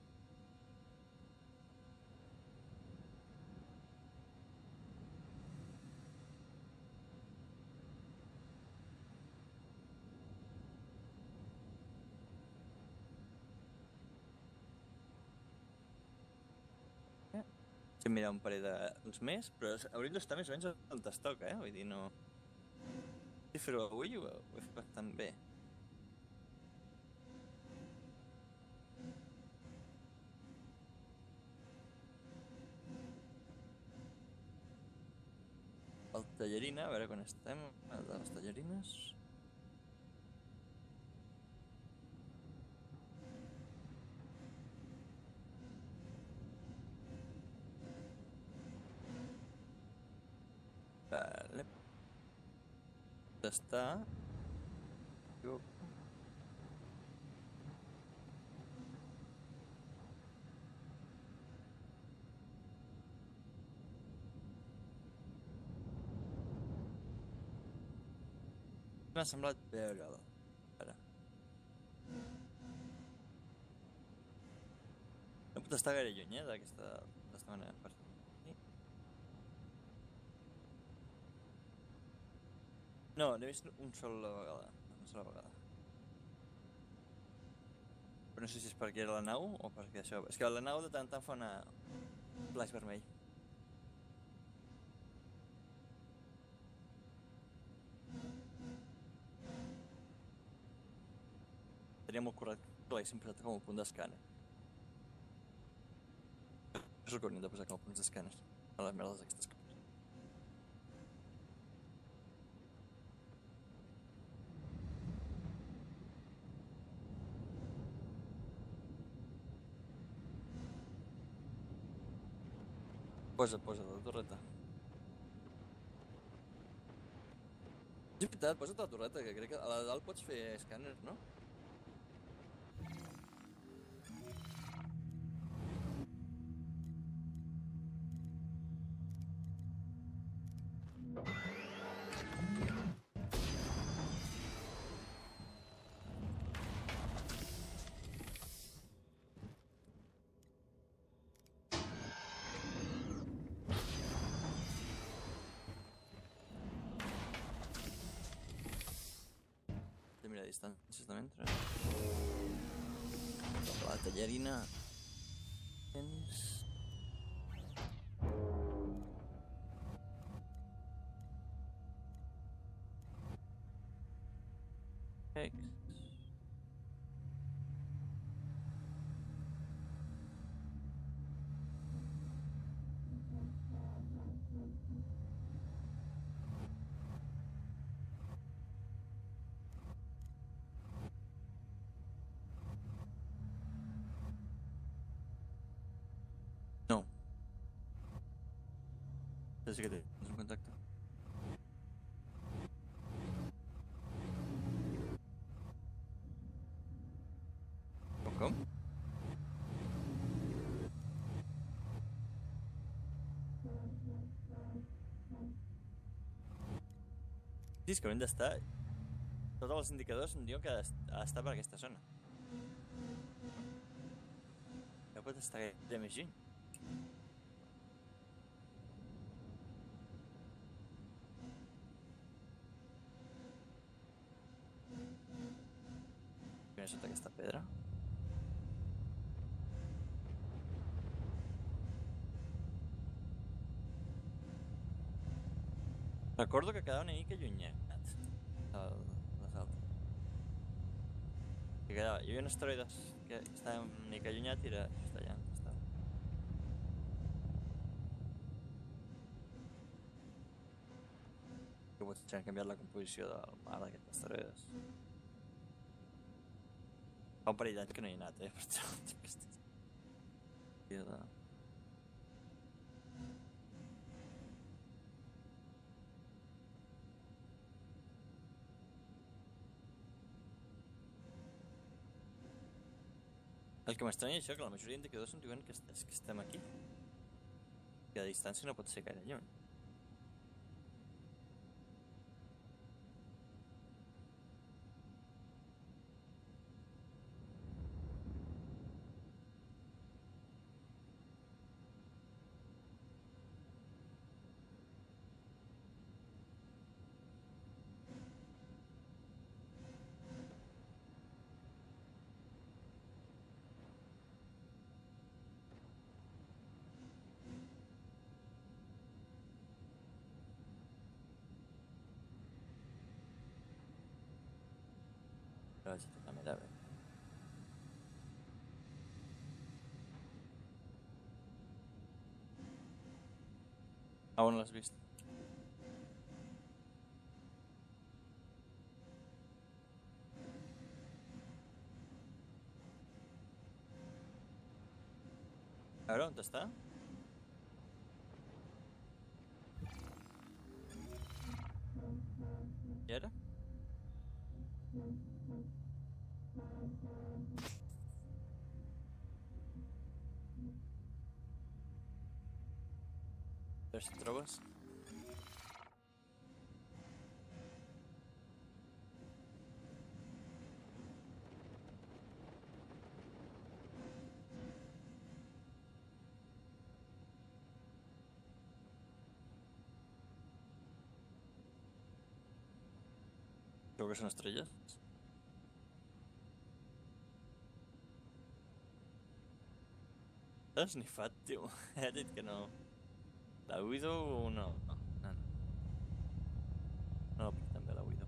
Sí, mira, un parell d'uns més, però hauríem d'estar més o menys on es toca, eh? Vull dir, no... Si fer-ho avui ho, ho he fet bastant bé. El tallarina, a veure quan estem, el de les tallarines. Vale. Està... Jo... M'ha semblat veure'l. Ara. No pot estar gaire lluny, eh, d'aquesta manera. Per aquí. No, n'he vist un sol a la vegada. Una sola vegada. Però no sé si és perquè era la nau o perquè això... És que la nau de tant en tant fa una... flash vermell. Tenia molt correcte, però l'he sempre posat com a punt d'escàner. És el que hauríem de posar com a punts d'escàner a les merdes d'aquestes coses. Posa, posa la torreta. És veritat, posa't la torreta, que crec que a la de dalt pots fer escàner, no? Mira, distàncies de mentre. La tallarina. Tens... X. No. Sí que tens un contacte. Com? Com? Sí, és que hauríem d'estar... Tots els indicadors em diuen que ha d'estar per aquesta zona. No pot estar gaire més lluny. Mira sota aquesta pedra. Recordo que quedava una mica allunyat el, les altres. Que quedava, hi havia un asteroide que estava una mica allunyat i era just allà. Estava. Que potser han canviat la composició del mar d'aquests asteroides. Fa un parell d'anys que no hi he anat, eh? Per això tinc aquesta... de... El que m'estranya és això, que la majoria d'indicadors em diuen que, est que estem aquí. Que a distància no pot ser gaire lluny. Però vaig a tornar a mirar bé. A on l'has vist? A veure, on està? I ara? A veure si et trobes. Creu que són estrelles? T'has snifat, tio. He dit que no. La Widow no. No, no. No, però també la Widow.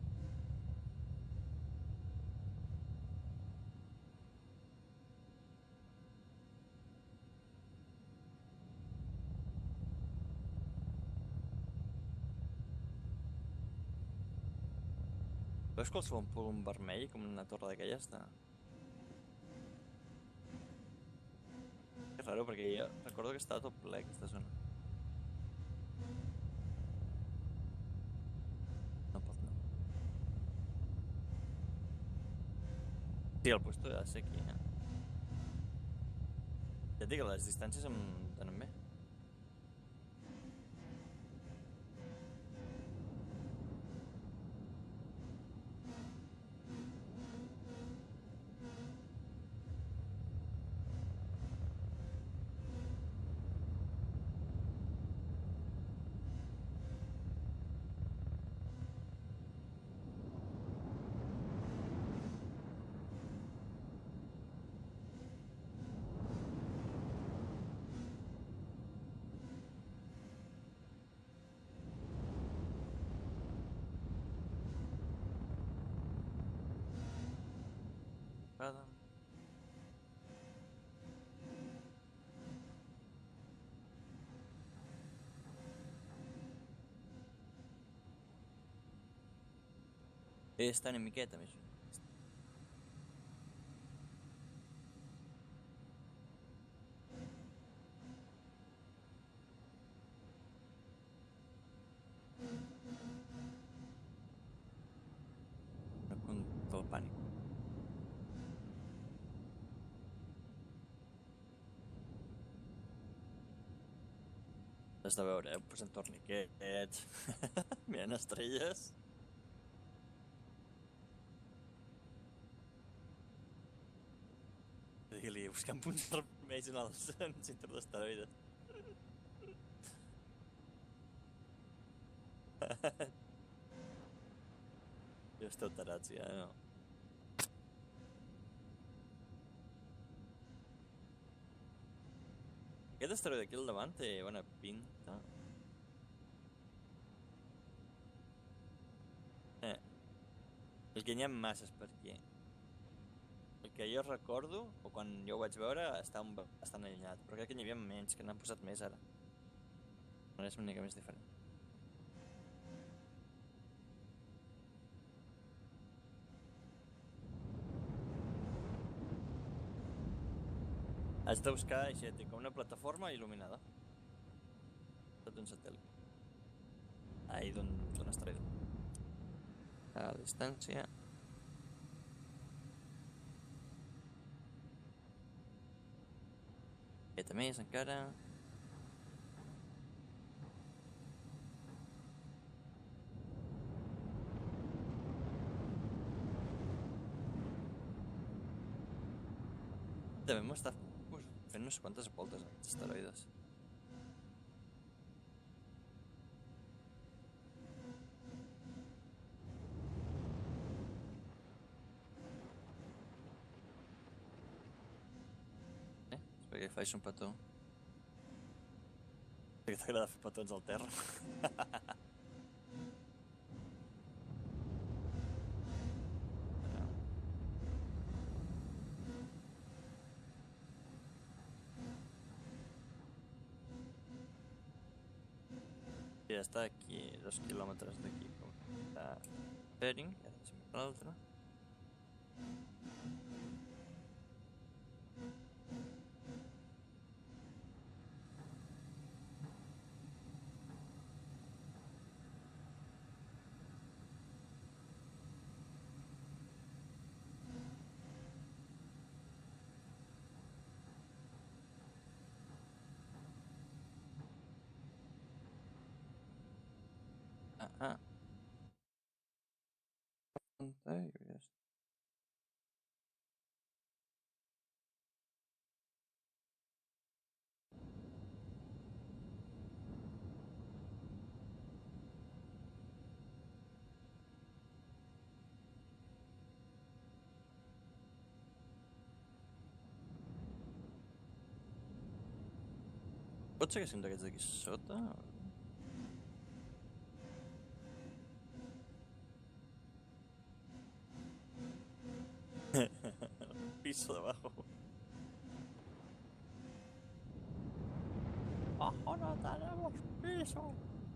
Veus qualsevol punt vermell com una torre d'aquelles de... És raro perquè jo recordo que estava tot ple aquesta zona. No pot, no. Sí, el puesto ha de ser aquí, eh? Ja et dic que les distàncies em donen bé. Nada. Està una miqueta més. No conto el pànic. Has de veure, eh? Posant torniquets, mirant estrelles. buscant punts vermells en el centre d'asteroides. Jo esteu tarats, ja, no? Aquest asteroide aquí al davant té bona pinta. Eh. El que n'hi ha masses per aquí. El que jo recordo, o quan jo ho vaig veure, estava bastant allunyat. Però crec que n'hi havia menys, que n'han posat més ara. Ara és una mica més diferent. Has de buscar així, com una plataforma il·luminada. Tot un satèl·lit. Ai, d'un asteroide. A la distància. Aquesta més encara. També m'està fent no sé quantes voltes aquests asteroides. Eh? És perquè faig un petó. Perquè t'agrada fer petons al terra. Ja està aquí, dos quilòmetres d'aquí, com està Bering, i ara deixem l'altre. Ah, ah. Pantalla, ja està. Pot ser que siguin d'aquests d'aquí sota? Piso de abajo. ¡Abajo no tenemos piso!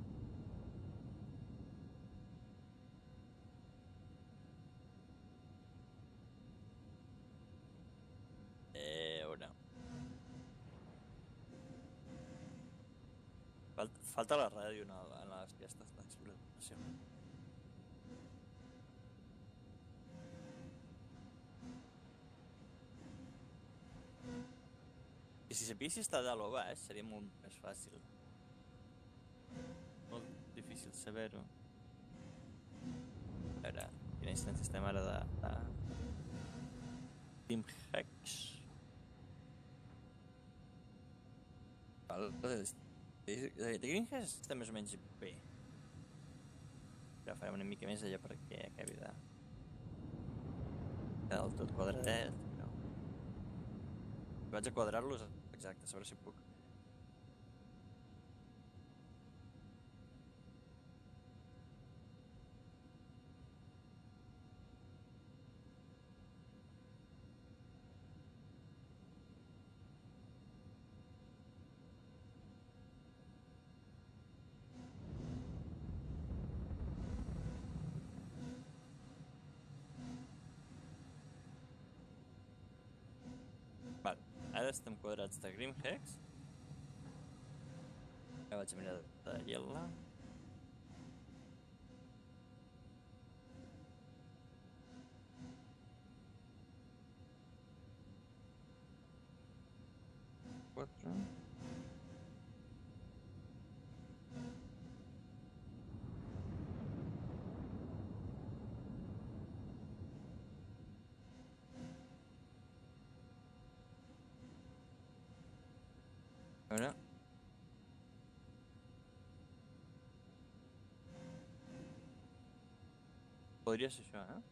Eh, o no. Falta, falta la ràdio en, el, en les aquestes d'exploració. I si sapigués si està dalt o baix, seria molt més fàcil. Molt difícil saber-ho. A veure, quina instància estem ara de... de... Team Hacks. De Greenhouse està més o menys bé. Però farem una mica més allà perquè acabi de... quedar del tot quadradet, però... Vaig a quadrar-los exacte, a veure si puc. Val, ara estem quadrats de Grimhex. Ara vaig a mirar de Yella. Quatre. A veure... Podria ser això, eh?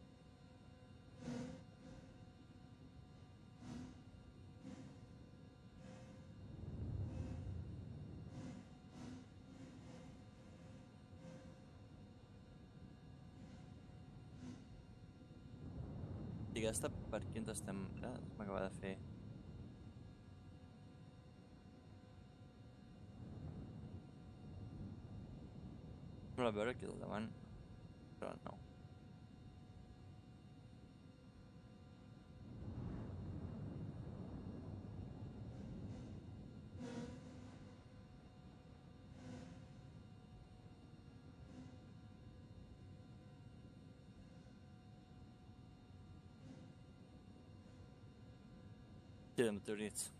I aquesta per aquí ens estem... Eh? M'acaba de fer... No la veure aquí al davant, però no. Queda meteorits.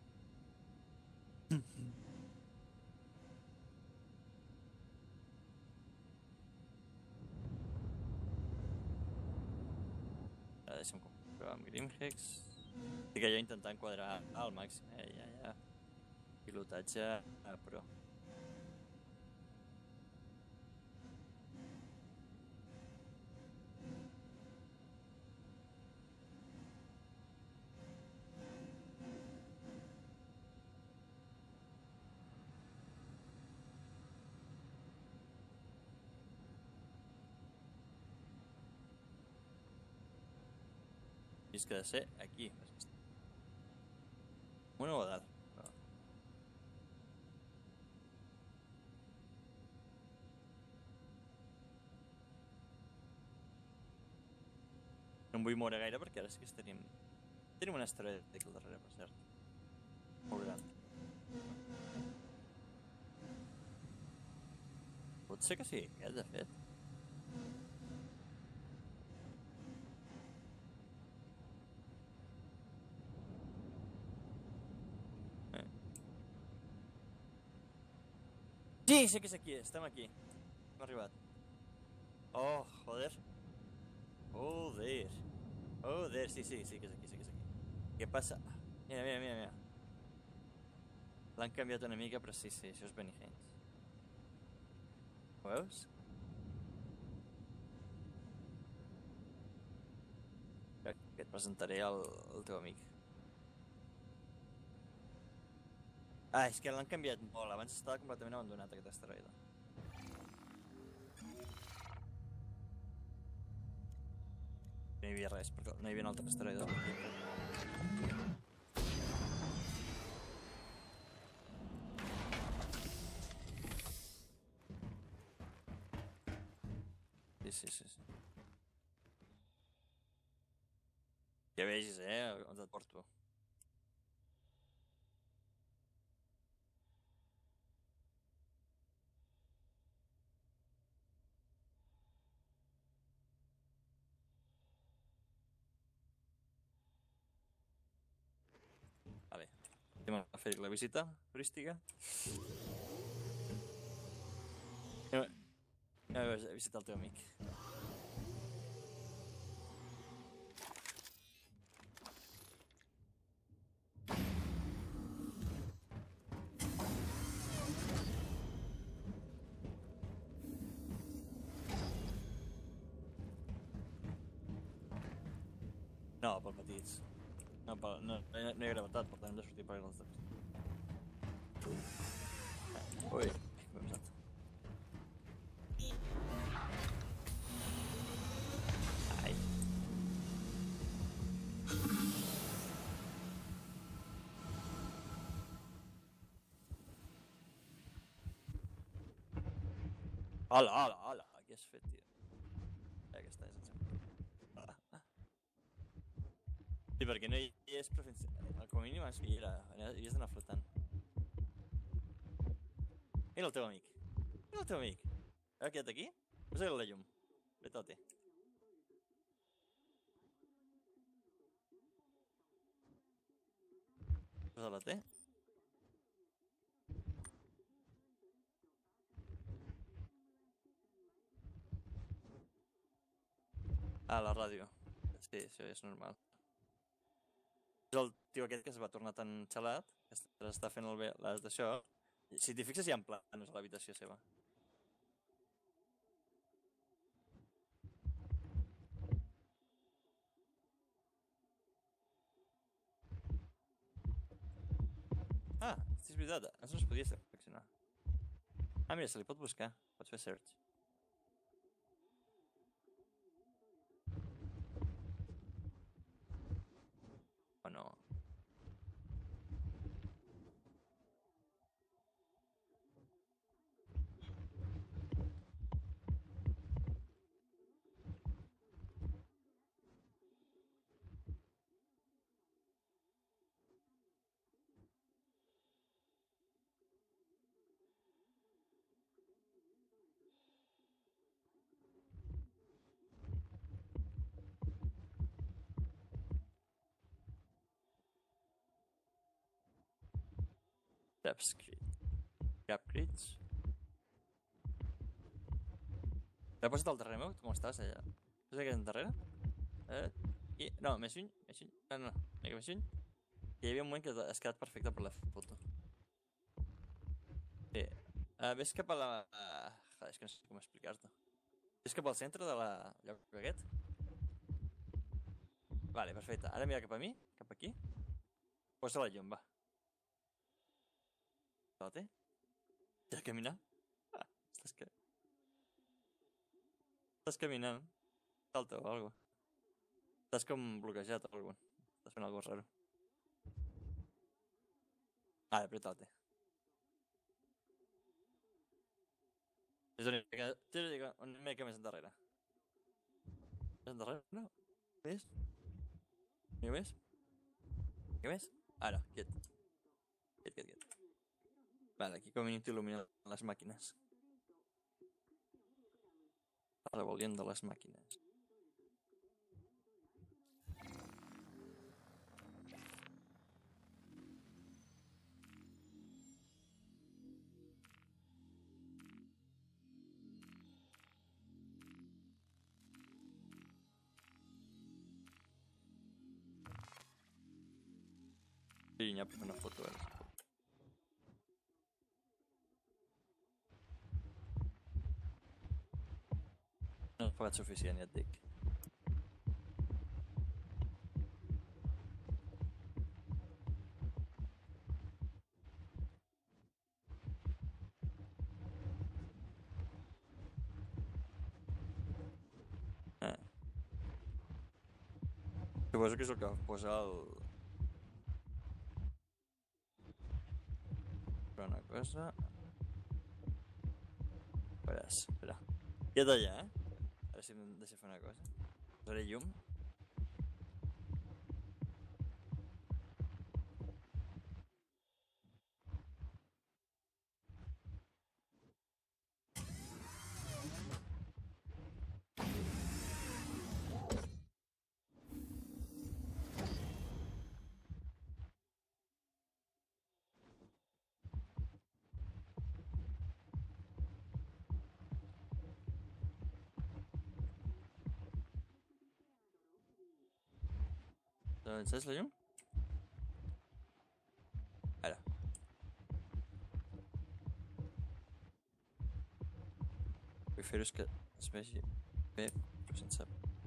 Ara deixa'm comprovar amb Grimhex. Estic allò intentant quadrar al màxim, eh? Ja, ja. Pilotatge a pro. I és que ha de ser aquí. Una o a dalt. No. No em vull moure gaire perquè ara sí que tenim... Tenim un asteroide aquí al darrere, per cert. Molt gran. Pot ser que sí, aquest, de fet. Sí, sé que és aquí, estem aquí. Hem arribat. Oh, joder. Joder. Joder, sí, sí, sí que és aquí, sí que és aquí. Què passa? Mira, mira, mira, mira. L'han canviat una mica, però sí, sí, això és Benny Haynes. Ho veus? Que et presentaré el, el teu amic. Ah, és que l'han canviat molt. Abans estava completament abandonat, aquest asteroide. No hi havia res, perquè no hi havia altres asteroides. Sí, sí, sí, sí. Ja vegis, eh, on et porto. Vale, anem a fer la visita turística. Anem a visitar el teu amic. No, per petits. No, per, no, no hi ha gravetat, per tant hem de sortir per els dos. Ui, m'he posat. Ai. Hola, hola, hola, què has fet, tio? Ja, aquesta és, em sembla. Sí, perquè no hi és, però fins... Com a mínim hi era, hi has d'anar flotant. Mira el teu amic. Mira el teu amic. Ha quedat aquí? Posa-li la llum. Vete-te. Posa-la té. Ah, la ràdio. Sí, això és normal. És el tio aquest que es va tornar tan xalat, que es- està fent el bé- les d'això. Si t'hi fixes, hi ha planos a l'habitació seva. Ah, sí, és veritat, això no es podia seleccionar. Ah, mira, se li pot buscar. Pots fer search. O no. Grabscrit. Grabcrits. T'ha posat al darrere meu? Com estàs allà? Estàs aquí endarrere? Eh? I... No, més lluny, més lluny. No, no, no, una mica més lluny. Hi havia un moment que has quedat perfecte per la foto. Bé, uh, ves cap a la... Uh, joder, és que no sé com explicar-te. Ves cap al centre de la lloc aquest? Vale, perfecte. Ara mira cap a mi, cap aquí. Posa la llum, va. La té? Ja caminant? Ah, estàs que... Estàs caminant. Salta o alguna cosa. Estàs com bloquejat o alguna cosa. Estàs fent alguna cosa raro. Vale, aprieta-te. És una mica... Tira una mica més endarrere. Més endarrere? No. Més? Una mica més? Una mica més? Ara, quiet. Quiet, quiet, quiet. Vale, aquí com a mínim t'il·luminen les màquines. La rebel·lió de les màquines. Sí, n'hi ha per fer una foto, eh? No has pagat suficient, ja et dic. Eh. Suposo que és el que posa el... Però una cosa... Veràs, espera. Queda't allà, eh? Ara si em deixa fer una cosa. Posaré llum. Encès la llum? Ara. Vull fer-ho que es vegi bé, però sense...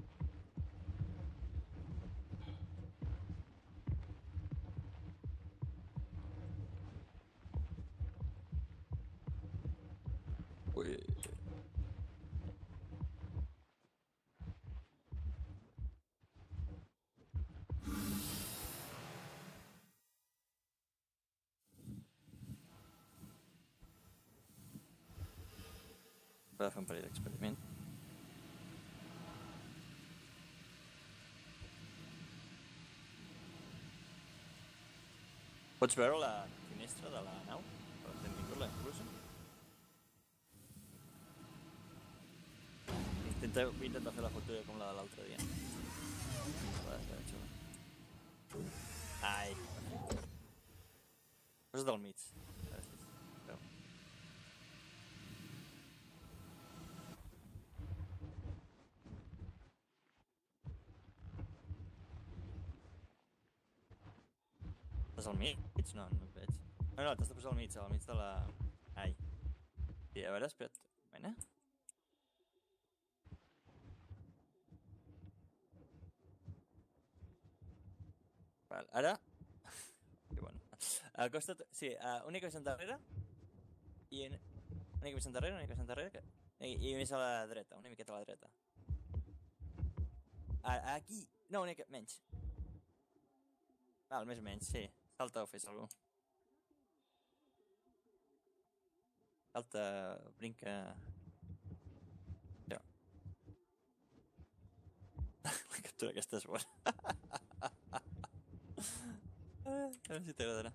Ui... Va fer un parell d'experiment. Pots veure la finestra de la nau? Per benvingut-la, inclús? Intenta, vull intentar fer la foto com la de l'altre dia. Va, va, xula. Ai. Posa't al mig. Gràcies. Veu. Estàs al mig? No, no et veig. No, no, t'has de posar al mig, al mig de la... Ai. Sí, a veure, espera't. Mena? Val, ara... Que bueno. Acosta't... Sí, uh, una mica més endarrere. I una mica més endarrere, una mica més endarrere. Que... I, I més a la dreta, una miqueta a la dreta. Ara, aquí... No, una mica menys. Val, més o menys, sí. Salta o fes alguna cosa. Salta, brinca... Ja. La captura aquesta és bona. A veure si t'agradarà.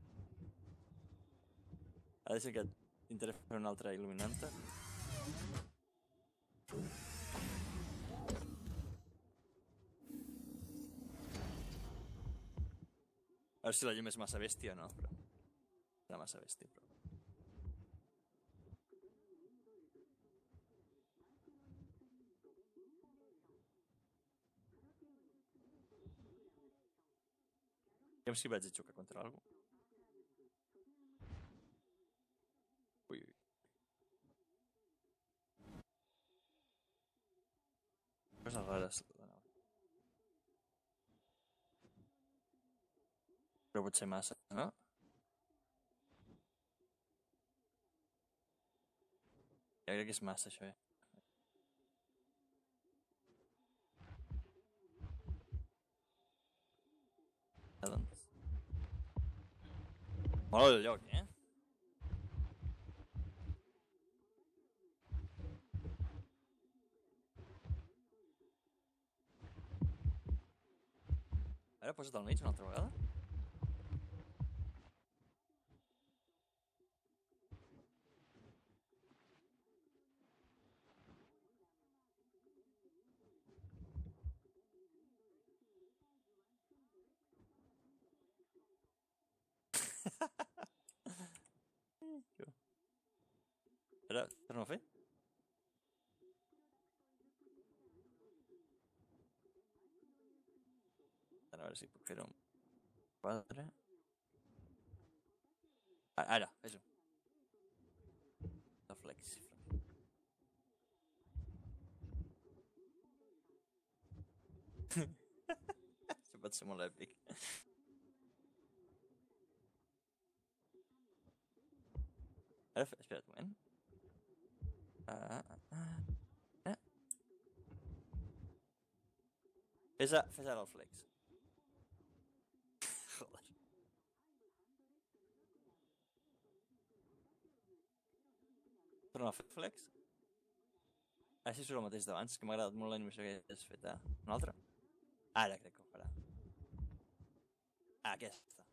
Ara deixa que t'interessa fer una altra il·luminanta. A veure si la llum és massa bèstia o no, però... Serà massa bèstia, però... Aviam si vaig a xocar contra algú. Ui, ui. Coses rares. Però pot ser massa, no? Jo crec que és massa, això, eh? Ja, doncs. Mola el lloc, eh? Ara posa't al mig una altra vegada. Ara, torna a fer? Ara, a veure si puc fer-ho amb quatre. Ara, fes-ho. La flex. Això pot ser molt èpic. Ara, espera't un moment. Ah, ah, ah. Fes, a, fes ara el flex. Joder. Torna a fer flex. Ara si surt el mateix d'abans, que m'ha agradat molt l'animació que has fet. Ah, una altra? Ara crec que ho farà. Ah, aquesta.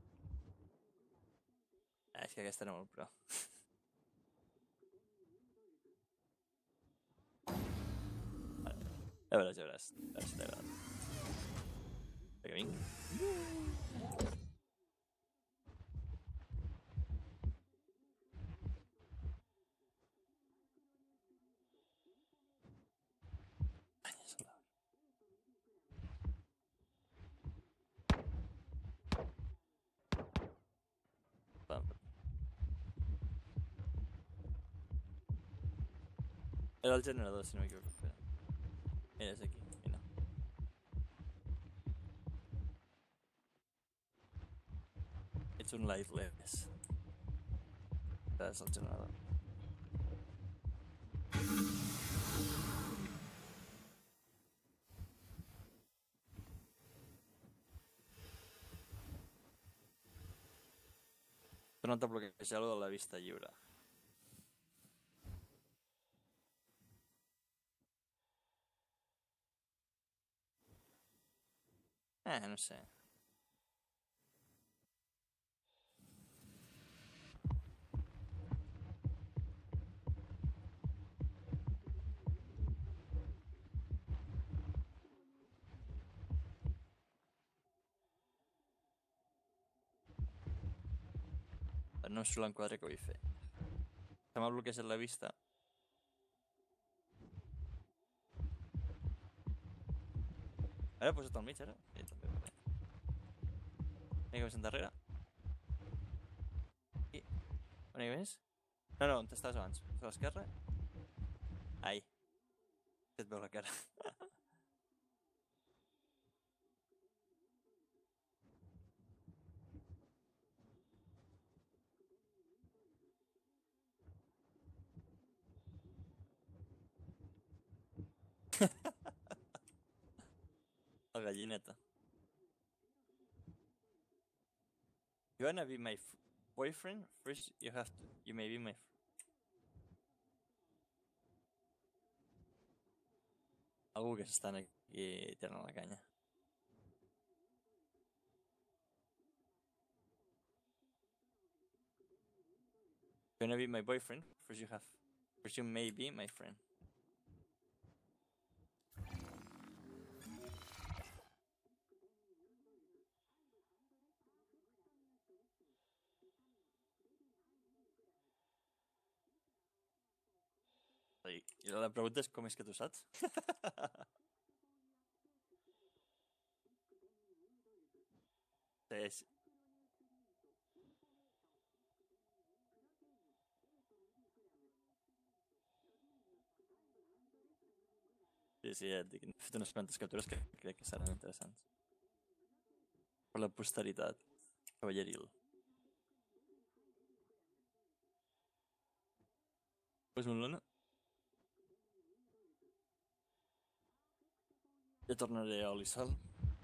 Ah, és que aquesta era molt pro. Ja veuràs, ja veuràs. A veure si t'ha agradat. Vinga, vinc. Era el generador, si no m'equivoco. Mira, és aquí, mira. Ets un lightless. És el generador. Torna't a bloquejar-lo de la vista lliure. Eh, no sé. No em surt l'enquadre que vull fer. Se m'ha bloquejat la vista. Ara posa't al mig, ara? Sí, també va bé. Una mica més endarrere. I... Una mica més. No, no, on estaves abans? A l'esquerra? Ai. Et veu la cara. La gallineta. You wanna be my f boyfriend? First you have to. You may be my f Algú que s'estan aquí tirant la canya. You wanna be my boyfriend? First you have. First you may be my friend. I la pregunta és com és que tu saps? Sí, sí. Sí, sí, ja et dic, he fet unes quantes captures que crec que seran interessants. Per la posteritat cavalleril. Pues un lona. Ja tornaré a Olisal.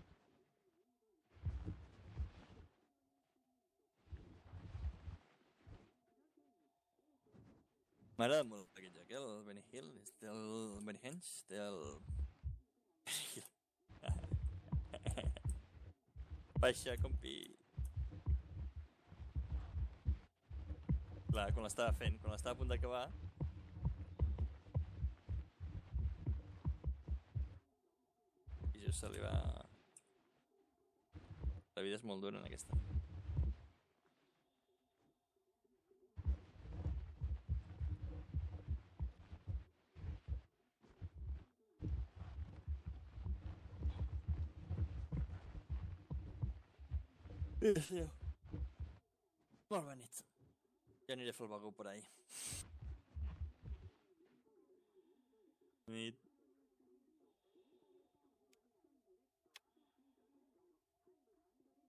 M'agrada molt aquest joc, eh? El Benny Hill, té el Benny Henge, té el... Baixa, compi. Clar, quan l'estava fent, quan l'estava a punt d'acabar... I just se li va... La vida és molt dura en aquesta. Sí. Molt bona nit. Ja aniré a fer el bagó per ahí. Nit.